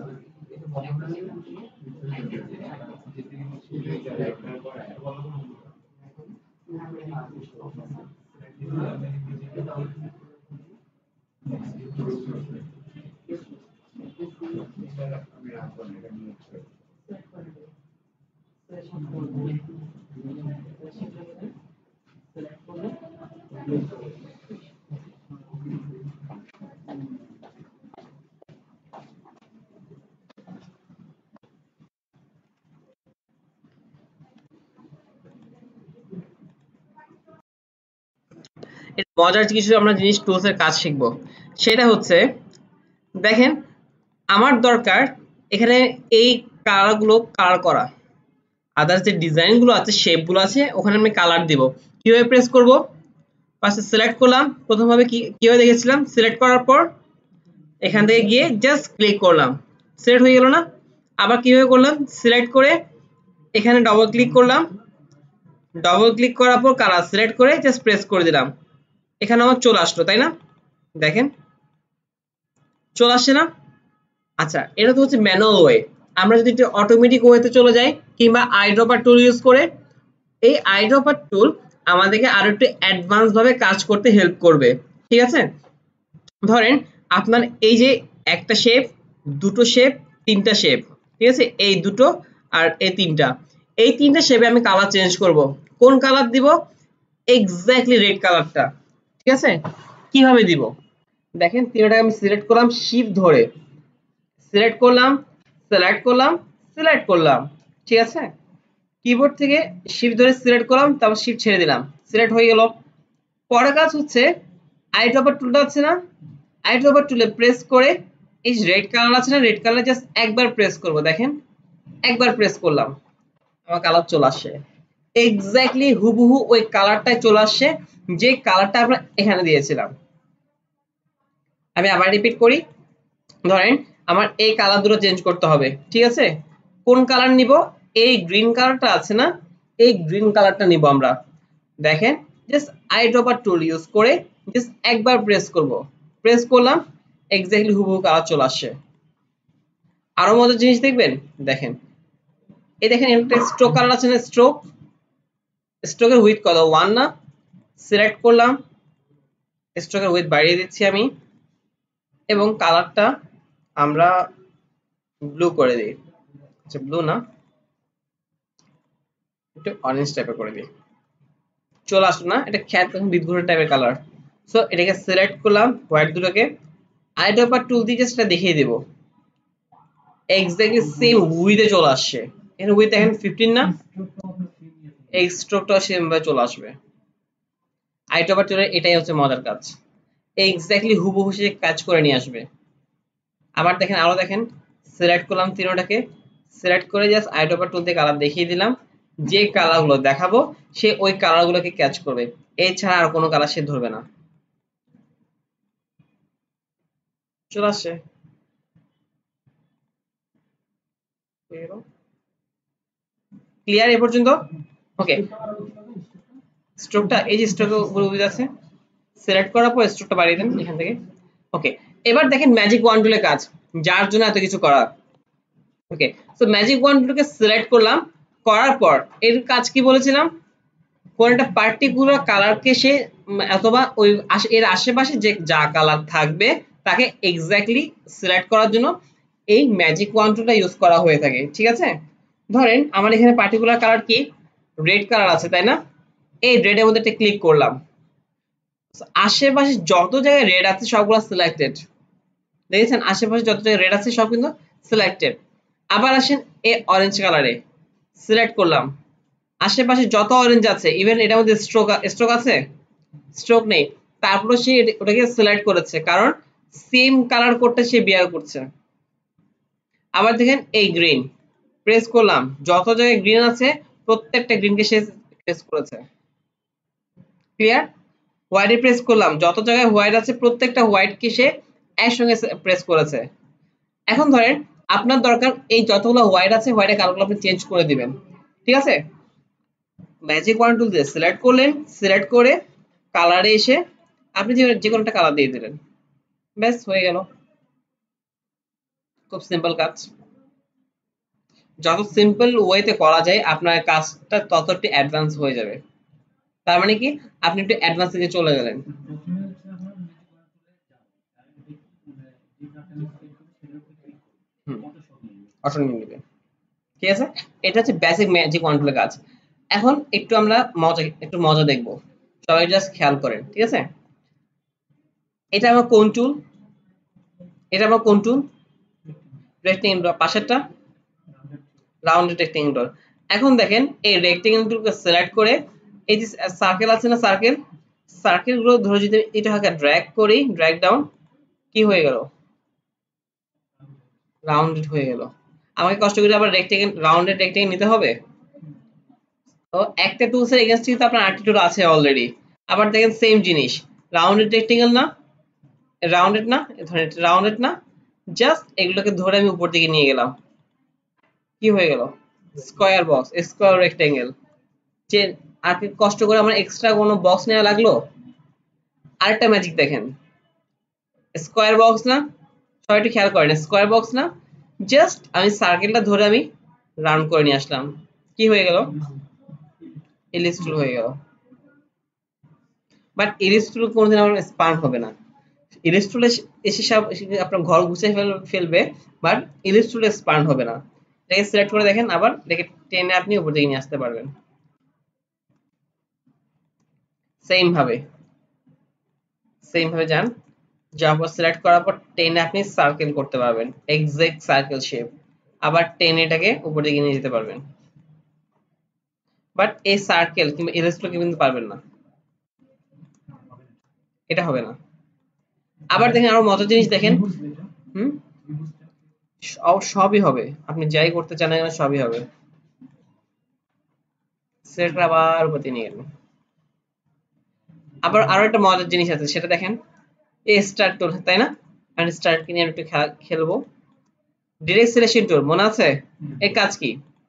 মজার কিছু আমরা জিনিস টুলস এর কাজ শিখবো। সেটা হচ্ছে দেখেন আমার দরকার এখানে এই কালার গুলো কালার করা, আদার্স যে ডিজাইন গুলো আছে শেপ গুলো আছে ওখানে আমি কালার দিব। কিভাবে প্রেস করব? ফার্স্টে সিলেক্ট করলাম, প্রথমভাবে কিভাবে দেখেছিলাম, সিলেক্ট করার পর এখান থেকে গিয়ে জাস্ট ক্লিক করলাম, সিলেক্ট হয়ে গেল না? আবার কিভাবে করলাম, সিলেক্ট করে এখানে ডবল ক্লিক করলাম, ডবল ক্লিক করার পর কালার সিলেক্ট করে জাস্ট প্রেস করে দিলাম, এখানে আমার চলে আসলো, তাই না? দেখেন চলে আসছে না? আচ্ছা, এটা তো হচ্ছে ম্যানুয়াল ওয়ে। আমরা যদি একটু অটোমেটিক ওয়েতে চলে যাই কিংবা আইড্রপার টুল ইউজ করে, এই আইড্রপার টুল আমাদেরকে আরো একটু অ্যাডভান্স ভাবে কাজ করতে হেল্প করবে। ঠিক আছে, ধরেন আপনার এই যে একটা শেপ, দুটো শেপ, তিনটা শেপ, ঠিক আছে, এই দুটো আর এই তিনটা শেপে আমি কালার চেঞ্জ করব। কোন কালার দিব? এক্স্যাক্টলি রেড কালারটা। ঠিক আছে, কিভাবে দিব দেখেন, তিনটাকে আমি সিলেক্ট করলাম, শিফট ধরে সিলেক্ট করলাম, সিলেক্ট করলাম, সিলেক্ট করলাম, ঠিক আছে, কিবোর্ড থেকে শিফট ধরে সিলেক্ট করলাম, তারপর শিফট ছেড়ে দিলাম, সিলেক্ট হয়ে গেল। পরের কাজ হচ্ছে আইড্রপার টুলটা আছে না, আইড্রপার টুলে প্রেস করে এই রেড কালার আছে না, রেড কালার জাস্ট একবার প্রেস করব। দেখেন একবার প্রেস করলাম, আমার কালার চলে আসছে, এক্স্যাক্টলি হুবহু ওই কালারটাই চলে আসছে যে কালারটা আমরা এখানে দিয়েছিলাম। আমি আবার রিপিট করি, ধরেন আমার এই কালার দুটো চেঞ্জ করতে হবে, ঠিক আছে, কোন কালার নিব? এই গ্রিন কালারটা আছে না, এই গ্রিন কালারটা নিব আমরা। দেখেন জাস্ট আইড্রপার টুল ইউজ করে জাস্ট একবার প্রেস করব, প্রেস করলাম, এক্স্যাক্টলি হুবহু কালার চলে আসছে। আরো মজার জিনিস দেখবেন, দেখেন এই দেখেন একটা স্ট্রোক কালার আছে না, স্ট্রোক, স্ট্রোকের উইথ কত? 1 না? সিলেক্ট করলাম, স্ট্রোকের উইথ বাড়িয়ে দিচ্ছি আমি, এবং কালারটা আমরা ব্লু করে দিই। আচ্ছা ব্লু না, একটু অরেঞ্জ টাইপের করে দিই, চলে আসলো না? এটা খ্যাত বিদঘুটে টাইপের কালার। সো এটাকে সিলেক্ট করলাম, হোয়াইট দুটোকে আইড্রপার টুল দিয়ে জাস্ট দেখিয়ে দেব, এক্স্যাক্টলি সেম উইথে চলে আসছে। এখানে উইথ দেখেন 15 না, এই স্ট্রোকটা সেম ভাবে চলে আসবে। আইড্রপার টুলের এটাই হচ্ছে মজার কাজ, এক্স্যাক্টলি হুবহু সে কাজ করে নিয়ে আসবে। আবার দেখেন, আরো দেখেন, সিলেক্ট করলাম তিনটাকে, সিলেক্ট করে জাস্ট আইড্রপার টুল দিয়ে কালার দেখিয়ে দিলাম, যে কালারগুলো দেখাবো সে ওই কালারগুলোকে ক্যাচ করবে, এছাড়া আর কোনো কালার সে ধরবে না। চলে আসছে, ক্লিয়ার এ পর্যন্ত? ওকে, স্ট্রোকটা এই যে স্ট্রোক উপরে উঠে যাচ্ছে, সিলেক্ট করার পর স্ট্রোকটা বাড়িয়ে দেন এখান থেকে। ওকে, এবার দেখেন ম্যাজিক ওয়ান টুলের কাজ, যার জন্য এত কিছু করা। ওকে, সো ম্যাজিক ওয়ান টুলকে সিলেক্ট করলাম, করার পর এর কাজ কি বলেছিলাম, কোন একটা পার্টিকুলার কালারকে সে অথবা ওই এর আশেপাশে যে যা কালার থাকবে তাকে এক্স্যাক্টলি সিলেক্ট করার জন্য এই ম্যাজিক ওয়ান টুলটা ইউজ করা হয়ে থাকে। ঠিক আছে, ধরেন আমার এখানে পার্টিকুলার কালার কি রেড কালার আছে, তাই না? এই রেড এর মধ্যে একটা ক্লিক করলাম, আশেপাশে যত জায়গায় রেড আছে সবগুলো সিলেক্টেড, দেখেছেন আশেপাশে যত জায়গায় রেড আছে সব কিন্তু সিলেক্টেড। আবার আসেন এই অরেঞ্জ কালারে, সিলেক্ট করলাম, আশেপাশে যত অরেঞ্জ আছে, ইভেন এটার মধ্যে স্ট্রোক আছে, স্ট্রোক নেই, তারপরে সে ওটাকে সিলেক্ট করেছে কারণ সেম কালার কোডটা সে বিয়ার করছে। আবার দেখেন এই গ্রিন, প্রেস করলাম, যত জায়গায় গ্রিন আছে প্রত্যেকটা গ্রিনকে সে প্রেস করেছে। ক্লিয়ার? হোয়াইটে প্রেস করলাম, যত জায়গায় হোয়াইট আছে প্রত্যেকটা হোয়াইটকে সে একসঙ্গে প্রেস করেছে। এখন ধরেন আপনার দরকার এই যতগুলো হোয়াইট আছে হোয়াইটের কালারগুলো আপনি চেঞ্জ করে দিবেন। ঠিক আছে, ম্যাজিক ওয়ান টুল দিয়ে সিলেক্ট করলেন, সিলেক্ট করে কালারে এসে আপনি যে কোনো একটা কালার দিয়ে দিলেন, ব্যাস হয়ে গেল। খুব সিম্পল কাজ, যত সিম্পল ওয়েতে করা যায় আপনার কাজটা ততটি অ্যাডভান্স হয়ে যাবে। তার মানে কি আপনি একটু অ্যাডভান্স দিকে চলে গেলেন। অটো নিয়ে নেবে, ঠিক আছে, এটা হচ্ছে বেসিক ম্যাজিক ওয়ান টুলের কাজ। এখন একটু আমরা মজা দেখবো, সবাই জাস্ট খেয়াল করেন। ঠিক আছে, এটা আমার কোন টুল, এটা আমার কোন টুল, রেক্টেঙ্গেল, পাশেরটা রাউন্ডেড রেক্টেঙ্গেল। এখন দেখেন এই রেক্টেঙ্গেল টুলকে সিলেক্ট করে এই যে সার্কেল আছে না, সার্কেল গুলো ধরে যদি এটা হালকা ড্র্যাগ করি, ড্র্যাগ ডাউন, কি হয়ে গেল, রাউন্ডেড হয়ে গেল। আমাকে কষ্ট করে আবার রাউন্ডেড রেক্টেঙ্গেল নিতে হবে? তো একটা টুলসের এগেইনস্ট কিন্তু আপনার আরেকটা টুল আছে অলরেডি। আবার দেখেন সেম জিনিস, রাউন্ডেড রেক্টেঙ্গেল না, রাউন্ডেড না, ধরেন রাউন্ডেড না, জাস্ট এগুলোকে ধরে আমি উপর দিকে নিয়ে গেলাম, কি হয়ে গেল, স্কয়ার বক্স, স্কয়ার রেক্টেঙ্গেল। যে আর কি কষ্ট করে আমার এক্সট্রা কোনো বক্স নেওয়া লাগলো? আরেকটা ম্যাজিক দেখেন, স্কয়ার বক্স না, সবাই একটু খেয়াল করেন, স্কয়ার বক্স না, জাস্ট আমি সার্কেলটা ধরে আমি রাউন্ড করে নিয়ে আসলাম, কি হয়ে গেল, এলিপস টুল হয়ে গেল। বাট এলিপস টুল কোনোদিন আমার স্পান হবে না, এলিপস টুলে এসে সব আপনার ঘর গুছিয়ে ফেলবে, বাট এলিপস টুলে স্পান হবে না। এটাকে সিলেক্ট করে দেখেন, আবার এটাকে টেনে আপনি উপর দিকে নিয়ে আসতে পারবেন সেম ভাবে, যান, যাওয়ার পর সিলেক্ট করার পর টেনে আপনি সার্কেল করতে পারবেন, এক্সাক্ট সার্কেল শেপ, আবার টেনে এটাকে উপর দিকে নিয়ে যেতে পারবেন। বাট এই সার্কেল কিংবা এলিপস টুল কিন্তু পারবেন না, এটা হবে না। আবার দেখেন আরো মজার জিনিস দেখেন, হুম, সবই হবে, আপনি যাই করতে চান না কেন সবই হবে। সিলেক্ট আবার উপর দিয়ে নিয়ে গেলেন। আবার আরো একটা মজার জিনিস আছে, সেটা দেখেন, এই স্টার্ট টুল, তাই না? আমি স্টার্ট নিয়ে একটু খেলবো, ডিরেক্ট সিলেকশন টুল মনে আছে, এই কাজ কি,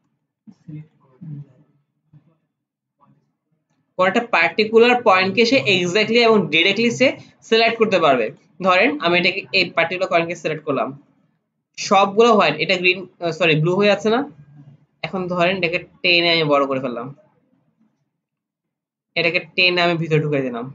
কোন একটা পার্টিকুলার পয়েন্টকে সে এক্স্যাক্টলি এবং ডিরেক্টলি সে সিলেক্ট করতে পারবে। ধরেন আমি এটাকে এই পার্টিকুলার পয়েন্টকে সিলেক্ট করলাম, সবগুলো হোয়াইট, এটা গ্রিন সরি ব্লু হয়ে আছে না, এখন ধরেন এটাকে টেনে আমি বড় করে ফেললাম, এটাকে টেনে আমি ভিতরে ঢুকিয়ে দিলাম,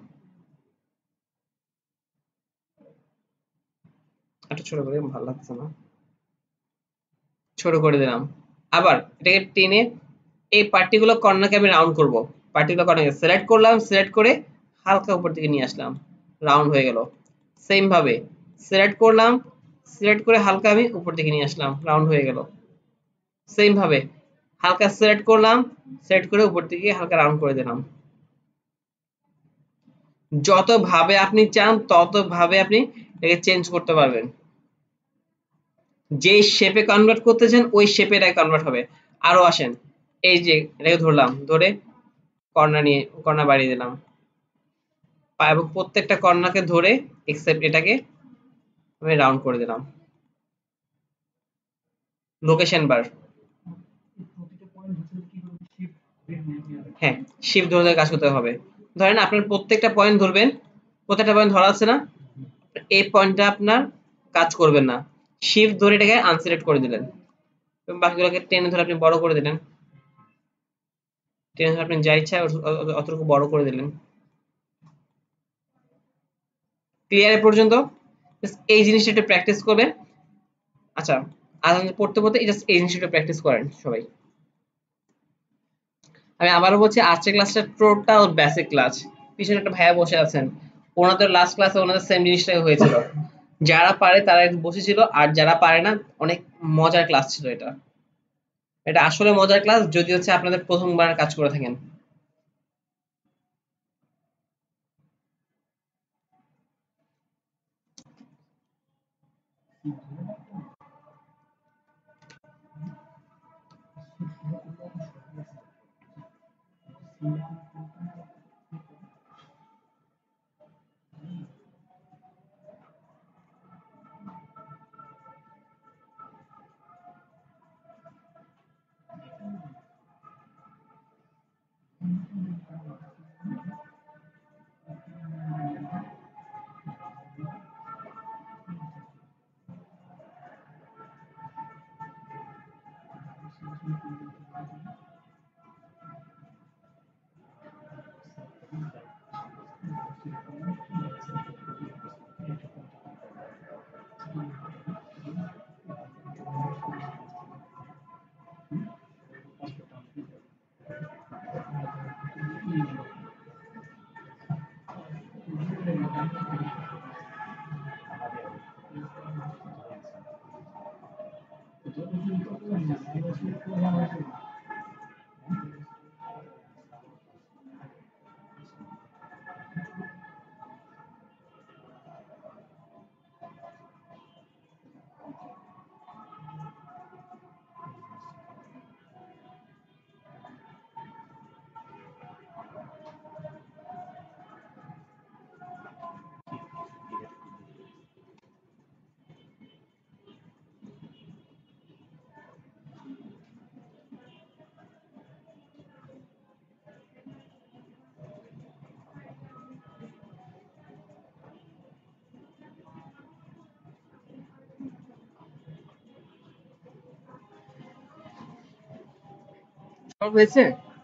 একটু ছোট করে, ভালো লাগছে না, ছোট করে দিলাম। আবার এটাকে টেনে এই পার্টিকুলার কর্নারকে আমি রাউন্ড করব, পার্টিকুলার কর্নারকে সিলেক্ট করলাম, সিলেক্ট করে হালকা উপর দিকে নিয়ে আসলাম, রাউন্ড হয়ে গেল। সেম ভাবে সিলেক্ট করলাম, সিলেক্ট করে হালকা আমি উপর দিকে নিয়ে আসলাম, রাউন্ড হয়ে গেল। সেম ভাবে হালকা সিলেক্ট করলাম, সিলেক্ট করে উপর দিকে হালকা রাউন্ড করে দিলাম। যত ভাবে আপনি চান তত ভাবে আপনি এটাকে চেঞ্জ করতে পারবেন। যে শেপে কনভার্ট করতেছেন ওই শেপে এটা কনভার্ট হবে। আরো আসেন, এই যে এটাকে ধরলাম, ধরে কর্নার বাড়িয়ে দিলাম, এবং প্রত্যেকটা কর্নারকে ধরে এক্সেপ্ট এটাকে আমি রাউন্ড করে দিলাম। লোকেশন বার, প্রতিটা পয়েন্ট ধরতে কিভাবে শিফট নেওয়া হ্যাঁ শিফট ধরে কাজ করতে হবে। ধরেন আপনার প্রত্যেকটা পয়েন্ট ধরবেন, প্রত্যেকটা পয়েন্ট ধরা আছে না, এই পয়েন্টটা আপনার কাজ করবেন না, শিফট ধরে এটাকে আনসিলেক্ট করে দিলেন, এবং বাকিগুলোকে টেনে ধরে আপনি বড় করে দিলেন, টেনে ধরে আপনি যা ইচ্ছা অতটুকু বড় করে দিলেন। ক্লিয়ার এ পর্যন্ত? এই জিনিসটা একটু প্র্যাকটিস করবেন। আচ্ছা, আজান পড়তে পড়তে জাস্ট এই জিনিসটা প্র্যাকটিস করেন সবাই। আমি আবারও বলছি, আজকের ক্লাসটা টোটাল বেসিক ক্লাস। পিছনে একটা ভাইয়া বসে আছেন, ওনাদের লাস্ট ক্লাসে ওনাদের সেম জিনিসটাই হয়েছিল। যারা পারে তারা বসেছিল, আর যারা পারে না, অনেক মজার ক্লাস ছিল এটা। এটা আসলে মজার ক্লাস যদি হচ্ছে আপনাদের প্রথমবার কাজ করে থাকেন। সলভ হয়েছে?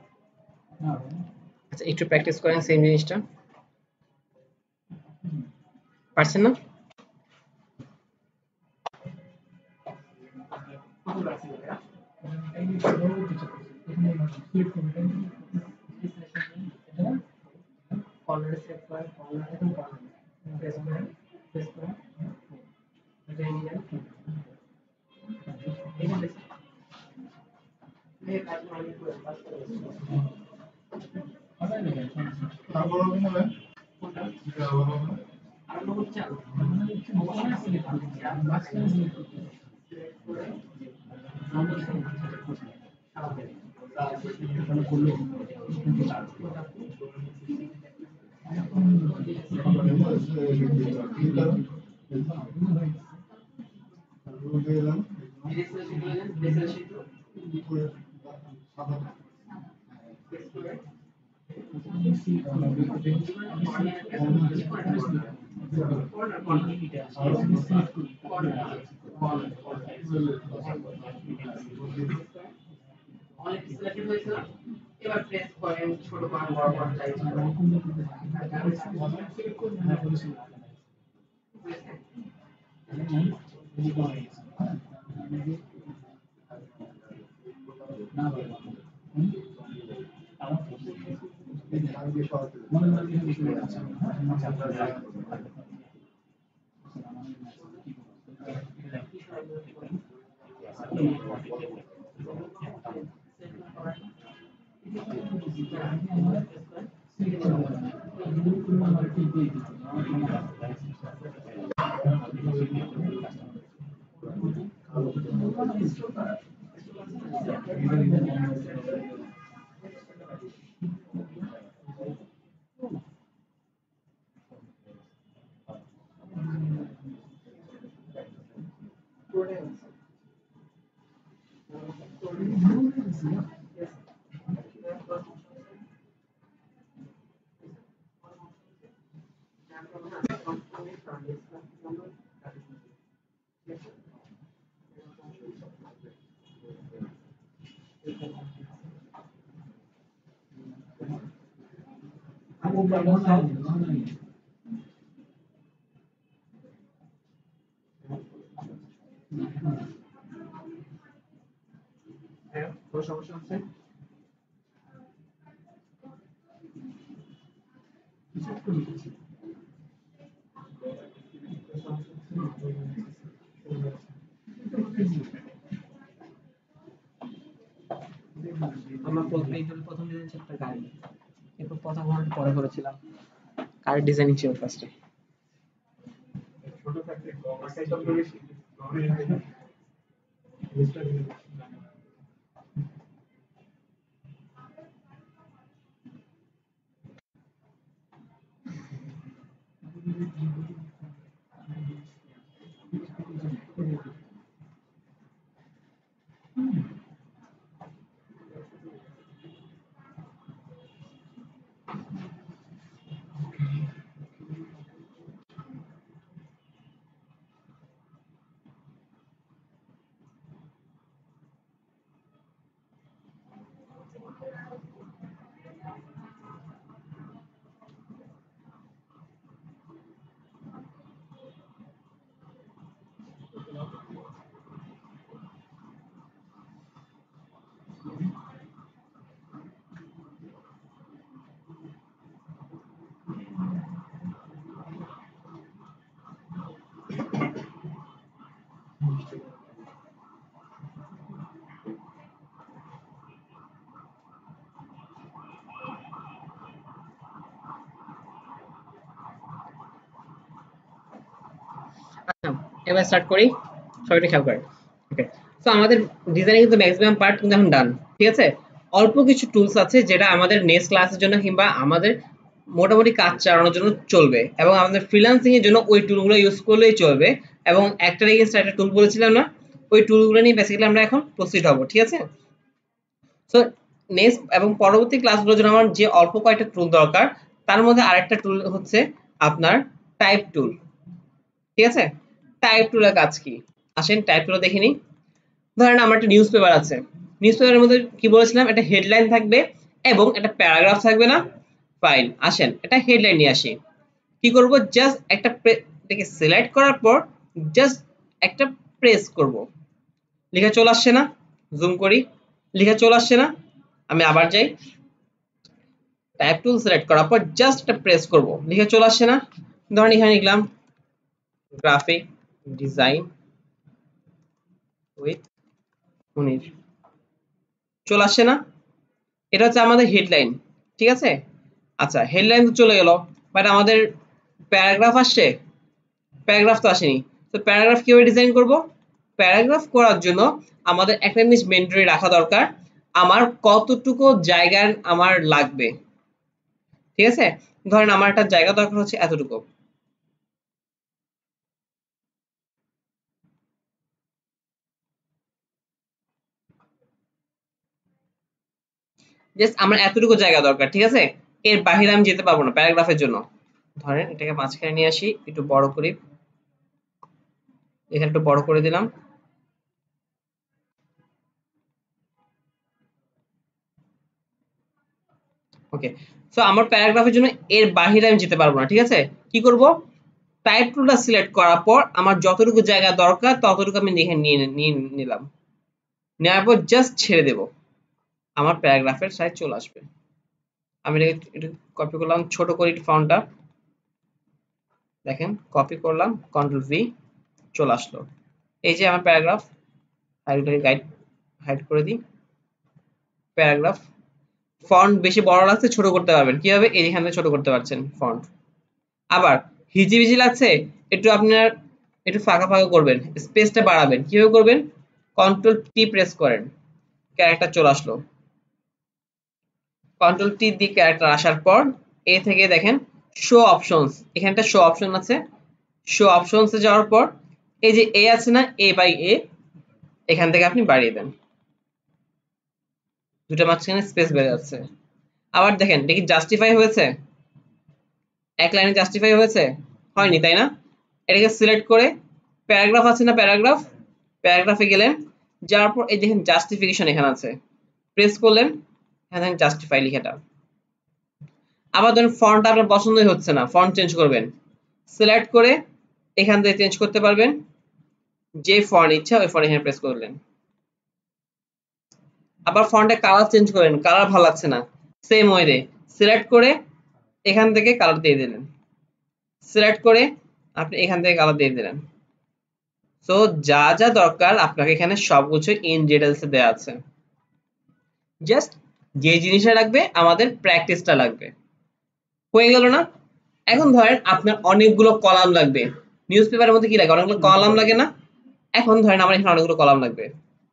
আচ্ছা, একটু প্র্যাকটিস করেন সেম জিনিসটা। পারছেন না? কর্নার সেট করেন, কর্নার এখন কর্নার প্রেস করেন, প্রেস করেন, এটা নিলেন, এটা দেখুন এই কাজ মানে করে কাজ করে তারপর হবে না ভাই? কোনটা এটা আবার হবে না? আর লোক চাল মানে হচ্ছে অবশ্যই সিলেক্ট করতে চান মাঝখানে সিলেক্ট করতে সিলেক্ট করে নরমাল সিলেক্ট করতে সামনে এখানে করলে অনেক সিলেক্টেড হয়েছে না? এবার প্রেস করেন, ছোট করেন, বড় করেন, যা ইচ্ছা করেন। সিলেক্ট করুন, হ্যাঁ বলেছি সমস্যা হচ্ছে আমরা প্রথম ডিজাইন ছিল একটা গাড়ি, এরপর প্রথম ঘন্টা পরে করেছিলাম কার ডিজাইনিং ছিল ফার্স্টে। ছোট থাকতে আচ্ছা, এবার স্টার্ট করি, সবাই খেয়াল করে। ওকে, তো আমাদের ডিজাইনিং কিন্তু ম্যাক্সিমাম পার্ট কিন্তু এখন ডান, ঠিক আছে। অল্প কিছু টুলস আছে যেটা আমাদের নেক্সট ক্লাসের জন্য কিংবা আমাদের মোটামুটি কাজ চালানোর জন্য চলবে, এবং আমাদের ফ্রিল্যান্সিং এর জন্য ওই টুলগুলো ইউজ করলেই চলবে। এবং একটার এগেইনস্ট একটা টুল বলেছিলাম না, ওই টুলগুলো নিয়ে বেসিক্যালি আমরা এখন প্রসিড হব, ঠিক আছে। সো নেক্সট এবং পরবর্তী ক্লাসগুলোর জন্য আমার যে অল্প কয়েকটা টুল দরকার, তার মধ্যে আরেকটা টুল হচ্ছে আপনার টাইপ টুল, ঠিক আছে। টাইপ টুলের কাজ কি, আসেন টাইপ টুল দেখে নিই। ধরেন আমার একটা নিউজ পেপার আছে, নিউজ পেপারের মধ্যে কি বলেছিলাম, একটা হেডলাইন থাকবে এবং একটা প্যারাগ্রাফ থাকবে না। ফাইন, আসেন একটা হেডলাইন নিয়ে আসি। কি করব, জাস্ট একটা এটাকে সিলেক্ট করার পর জাস্ট একটা প্রেস করব, লেখা চলে আসছে না। জুম করি, লেখা চলে আসছে না। আমি আবার যাই, টাইপ টুল সিলেক্ট করার পর জাস্ট একটা প্রেস করব, লেখা চলে আসছে না। ধরেন এখানে লিখলাম গ্রাফিক ডিজাইন উইথ 19, চলে আসছে না। এটা হচ্ছে আমাদের হেডলাইন, ঠিক আছে। আচ্ছা, হেডলাইন তো চলে গেল, বাট আমাদের প্যারাগ্রাফ আসছে, প্যারাগ্রাফ তো আসেনি। তো প্যারাগ্রাফ কিভাবে ডিজাইন করব, প্যারাগ্রাফ করার জন্য আমাদের একটা জিনিস মেন্টরি রাখা দরকার, আমার কতটুকু জায়গা আমার লাগবে, ঠিক আছে। ধরেন আমার একটা জায়গা দরকার হচ্ছে এতটুকু, জাস্ট আমার এতটুকু জায়গা দরকার, ঠিক আছে। এর বাইরে আমি যেতে পারবো না প্যারাগ্রাফের জন্য। ধরেন এটাকে মাঝখানে নিয়ে আসি, একটু বড় করি, এখানে একটু বড় করে দিলাম। ওকে, সো আমার প্যারাগ্রাফের জন্য এর বাইরে আমি যেতে পারবো না, ঠিক আছে। কি করব, টাইপ টুলটা সিলেক্ট করার পর আমার যতটুকু জায়গা দরকার ততটুকু আমি নিয়ে নিলাম, নেওয়ার পর জাস্ট ছেড়ে দেব, আমার প্যারাগ্রাফের সাইজ চলে আসবে। আমি এটাকে একটু কপি করলাম, ছোট করি ফন্টটা, দেখেন কপি করলাম, কন্ট্রোল ভি, চলে আসলো। এই যে আমার প্যারাগ্রাফ, হাইড করে দিই প্যারাগ্রাফ। ফন্ট বেশি বড় লাগছে ছোট করতে পারবেন কিভাবে, এইখানে ছোট করতে পারছেন ফন্ট। আবার হিজিবিজি লাগছে, একটু আপনার একটু ফাঁকা ফাঁকা করবেন, স্পেসটা বাড়াবেন, কিভাবে করবেন, কন্ট্রোল টি প্রেস করেন, ক্যারেক্টার চলে আসলো। কন্ট্রোল টি দিয়ে ক্যারেক্টার আসার পর এ থেকে দেখেন শো অপশনস, এখানটা শো অপশন আছে, শো অপশনসে যাওয়ার পর এই যে এ আছে না, এ বাই এ, এখান থেকে আপনি বাড়িয়ে দেন। দুটো মাঝখানে স্পেস বেড়ে যাচ্ছে। আবার দেখেন এটা কি জাস্টিফাই হয়েছে? এক লাইনে জাস্টিফাই হয়েছে? হয়নি, তাই না? এটাকে সিলেক্ট করে প্যারাগ্রাফ আছে না, প্যারাগ্রাফে গেলেন, যাওয়ার পর এই দেখেন জাস্টিফিকেশন এখানে আছে, প্রেস করলেন, এখানে জাস্টিফাই লেখাটা। আবার ধরুন ফন্টটা আপনার পছন্দই হচ্ছে না, ফন্ট চেঞ্জ করবেন, সিলেক্ট করে এখান থেকে চেঞ্জ করতে পারবেন, যে ফন্ট ইচ্ছা ওই ফন্ট এখানে প্রেস করলেন। আবার ফন্টে কালার চেঞ্জ করেন, কালার ভালো লাগছে না, সেম ওয়ে সিলেক্ট করে এখান থেকে কালার দিয়ে দিলেন, সিলেক্ট করে আপনি এখান থেকে কালার দিয়ে দিলেন। সো যা যা দরকার আপনাকে এখানে সবকিছু ইন ডিটেইলসে দেওয়া আছে। জাস্ট যে জিনিসটা লাগবে আমাদের প্র্যাকটিসটা লাগবে। হয়ে গেল না? এখন ধরেন আপনার অনেকগুলো কলাম লাগবে। নিউজ পেপারের মধ্যে কি লাগে? অনেকগুলো কলাম লাগে না? এখন ধরেন আমার এখানে অনেকগুলো কলাম লাগবে।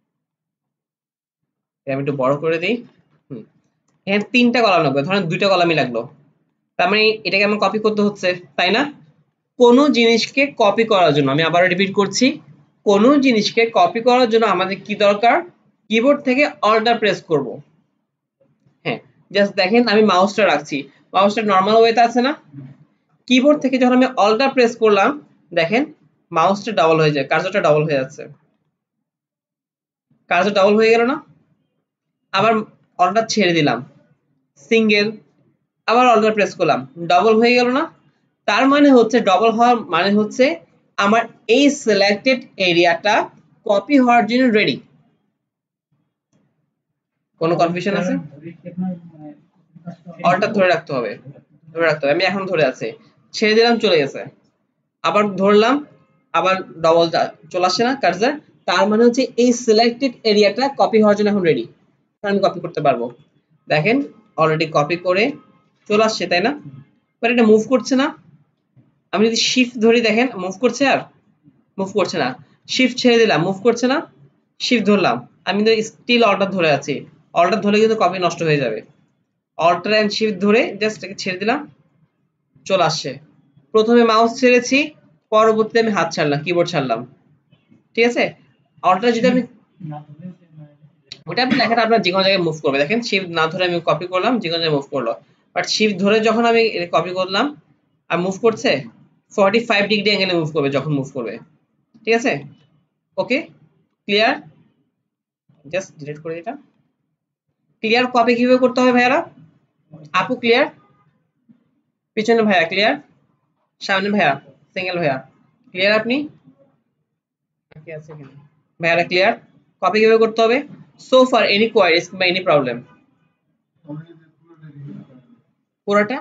আমি একটু বড় করে দিই। এখানে 3টা কলাম লাগবে, ধরেন 2টা কলামই লাগলো। তার মানে এটাকে আমার কপি করতে হচ্ছে, তাই না? কোনো জিনিসকে কপি করার জন্য, আমি আবারও রিপিট করছি, কোনো জিনিসকে কপি করার জন্য আমাদের কি দরকার? কিবোর্ড থেকে অল্টার প্রেস করব। হ্যাঁ, জাস্ট দেখেন আমি মাউসটা রাখছি, মাউসটা নর্মাল ওয়েতে আছে না? কিবোর্ড থেকে যখন আমি অল্টার প্রেস করলাম, দেখেন মাউসটা ডাবল হয়ে যায়, কার্সরটা ডাবল হয়ে যাচ্ছে, কার্সর ডাবল হয়ে গেল না? আবার অল্টার ছেড়ে দিলাম, সিঙ্গেল, আবার অল্টার প্রেস করলাম, ডাবল হয়ে গেল না? তার মানে হচ্ছে, ডবল হওয়ার মানে হচ্ছে আমার এই সিলেক্টেড এরিয়াটা কপি হওয়ার জন্য রেডি। কোনো কনফিউশন আছে? অল্টার ধরে রাখতে হবে, আমি এখন ধরে আছে, ছেড়ে দিলাম, চলে গেছে, আবার ধরলাম, আবার ডবল চলে আসছে না কার্সর? তার মানে হচ্ছে এই সিলেক্টেড এরিয়াটা কপি হওয়ার জন্য এখন রেডি, আমি কপি করতে পারবো। দেখেন অলরেডি কপি করে চলে আসছে, তাই না? বাট এটা মুভ করছে না। আমি যদি শিফট ধরি, দেখেন মুভ করছে, আর মুভ করছে না। শিফট ছেড়ে দিলাম, মুভ করছে না। শিফট ধরলাম, আমি কিন্তু স্টিল অল্টার ধরে আছি, অল্টার ধরে কিন্তু কপি নষ্ট হয়ে যাবে। অল্টার এন্ড শিফট ধরে জাস্ট এটাকে ছেড়ে দিলাম, চলে আসছে। প্রথমে মাউস ছেড়েছি, পরবর্তীতে আমি হাত ছাড়লাম, কিবোর্ড ছাড়লাম, ঠিক আছে? অল্টার যদি আমি ওটা আপনি লেখাটা আপনার যে কোনো জায়গায় মুভ করবে, দেখেন শিফট না ধরে আমি কপি করলাম, যে কোনো জায়গায় মুভ করলো। বাট শিফট ধরে যখন আমি কপি করলাম আর মুভ করছে, 45 ডিগ্রি অ্যাঙ্গেলে মুভ করবে যখন মুভ করবে, ঠিক আছে? ওকে, ক্লিয়ার? জাস্ট ডিলিট করে দিটা। ক্লিয়ার কপি কিভাবে করতে হবে ভাইয়ারা? আপু ক্লিয়ার? পিছনে ভাইয়া ক্লিয়ার? সামনে ভাইয়া, সিঙ্গেল ভাইয়া ক্লিয়ার? আপনি কি আছে এখানে? ভাইয়ারা ক্লিয়ার কপি কিভাবে করতে হবে? সো ফার এনি কোয়ারিজ বা এনি প্রবলেম? পুরোটা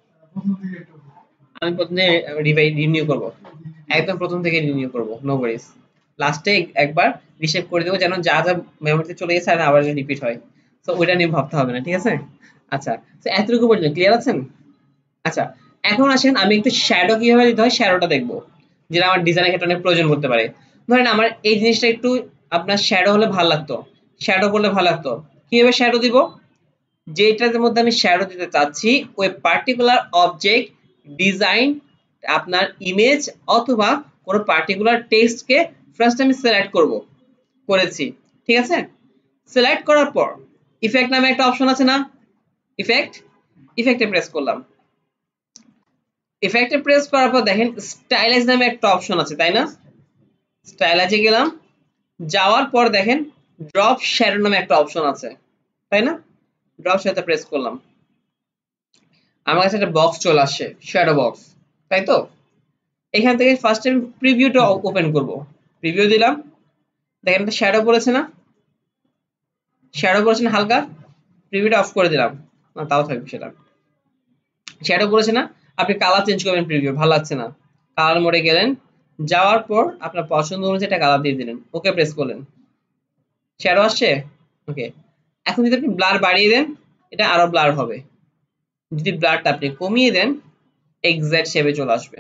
আমি প্রথমে রিনিউ করব, একদম প্রথম থেকে রিনিউ করব, নো ওয়ারিজ। লাস্টে একবার রিসেভ করে দেবো, যেন যা যা মেমোরিতে চলে গেছে আর আবার রিপিট হয়। তো ওইটা নিয়ে ভাবতে হবে না, ঠিক আছে? আচ্ছা, তো এতটুকু পর্যন্ত ক্লিয়ার আছেন? আচ্ছা, এখন আসেন আমি একটু শ্যাডো কিভাবে দিতে হয় শ্যাডোটা দেখবো, যেটা আমার ডিজাইনের ক্ষেত্রে অনেক প্রয়োজন পড়তে পারে। ধরেন আমার এই জিনিসটা একটু আপনার শ্যাডো হলে ভালো লাগতো, শ্যাডো করলে ভালো লাগতো, কিভাবে শ্যাডো দিব? যেটার মধ্যে আমি শ্যাডো দিতে চাচ্ছি ওই পার্টিকুলার অবজেক্ট, ডিজাইন, আপনার ইমেজ অথবা কোনো পার্টিকুলার টেক্সটকে ফার্স্ট আমি সিলেক্ট করেছি, ঠিক আছে? সিলেক্ট করার পর ইফেক্ট নামে একটা অপশন আছে না, ইফেক্টে প্রেস করলাম, ইফেক্টে প্রেস করার পর দেখেন স্টাইলাইজ নামে একটা অপশন আছে, তাই না? স্টাইলাইজে গেলাম, যাওয়ার পর দেখেন ড্রপ শ্যাডো নামে একটা অপশন আছে, তাই না? ড্রপ শ্যাডোতে প্রেস করলাম, আমার কাছে একটা বক্স চলে আসছে, শ্যাডো বক্স, তাই তো? এখান থেকে ফার্স্ট আমি প্রিভিউটা ওপেন করব, প্রিভিউ দিলাম, দেখেন একটা শ্যাডো পড়েছে না? শ্যাডো পড়েছে না হালকা? প্রিভিউটা অফ করে দিলাম, না তাও থাকবে সেটা। শ্যাডো পড়েছে না? আপনি কালার চেঞ্জ করবেন, প্রিভিউ ভালো লাগছে না, কালার মোডে গেলেন, যাওয়ার পর আপনার পছন্দ অনুযায়ী একটা কালার দিয়ে দিলেন, ওকে প্রেস করলেন, শ্যাডো আসছে, ওকে। এখন যদি আপনি ব্লার বাড়িয়ে দেন এটা আরো ব্লার হবে, যদি ব্লারটা আপনি কমিয়ে দেন এক্সাক্ট শেপে চলে আসবে।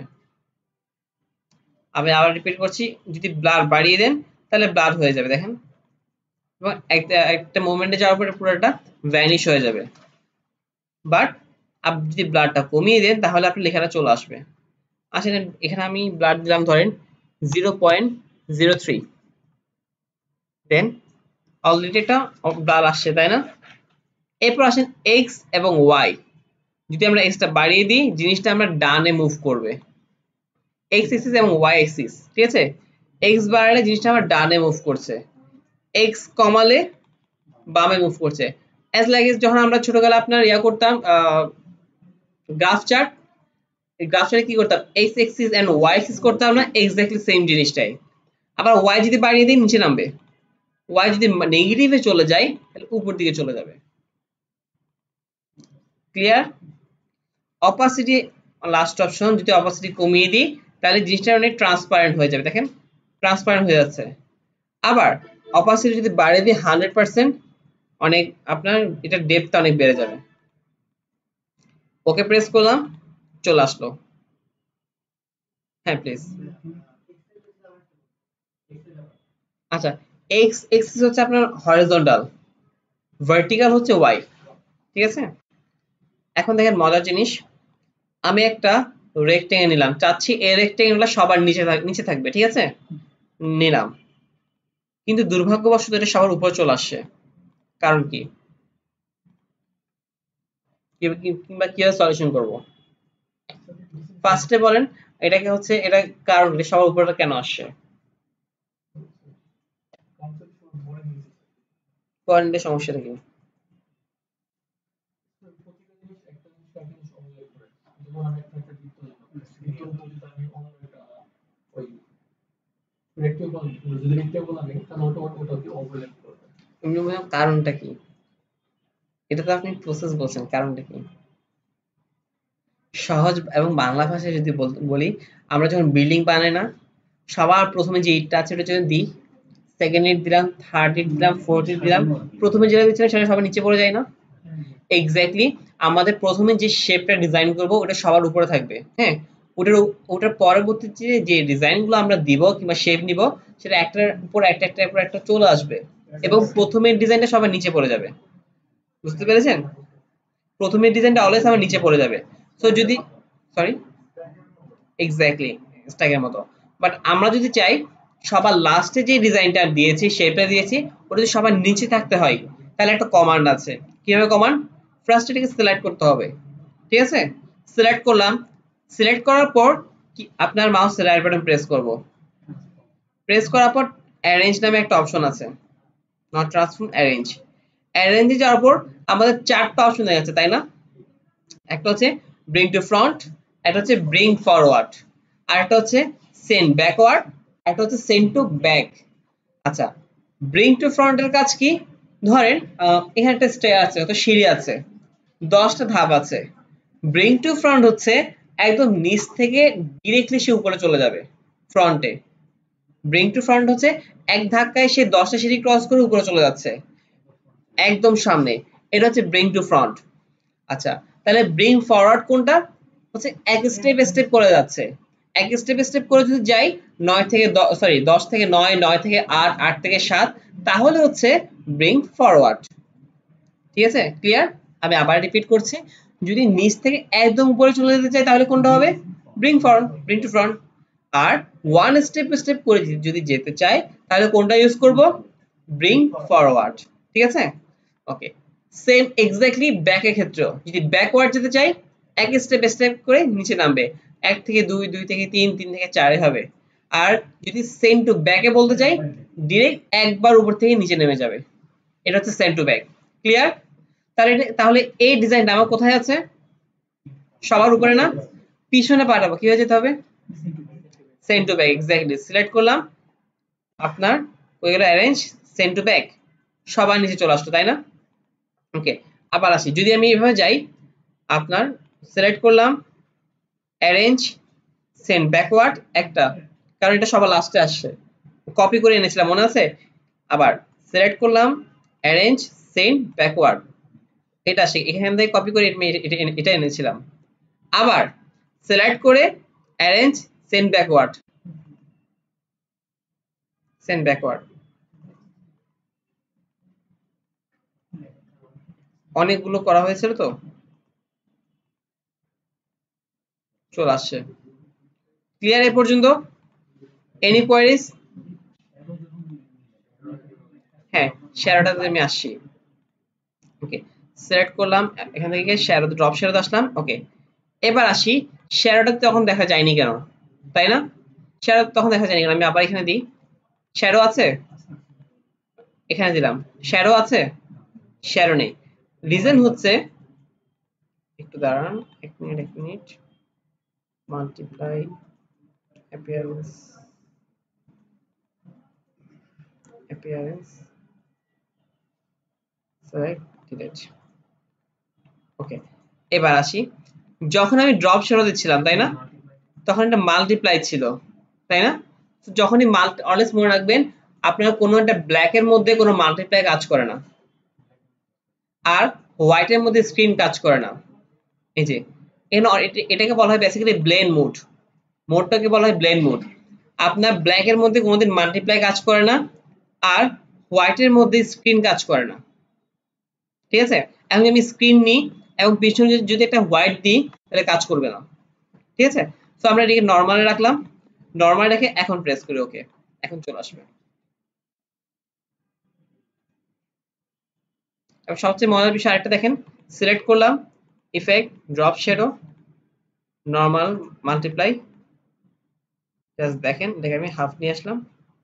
আমি আবার রিপিট করছি, যদি ব্লার বাড়িয়ে দেন তাহলে ব্লার হয়ে যাবে, দেখেন, এবং একটা মোমেন্টে যাওয়ার পরে পুরোটা ভ্যানিশ হয়ে যাবে। বাট আপনি যদি ব্লারটা কমিয়ে দেন তাহলে আপনার লেখাটা চলে আসবে। আসলে এখানে আমি ব্লার দিলাম ধরেন 0.03, দেন অলরেডি একটা ব্লার আসছে, তাই না? এরপর আসেন এক্স এবং ওয়াই, যদি আমরা এক্সটা বাড়িয়ে দিই জিনিসটা আমরা ডানে মুভ করবে, এক্স এক্সিস এবং ওয়াই এক্সিস, ঠিক আছে? এক্স বাড়ালে জিনিসটা আমার ডানে মুভ করছে, এক্স কমালে বামে মুভ করছে। অ্যাজ লাইক যখন আমরা ছোটবেলা আপনার ইয়া করতাম গ্রাফ চার্ট, এই গ্রাফ চার্টে কি করতাম, X axis and Y axis করতাম না, এক্স্যাক্টলি সেম জিনিসটাই। আবার ওয়াই যদি বাড়িয়ে দিই নিচে নামবে, ওয়াই যদি নেগেটিভে চলে যায় তাহলে উপর দিকে চলে যাবে। ক্লিয়ার? অপাসিটি লাস্ট অপশন, যদি অপাসিটি কমিয়ে দিই তাহলে জিনিসটা অনেক ট্রান্সপারেন্ট হয়ে যাবে, দেখেন ট্রান্সপারেন্ট হয়ে যাচ্ছে। আবার অপাসিটি যদি বাড়িয়ে দিই 100%, অনেক আপনার এটা ডেপথ অনেক বেড়ে যাবে। ওকে প্রেস করলাম, চলে আসলো। হ্যাঁ প্লিজ। আচ্ছা, এক্স এক্সিস হচ্ছে আপনার হরিজন্টাল, ভার্টিক্যাল হচ্ছে ওয়াই, ঠিক আছে? এখন দেখেন মজার জিনিস, আমি একটা রেক্টেঙ্গেল নিলাম, চাচ্ছি এই রেক্টেঙ্গেলটা সবার নিচে থাকবে, ঠিক আছে? নিলাম, কিন্তু দুর্ভাগ্যবশত এটা সবার উপরে চলে আসছে, কারণ কি? কিংবা কিভাবে সলিউশন করব? ফার্স্টে বলেন এটাকে হচ্ছে, এটা কারণ কি সবার উপরে কেন আসছে? পয়েন্টের সমস্যাটা কি? প্রতিটা জিনিস একটা জিনিস একটা জিনিস অনুযায়ী করে। যেমন আমি একটা বৃত্ত নিলাম, বৃত্তের উপর যদি আমি অন্য একটা ওই রেক্টেঙ্গল, যদি রেক্টেঙ্গল আনি তাহলে ওটাকে ওভারল্যাপ করবে। আমি বললাম কারণটা কি? এটা তো আপনি প্রসেস বলছেন, কারণটা কি? সহজ এবং বাংলা ভাষায় যদি বলি, আমরা যখন বিল্ডিং বানাই না, সবার প্রথমে যে ইটটা আছে ওটা যদি দিই, সেকেন্ড ইট দিলাম, থার্ড ইট দিলাম, ফোর্থ ইট দিলাম, প্রথমে যেটা দিচ্ছিলাম সেটা সবার নিচে পড়ে যায় না? এক্স্যাক্টলি আমাদের প্রথমে যে শেপটা ডিজাইন করব ওটা সবার উপরে থাকবে, হ্যাঁ? ওটার পরবর্তীতে যে ডিজাইন গুলো আমরা দিব কিংবা শেপ নিব, সেটা একটার উপর একটার উপর একটা চলে আসবে এবং প্রথমের ডিজাইনটা সবার নিচে পড়ে যাবে। বুঝতে পেরেছেন? প্রথমের ডিজাইনটা অলওয়েজ আমার নিচে পড়ে যাবে। সো যদি, সরি, এক্স্যাক্টলি স্ট্যাকের মতো। বাট আমরা যদি চাই সবার লাস্টে যে ডিজাইনটা দিয়েছি, শেপটা দিয়েছি, ওটা যদি সবার নিচে থাকতে হয়, তাহলে একটা কমান্ড আছে। কিভাবে কমান্ড? ফার্স্ট এটাকে সিলেক্ট করতে হবে, ঠিক আছে? সিলেক্ট করলাম, সিলেক্ট করার পর কি আপনার মাউস রাইট বাটন প্রেস করব, প্রেস করার পর অ্যারেঞ্জ নামে একটা অপশন আছে, নট ট্রান্সফর্ম, অ্যারেঞ্জ। অ্যারেঞ্জে যাওয়ার পর আমাদের চারটা অপশন দেখা যাচ্ছে, তাই না? একটা হচ্ছে ব্রিং টু ফ্রন্ট, একটা হচ্ছে ব্রিং ফরওয়ার্ড, আর একটা হচ্ছে সেন্ড ব্যাকওয়ার্ড, একটা হচ্ছে সেন্ড টু ব্যাক। আচ্ছা, ব্রিং টু ফ্রন্টের কাজ কি? ধরেন এখানে একটা স্টেয়ার আছে, তো সিঁড়ি আছে, 10টা ধাপ আছে। ব্রিং টু ফ্রন্ট হচ্ছে একদম নিচ থেকে ডিরেক্টলি সে উপরে চলে যাবে ফ্রন্টে। ব্রিং টু ফ্রন্ট হচ্ছে এক ধাক্কায় সে 10টা সিঁড়ি ক্রস করে উপরে চলে যাচ্ছে একদম সামনে, এটা হচ্ছে ব্রিং টু ফ্রন্ট। আচ্ছা, তাহলে ব্রিং ফরওয়ার্ড কোনটা? হচ্ছে এক স্টেপ স্টেপ করে যাচ্ছে, এক স্টেপ স্টেপ করে যদি যাই 9 থেকে 10 থেকে 9, 9 থেকে 8, 8 থেকে 7, তাহলে হচ্ছে ব্রিং ফরওয়ার্ড। ঠিক আছে? ক্লিয়ার? আমি আবার রিপিট করছি, যদি নিচ থেকে একদম উপরে চলে যেতে চাই তাহলে কোনটা হবে? Bring forward, bring to front. আর ওয়ান স্টেপ স্টেপ করে যদি যেতে চাই তাহলে কোনটা ইউজ করব? Bring forward. ঠিক আছে? ওকে, সেম এক্স্যাক্টলি ব্যাকের ক্ষেত্রেও যদি ব্যাকওয়ার্ড যেতে চাই এক স্টেপ স্টেপ করে নিচে নামবে, 1 থেকে 2, 2 থেকে 3, 3 থেকে 4 হবে। আর যদি সেন্ড টু ব্যাকে বলতে চাই ডিরেক্ট একবার উপর থেকে নিচে নেমে যাবে, এটা হচ্ছে সেন্ড টু ব্যাক। ক্লিয়ার? তাহলে এই ডিজাইনটা আমার কোথায় আছে? সবার উপরে না? পিছনে পাঠাবো, কি হয়ে যেতে হবে? Send to back, exactly select করলাম, আপনার ওইগুলো অ্যারেঞ্জ, সেন্ড টু ব্যাক, সবার নিচে চলে আসলো, তাই না? ওকে, আবার আসি, যদি আমি এভাবে যাই, আপনার সিলেক্ট করলাম, অ্যারেঞ্জ, সেন্ড ব্যাকওয়ার্ড একটা, কারণ এটা সবার লাস্টে আসছে, কপি করে এনেছিলাম মনে আছে? আবার সিলেক্ট করলাম, অ্যারেঞ্জ, সেন্ড ব্যাকওয়ার্ড, এটা আসে এখান থেকে কপি করে এটা এনেছিলাম। আবার সিলেক্ট করে arrange, send backward, send backward, অনেকগুলো করা হয়েছিল তো চলে আসছে। ক্লিয়ার এ পর্যন্ত? Any queries? হ্যাঁ, শ্যাডোটাতে আমি আসছি। ওকে, সিলেক্ট করলাম, এখান থেকে শ্যাডো ড্রপ শ্যাডোতে আসলাম। ওকে, এবার আসি শ্যাডোটা তখন দেখা যায়নি কেন, তাই না? শ্যাডো তখন দেখা যায়নি কেন? আমি আবার এখানে দিই, শ্যাডো আছে, এখানে দিলাম শ্যাডো আছে, শ্যাডো নেই। রিজন হচ্ছে, একটু দাঁড়ান, এক মিনিট, multiply appearance select delete. Okay, এবার আসি, যখন আমি ড্রপ শ্যাডো দিচ্ছিলাম, তাই না, তখন এটা মাল্টিপ্লাই ছিল, তাই না? যখনই অলওয়েজ মনে রাখবেন আপনার কোনো একটা ব্ল্যাকের মধ্যে কোনো মাল্টিপ্লাই কাজ করে না, আর হোয়াইটের মধ্যে স্ক্রিন কাজ করে না। এই যে এটাকে বলা হয় বেসিক্যালি ব্লেন্ড মোড, মোডটাকে বলা হয় ব্লেন্ড মোড। আপনার ব্ল্যাকের মধ্যে কোনোদিন মাল্টিপ্লাই কাজ করে না, আর হোয়াইটের মধ্যে স্ক্রিন কাজ করে না, ঠিক আছে? এখন আমি স্ক্রিন নিই এবং পিছনে যদি একটা হোয়াইট দিই তাহলে কাজ করবে না, ঠিক আছে? তো আমরা এটাকে নর্মালে রাখলাম, নর্মাল রেখে এখন প্রেস করি ওকে, এখন চলে আসবে। এবং সবচেয়ে মজার বিষয় আরেকটা দেখেন, সিলেক্ট করলাম, effect, drop shadow, normal, multiply, just দেখেন, এটাকে আমি হাফ নিয়ে আসলাম,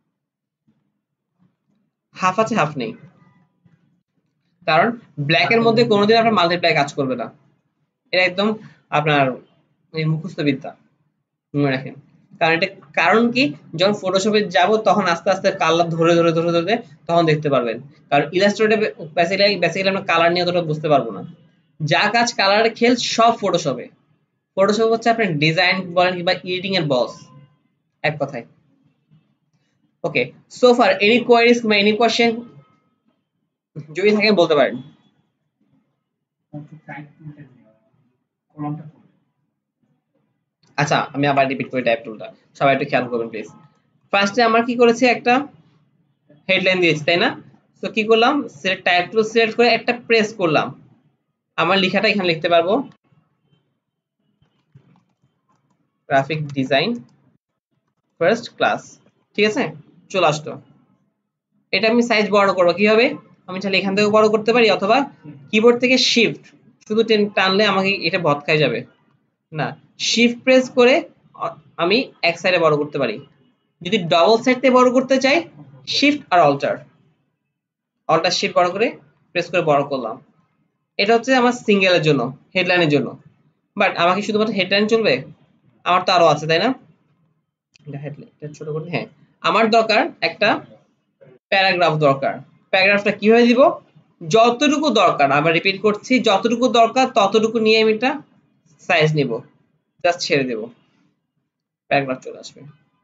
হাফ আছে হাফ নেই, কারণ ব্ল্যাকের মধ্যে কোনোদিন আপনার মাল্টিপ্লাই কাজ করবে না। এটা একদম আপনার মুখস্থ বিদ্যা, মনে রাখেন। কারণ এটা, কারণ কি, যখন ফটোশপে যাব তখন আস্তে আস্তে কালার ধরে ধরে ধরে ধরে তখন দেখতে পারবেন। কারণ ইলাস্ট্রেটরে বেসিক্যালি আমরা কালার নিয়ে অতটা বুঝতে পারবো না। যা কাজ কালারের খেল সব ফটোশপে। ফটোশপ হচ্ছে আপনার ডিজাইন বলেন কিংবা এডিটিং এর বস, এক কথায়। Okay, so far any queries কিংবা এনি কোয়েশ্চেন যদি থাকে বলতে পারেন। আচ্ছা, আমি আবার রিপিট করি টাইপ টুলটা, সবাই একটু খেয়াল করবেন প্লিজ। ফার্স্টে আমরা কি করেছি, একটা হেডলাইন দিয়েছি, তাই না? তো কি করলাম, সিলেক্ট টাইপ টুল সিলেক্ট করে একটা প্রেস করলাম, আমার লেখাটা এখানে লিখতে পারবো, গ্রাফিক ডিজাইন ফার্স্ট ক্লাস, ঠিক আছে? চলে আসতো। এটা আমি সাইজ বড় করবো কিভাবে, আমি চাইলে এখান থেকে বড় করতে পারি, অথবা কিবোর্ড থেকে শিফট শুধু টানলে আমাকে এটা ভদ খাই যাবে না, শিফট প্রেস করে আমি এক সাইডে বড় করতে পারি। যদি ডবল সাইড থেকে বড় করতে চাই, শিফট আর অল্টার শিফট বড় করে প্রেস করে বড় করলাম। এটা হচ্ছে আমার সিঙ্গেলের জন্য, হেডলাইনের জন্য। বাট আমাকে শুধুমাত্র হেডলাইন চলবে? আমার তো আরো আছে, তাই না? হেডলাইন ছোট করে, হ্যাঁ, আমার দরকার একটা প্যারাগ্রাফ দরকার। প্যারাগ্রাফটা কিভাবে দিব, যতটুকু দরকার, আবার রিপিট করছি, যতটুকু দরকার ততটুকু নিয়ে আমি এটা সাইজ নিব, জাস্ট ছেড়ে দেব, প্যারাগ্রাফ চলে আসবে।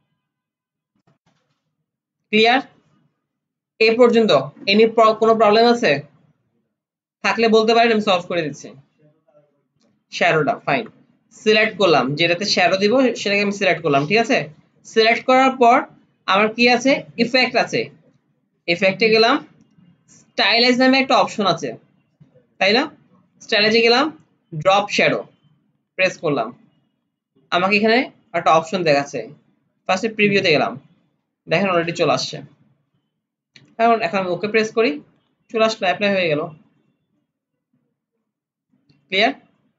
ক্লিয়ার? এই পর্যন্ত এনি কোনো প্রবলেম আছে? থাকলে বলতে পারেন, আমি সলভ করে দিচ্ছি। শ্যাডোটা ফাইন, সিলেক্ট করলাম, যেটাতে শ্যাডো দিব সেটাকে আমি সিলেক্ট করলাম, ঠিক আছে? সিলেক্ট করার পর আমার কি আছে, ইফেক্ট আছে, ইফেক্টে গেলাম, স্টাইলাইজ নামে একটা অপশন আছে, তাই না? স্টাইলাইজে গেলাম, ড্রপ শ্যাডো প্রেস করলাম, আমাকে এখানে একটা অপশন দেখাচ্ছে। ফার্স্টে প্রিভিউতে গেলাম, দেখেন অলরেডি চলে আসছে। এখন আমি ওকে প্রেস করি, চলে আসলো, অ্যাপ্লাই হয়ে গেল। ক্লিয়ার?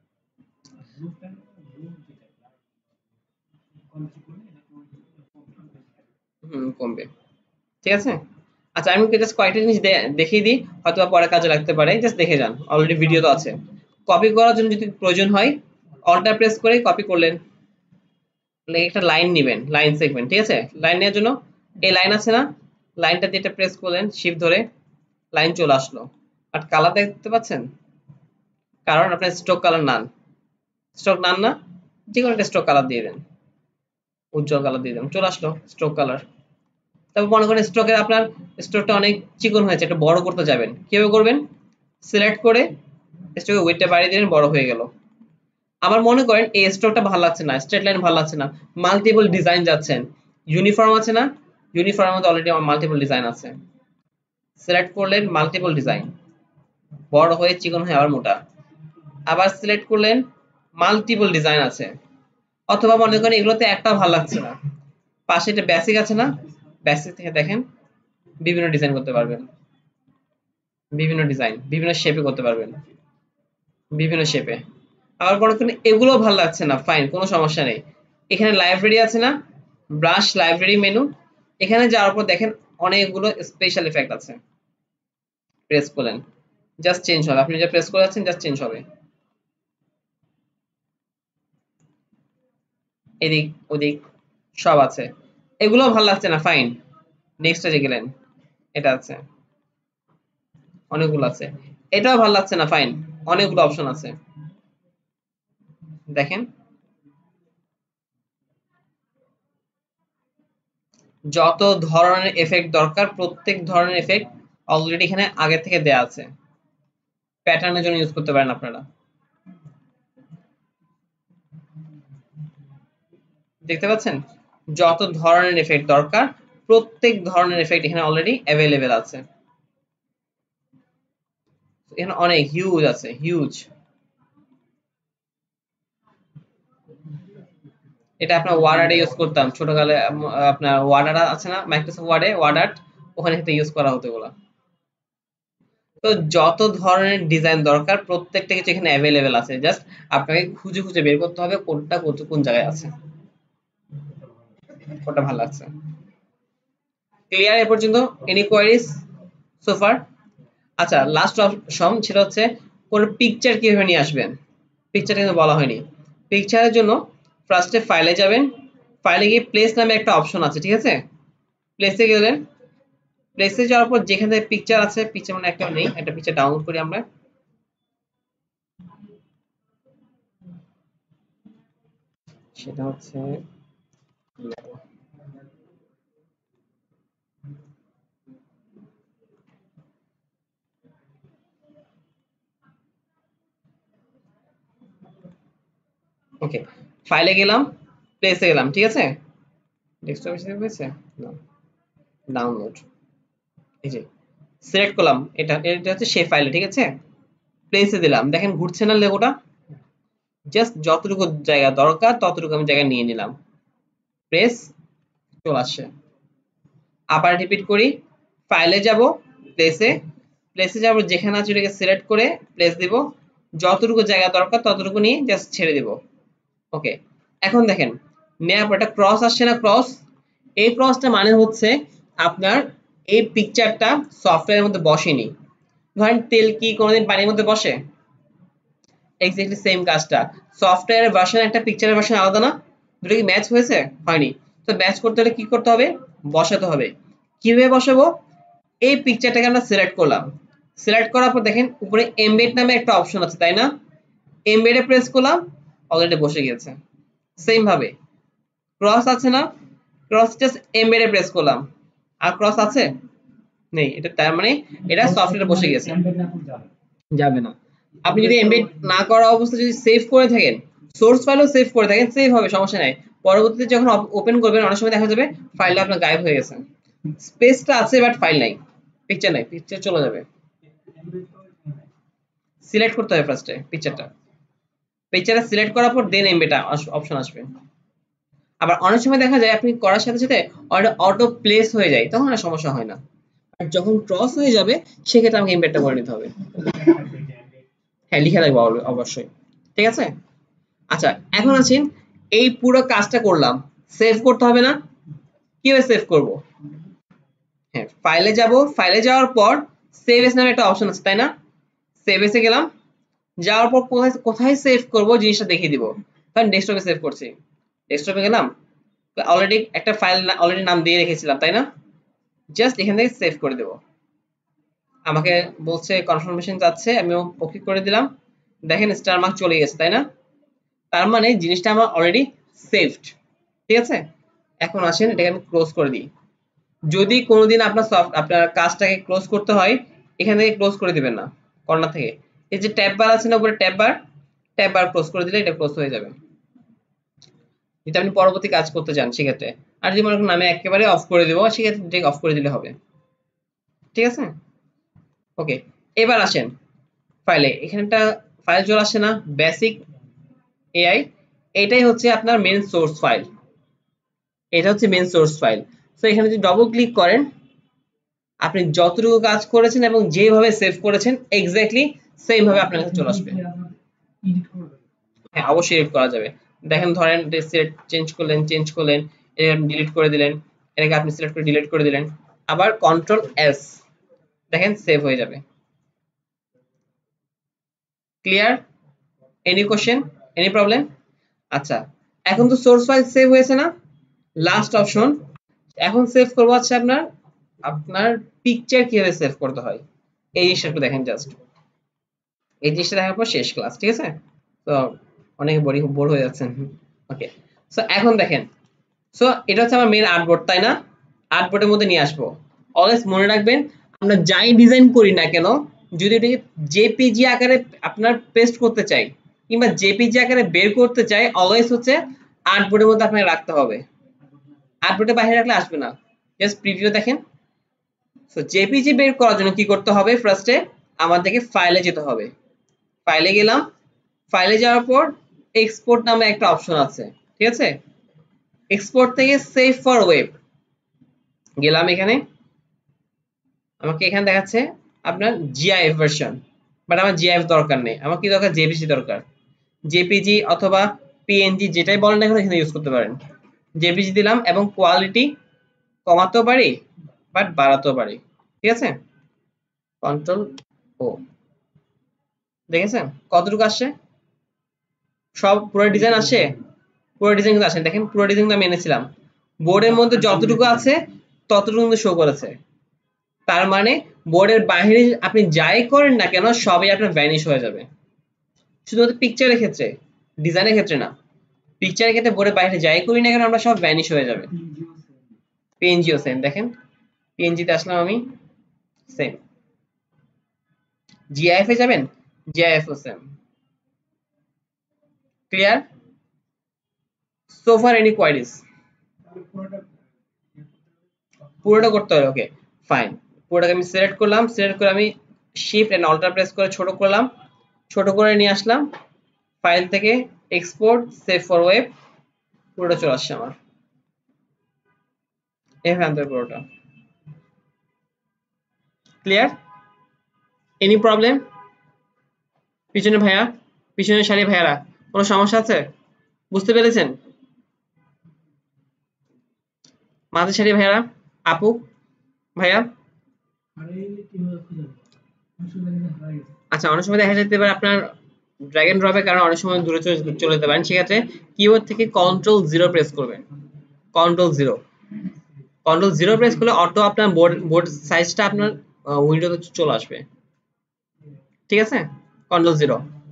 কমবে, ঠিক আছে? আচ্ছা, আমি জাস্ট কয়েকটা জিনিস দেখিয়ে দিই, হয়তো পরে কাজে লাগতে পারে, জাস্ট দেখে যান, অলরেডি ভিডিও তো আছে। কপি করার জন্য যদি প্রয়োজন হয়, অল্টার প্রেস করে কপি করলেন, একটা লাইন নেবেন, লাইন সেগমেন্ট, ঠিক আছে? লাইন নেওয়ার জন্য এই লাইন আছে না, লাইনটা যেটা প্রেস করলেন শিফট ধরে, লাইন চলে আসলো। আর কালার দেখতে পাচ্ছেন, কারণ আপনার stroke colour none, stroke none না, যে কোনো একটা স্ট্রোক কালার দিয়ে দেন, উজ্জ্বল কালার দিয়ে দেন, চলে আসলো স্ট্রোক কালার। তারপর মনে করেন স্ট্রোকের আপনার স্ট্রোকটা অনেক চিকন হয়েছে, একটু বড় করতে যাবেন, কিভাবে করবেন, সিলেক্ট করে স্ট্রোকের ওয়েটটা বাড়িয়ে দিলেন, বড় হয়ে গেল। আবার মনে করেন এই স্ট্রোকটা ভালো লাগছে না, স্ট্রেট লাইন ভালো লাগছে না, মাল্টিপল ডিজাইন যাচ্ছেন, ইউনিফর্ম আছে না, ইউনিফর্মের মধ্যে অলরেডি আমার মাল্টিপল ডিজাইন আছে, সিলেক্ট করলেন মাল্টিপল ডিজাইন, বড় হয়ে চিকন হয়ে আবার মোটা, আবার সিলেক্ট করলেন মাল্টিপল ডিজাইন আছে। অথবা মনে করেন এগুলোতে একটাও ভালো লাগছে না, পাশে একটা বেসিক আছে না, বেসিক থেকে দেখেন বিভিন্ন ডিজাইন করতে পারবেন, বিভিন্ন ডিজাইন বিভিন্ন শেপে করতে পারবেন। বিভিন্ন শেপে। আবার কোনো এগুলো ভালো লাগছে না, ফাইন, কোনো সমস্যা নেই। এখানে লাইব্রেরি আছে না, ব্রাশ লাইব্রেরি মেনু, এখানে যাওয়ার পর দেখেন অনেকগুলো স্পেশাল এফেক্ট আছে। প্রেস করলেন, জাস্ট চেঞ্জ হবে, আপনি যা প্রেস করে যাচ্ছেন জাস্ট চেঞ্জ হবে, এদিক ওদিক সব আছে। এগুলো ভালো লাগছে না, ফাইন, নেক্সট যে গেলেন, এটা আছে, অনেকগুলো আছে। এটাও ভালো লাগছে না, ফাইন, অনেকগুলো অপশন আছে। দেখেন যত ধরনের এফেক্ট দরকার প্রত্যেক ধরনের এফেক্ট অলরেডি এখানে আগে থেকে দেয়া আছে, প্যাটার্নের জন্য ইউজ করতে পারেন আপনারা। দেখতে পাচ্ছেন যত ধরনের এফেক্ট দরকার প্রত্যেক ধরনের এফেক্ট এখানে অলরেডি অ্যাভেলেবেল আছে। এখানে অনেক হিউজ আছে, হিউজ। এটা আপনার ওয়ার্ডে ইউজ করতাম ছোটকালে, আপনার ওয়ার্ডার আছে না মাইক্রোসফট ওয়ার্ডে, ওয়ার্ডার, ওখানে থেকে ইউজ করা হতো এগুলা। তো যত ধরনের ডিজাইন দরকার প্রত্যেকটা কিছু এখানে অ্যাভেলেবেল আছে, জাস্ট আপনাকে খুঁজে খুঁজে বের করতে হবে কোনটা কোন জায়গায় আছে, কোনটা ভালো লাগছে। ক্লিয়ার এ পর্যন্ত? Any queries so far? আচ্ছা, লাস্ট অপশন সেটা হচ্ছে কোন পিকচার কিভাবে নিয়ে আসবেন। পিকচারটা কিন্তু বলা হয়নি। পিকচারের জন্য ফার্স্টে ফাইলে যাবেন, ফাইলে গিয়ে প্লেস নামে একটা অপশন আছে, ঠিক আছে? প্লেসে গেলেন, প্লেসে যাওয়ার পর যেখানে পিকচার আছে, পিকচার মানে একটা নেই, একটা পিকচার ডাউনলোড করি আমরা। সেটা হচ্ছে ওকে, ফাইলে গেলাম, প্লেসে গেলাম, ঠিক আছে? ডেস্কটপে সেভ হয়েছে, ডাউনলোড, এই যে সিলেক্ট করলাম, এটা এটা হচ্ছে সেই ফাইলে, ঠিক আছে? প্লেসে দিলাম, দেখেন ঘুরছে না লেগোটা, জাস্ট যতটুকু জায়গা দরকার ততটুকু আমি জায়গা নিয়ে নিলাম, প্রেস, চলে আসছে। আবার রিপিট করি, ফাইলে যাব, প্লেসে, প্লেসে যাব, যেখানে আছে ওটাকে সিলেক্ট করে প্লেস দিব, যতটুকু জায়গা দরকার ততটুকু নিয়ে জাস্ট ছেড়ে দিব। ওকে, এখন দেখেন নেওয়ার পর একটা ক্রস আসছে না, ক্রস, এই ক্রসটা মানে হচ্ছে আপনার এই পিকচারটা সফটওয়্যারের মধ্যে বসেনি। ধরেন তেল কি কোনোদিন পানির মধ্যে বসে? এক্স্যাক্টলি সেম কাজটা, সফটওয়্যারের ভার্সন একটা পিকচারের ভার্সন আলাদা না, দুটো কি ম্যাচ হয়েছে? হয়নি। তো ম্যাচ করতে হলে কি করতে হবে? বসাতে হবে। কিভাবে বসাবো? এই পিকচারটাকে আমরা সিলেক্ট করলাম, সিলেক্ট করার পর দেখেন উপরে এমবেড নামে একটা অপশন আছে, তাই না? এমবেডে প্রেস করলাম, অলরেডি বসে গেছে। সেম ভাবে ক্রস আছে না, ক্রস জাস্ট এমবেডে প্রেস করলাম, আর ক্রস আছে নেই, এটা তার মানে এটা সফটওয়্যারে বসে গেছে, যাবে না। আপনি যদি এমবেড না করা অবস্থায় যদি সেভ করে থাকেন, সোর্স ফাইলও সেভ করে থাকেন, সেভ হবে, সমস্যা নাই। পরবর্তীতে যখন ওপেন করবেন অনেক সময় দেখা যাবে ফাইলটা আপনার গায়েব হয়ে গেছে, স্পেসটা আছে বাট ফাইল নাই, পিকচার নাই, পিকচার চলে যাবে। সিলেক্ট করতে হবে ফার্স্টে পিকচারটা, পিকচারটা সিলেক্ট করার পর দেন এমবেটা অপশন আসবে। আবার অনেক সময় দেখা যায় আপনি করার সাথে সাথে অটো প্লেস হয়ে যায়, তখন আর সমস্যা হয় না। আর যখন ক্রস হয়ে যাবে সেক্ষেত্রে আমাকে এমবেডটা করে নিতে হবে। হ্যাঁ, লিখে রাখবো অবশ্যই, ঠিক আছে? আচ্ছা, এখন আছেন এই পুরো কাজটা করলাম, সেভ করতে হবে না? কিভাবে সেভ করব? হ্যাঁ, ফাইলে যাব, ফাইলে যাওয়ার পর সেভ এস নামে একটা অপশন আছে, তাই না? সেভ এসে গেলাম, যাওয়ার পর কোথায় কোথায় সেভ করব জিনিসটা দেখিয়ে দিব। কারণ ডেস্কটপে সেভ করছি, ডেস্কটপে গেলাম, অলরেডি একটা ফাইল অলরেডি নাম দিয়ে রেখেছিলাম, তাই না? জাস্ট এখান থেকে সেভ করে দেব। আমাকে বলছে কনফার্মেশন যাচ্ছে, আমি ওকে করে দিলাম, দেখেন স্টার মার্ক চলে গেছে, তাই না? তার মানে জিনিসটা আমার অলরেডি সেভড, ঠিক আছে? এখন আসেন এটাকে আমি ক্লোজ করে দিই। যদি কোনোদিন আপনার কাজটাকে ক্লোজ করতে হয়, এখান থেকে ক্লোজ করে দিবেন না, কর্নার থেকে এই যে ট্যাব বার আছে না উপরে, ট্যাব বার ক্লোজ করে দিলে এটা ক্লোজ হয়ে যাবে, যদি আপনি পরবর্তী কাজ করতে চান সেক্ষেত্রে। আর যদি মনে করেন আমি একেবারে অফ করে দেবো, সেক্ষেত্রে অফ করে দিলে হবে, ঠিক আছে? ওকে, এবার আসেন ফাইলে, এখানে একটা ফাইল চলে আসছে না, বেসিক এআই, এটাই হচ্ছে আপনার মেন সোর্স ফাইল, এটা হচ্ছে মেন সোর্স ফাইল। তো এখানে যদি ডবল ক্লিক করেন, আপনি যতটুকু কাজ করেছেন এবং যেভাবে সেভ করেছেন এক্স্যাক্টলি সেম ভাবে আপনার কাছে চলে আসবে। হ্যাঁ অবশ্যই এডিট করা যাবে। দেখেন ধরেন সিলেক্ট চেঞ্জ করলেন এটা আপনি ডিলিট করে দিলেন, এটাকে আপনি সিলেক্ট করে ডিলিট করে দিলেন, আবার কন্ট্রোল এস, দেখেন সেভ হয়ে যাবে। Clear? Any question, any problem? আচ্ছা, এখন তো সোর্স ফাইল সেভ হয়েছে না, লাস্ট অপশন। এখন সেভ করবো হচ্ছে আপনার আপনার পিকচার কিভাবে সেভ করতে হয় এই জিনিসটা একটু দেখেন জাস্ট। এই জিনিসটা দেখার পর শেষ ক্লাস, ঠিক আছে? তো অনেকে বোর হয়ে যাচ্ছেন। ওকে, সো এখন দেখেন, সো এটা হচ্ছে আমার মেন আর্টবোর্ড, তাই না? আর্টবোর্ডের মধ্যে নিয়ে আসবো। অলওয়েজ মনে রাখবেন, আমরা যাই ডিজাইন করি না কেন, যদি এটাকে জেপিজি আকারে আপনার পেস্ট করতে চাই কিংবা জেপিজি আকারে বের করতে চাই, অলওয়েজ হচ্ছে আর্টবোর্ডের মধ্যে আপনাকে রাখতে হবে। আর্টবোর্ডের বাইরে রাখলে আসবে না। জাস্ট প্রিভিউ দেখেন। সো জেপিজি বের করার জন্য কি করতে হবে, ফার্স্টে আমাদেরকে ফাইলে যেতে হবে। ফাইলে গেলাম, ফাইলে যাওয়ার পর এক্সপোর্ট নামে একটা অপশন আছে, ঠিক আছে? এক্সপোর্ট থেকে সেভ ফর ওয়েব গেলাম, এখানে আমাকে এখানে দেখাচ্ছে আপনার জিআইএফ ভার্সন, বাট আমার জিআইএফ দরকার নেই, আমার কি দরকার, জেপিজি দরকার। জেপিজি অথবা পিএনজি যেটাই বলেন না কেন এখানে ইউজ করতে পারেন। জেপিজি দিলাম এবং কোয়ালিটি কমাতেও পারি বাট বাড়াতেও পারি, ঠিক আছে? কন্ট্রোল ও, দেখেছেন কতটুকু আসছে, সব পুরো ডিজাইন আসে, পুরো ডিজাইন কিন্তু আসে। দেখেন পুরো ডিজাইন আমি এনেছিলাম, বোর্ডের মধ্যে যতটুকু আছে ততটুকু কিন্তু শো করেছে। তার মানে বোর্ডের বাইরে আপনি যাই করেন না কেন সবই আপনার ভ্যানিশ হয়ে যাবে, শুধুমাত্র পিকচারের ক্ষেত্রে, ডিজাইনের ক্ষেত্রে না। পিকচারের ক্ষেত্রে বোর্ডের বাইরে যাই করি না কেন আমরা সব ভ্যানিশ হয়ে যাবে। পিএনজিও সেম, দেখেন পিএনজিতে আসলাম আমি, সেম। জিআইএফ এ যাবেন, জিআইএফ ও same. Clear? So far any queries? পুরোটা করতে হবে, ওকে ফাইন। পুরোটাকে আমি সিলেক্ট করলাম, সিলেক্ট করে আমি শিফট এন্ড অল্টার প্রেস করে ছোট করলাম, ছোট করে নিয়ে আসলাম, ফাইল থেকে এক্সপোর্ট সেভ ফর ওয়েব, পুরোটা চলে আসছে আমার এখান থেকে পুরোটা। ক্লিয়ার? Any problem? পিছনে ভাইয়া, পিছনে সারি ভাইয়ারা, কোনো সমস্যা আছে? বুঝতে পেরেছেন? মাঝে সারি ভাইয়ারা, আপু ভাইয়া। আচ্ছা, অনেক সময় দেখা যেতে পারে আপনার ড্র্যাগ এন্ড ড্রপের কারণে অনেক সময় দূরে চলে যেতে পারেন, সেক্ষেত্রে কিবোর্ড থেকে কন্ট্রোল জিরো প্রেস করবেন। Control zero, control zero press করলে অটো আপনার বোর্ড সাইজটা আপনার উইন্ডোতে চলে আসবে, ঠিক আছে? Control zero.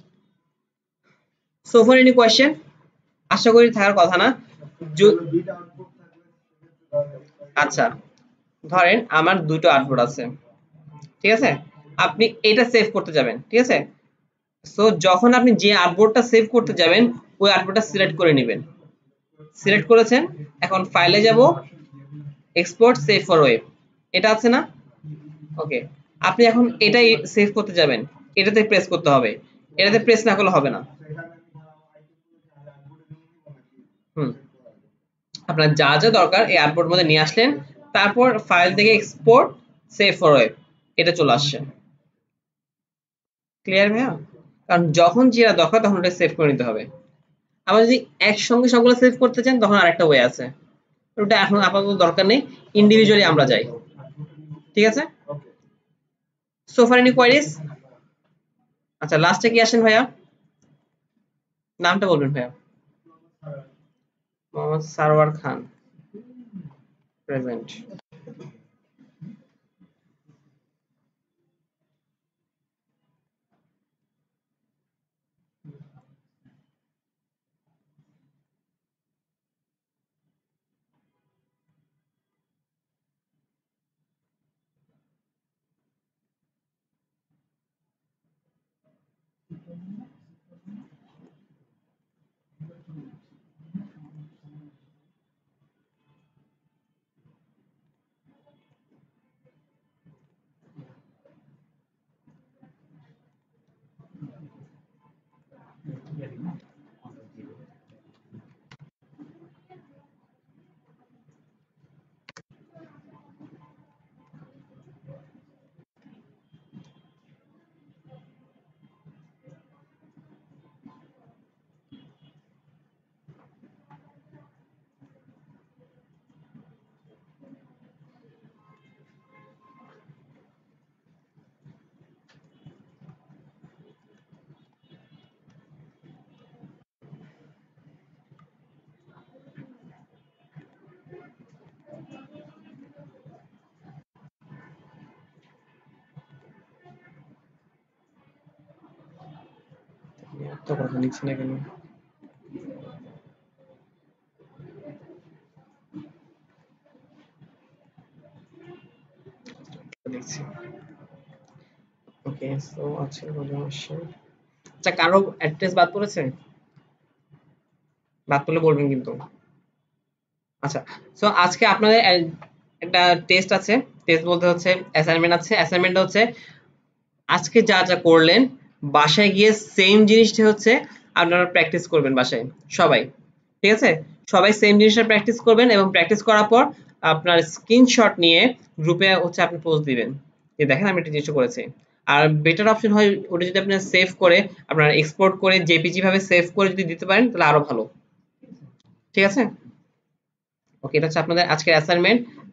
So far any question? আশা করি থাকার কথা না। দুইটা আউটপুট থাকলে আচ্ছা, ধরেন আমার দুটো আউটপুট আছে, ঠিক আছে? আপনি এটা সেভ করতে যাবেন, ঠিক আছে? সো যখন আপনি যে আর্টবোর্ডটা সেভ করতে যাবেন ওই আর্টবোর্ডটা সিলেক্ট করে নেবেন। সিলেক্ট করেছেন, এখন ফাইলে যাব, এক্সপোর্ট সেভ ফর ওয়েব, এটা আছে না? ওকে, আপনি এখন এটাই সেভ করতে যাবেন, এটাতে প্রেস করতে হবে, এটাতে প্রেস না করলে হবে না। হুম, আপনার যা যা দরকার এই আর্টবোর্ড মধ্যে নিয়ে আসলেন, তারপর ফাইল থেকে এক্সপোর্ট সেভ ফর ওয়েব, এটা চলে আসছে। ক্লিয়ার ভাইয়া? কারণ যখন যেটা দরকার তখন ওটা সেভ করে নিতে হবে। আবার যদি একসঙ্গে সবগুলো সেভ করতে চান তখন আরেকটা ওয়ে আছে, ওটা এখন আপাতত দরকার নেই, ইন্ডিভিজুয়ালি আমরা যাই, ঠিক আছে? So far any queries? আচ্ছা, লাস্টে কি আসেন ভাইয়া, নামটা বলবেন ভাইয়া। মোহাম্মদ সারওয়ার খান, প্রেজেন্ট। তো কথা লিখছি না কেন? লিখছি। ওকে, সো আছে আচ্ছা, কারো অ্যাড্রেস বাদ পড়েছে? বাদ পড়লে বলবেন কিন্তু। আচ্ছা, সো আজকে আপনাদের একটা টেস্ট আছে। টেস্ট বলতে হচ্ছে অ্যাসাইনমেন্ট আছে। অ্যাসাইনমেন্ট হচ্ছে আজকে যা যা করলেন বাসায় গিয়ে সেম জিনিসটা হচ্ছে আপনারা প্র্যাকটিস করবেন বাসায় সবাই। ঠিক আছে? সবাই সেম জিনিসটা প্র্যাকটিস করবেন এবং প্র্যাকটিস করার পর আপনার স্ক্রিনশট নিয়ে গ্রুপে হচ্ছে আপনি পোস্ট দিবেন যে দেখেন আমি একটা জিনিসটা করেছি। আর বেটার অপশন হয় ওটা যদি আপনার সেভ করে আপনার এক্সপোর্ট করে জেপিজি ভাবে সেভ করে যদি দিতে পারেন তাহলে আরো ভালো। ঠিক আছে? ওকে, এটা হচ্ছে আপনাদের আজকের অ্যাসাইনমেন্ট।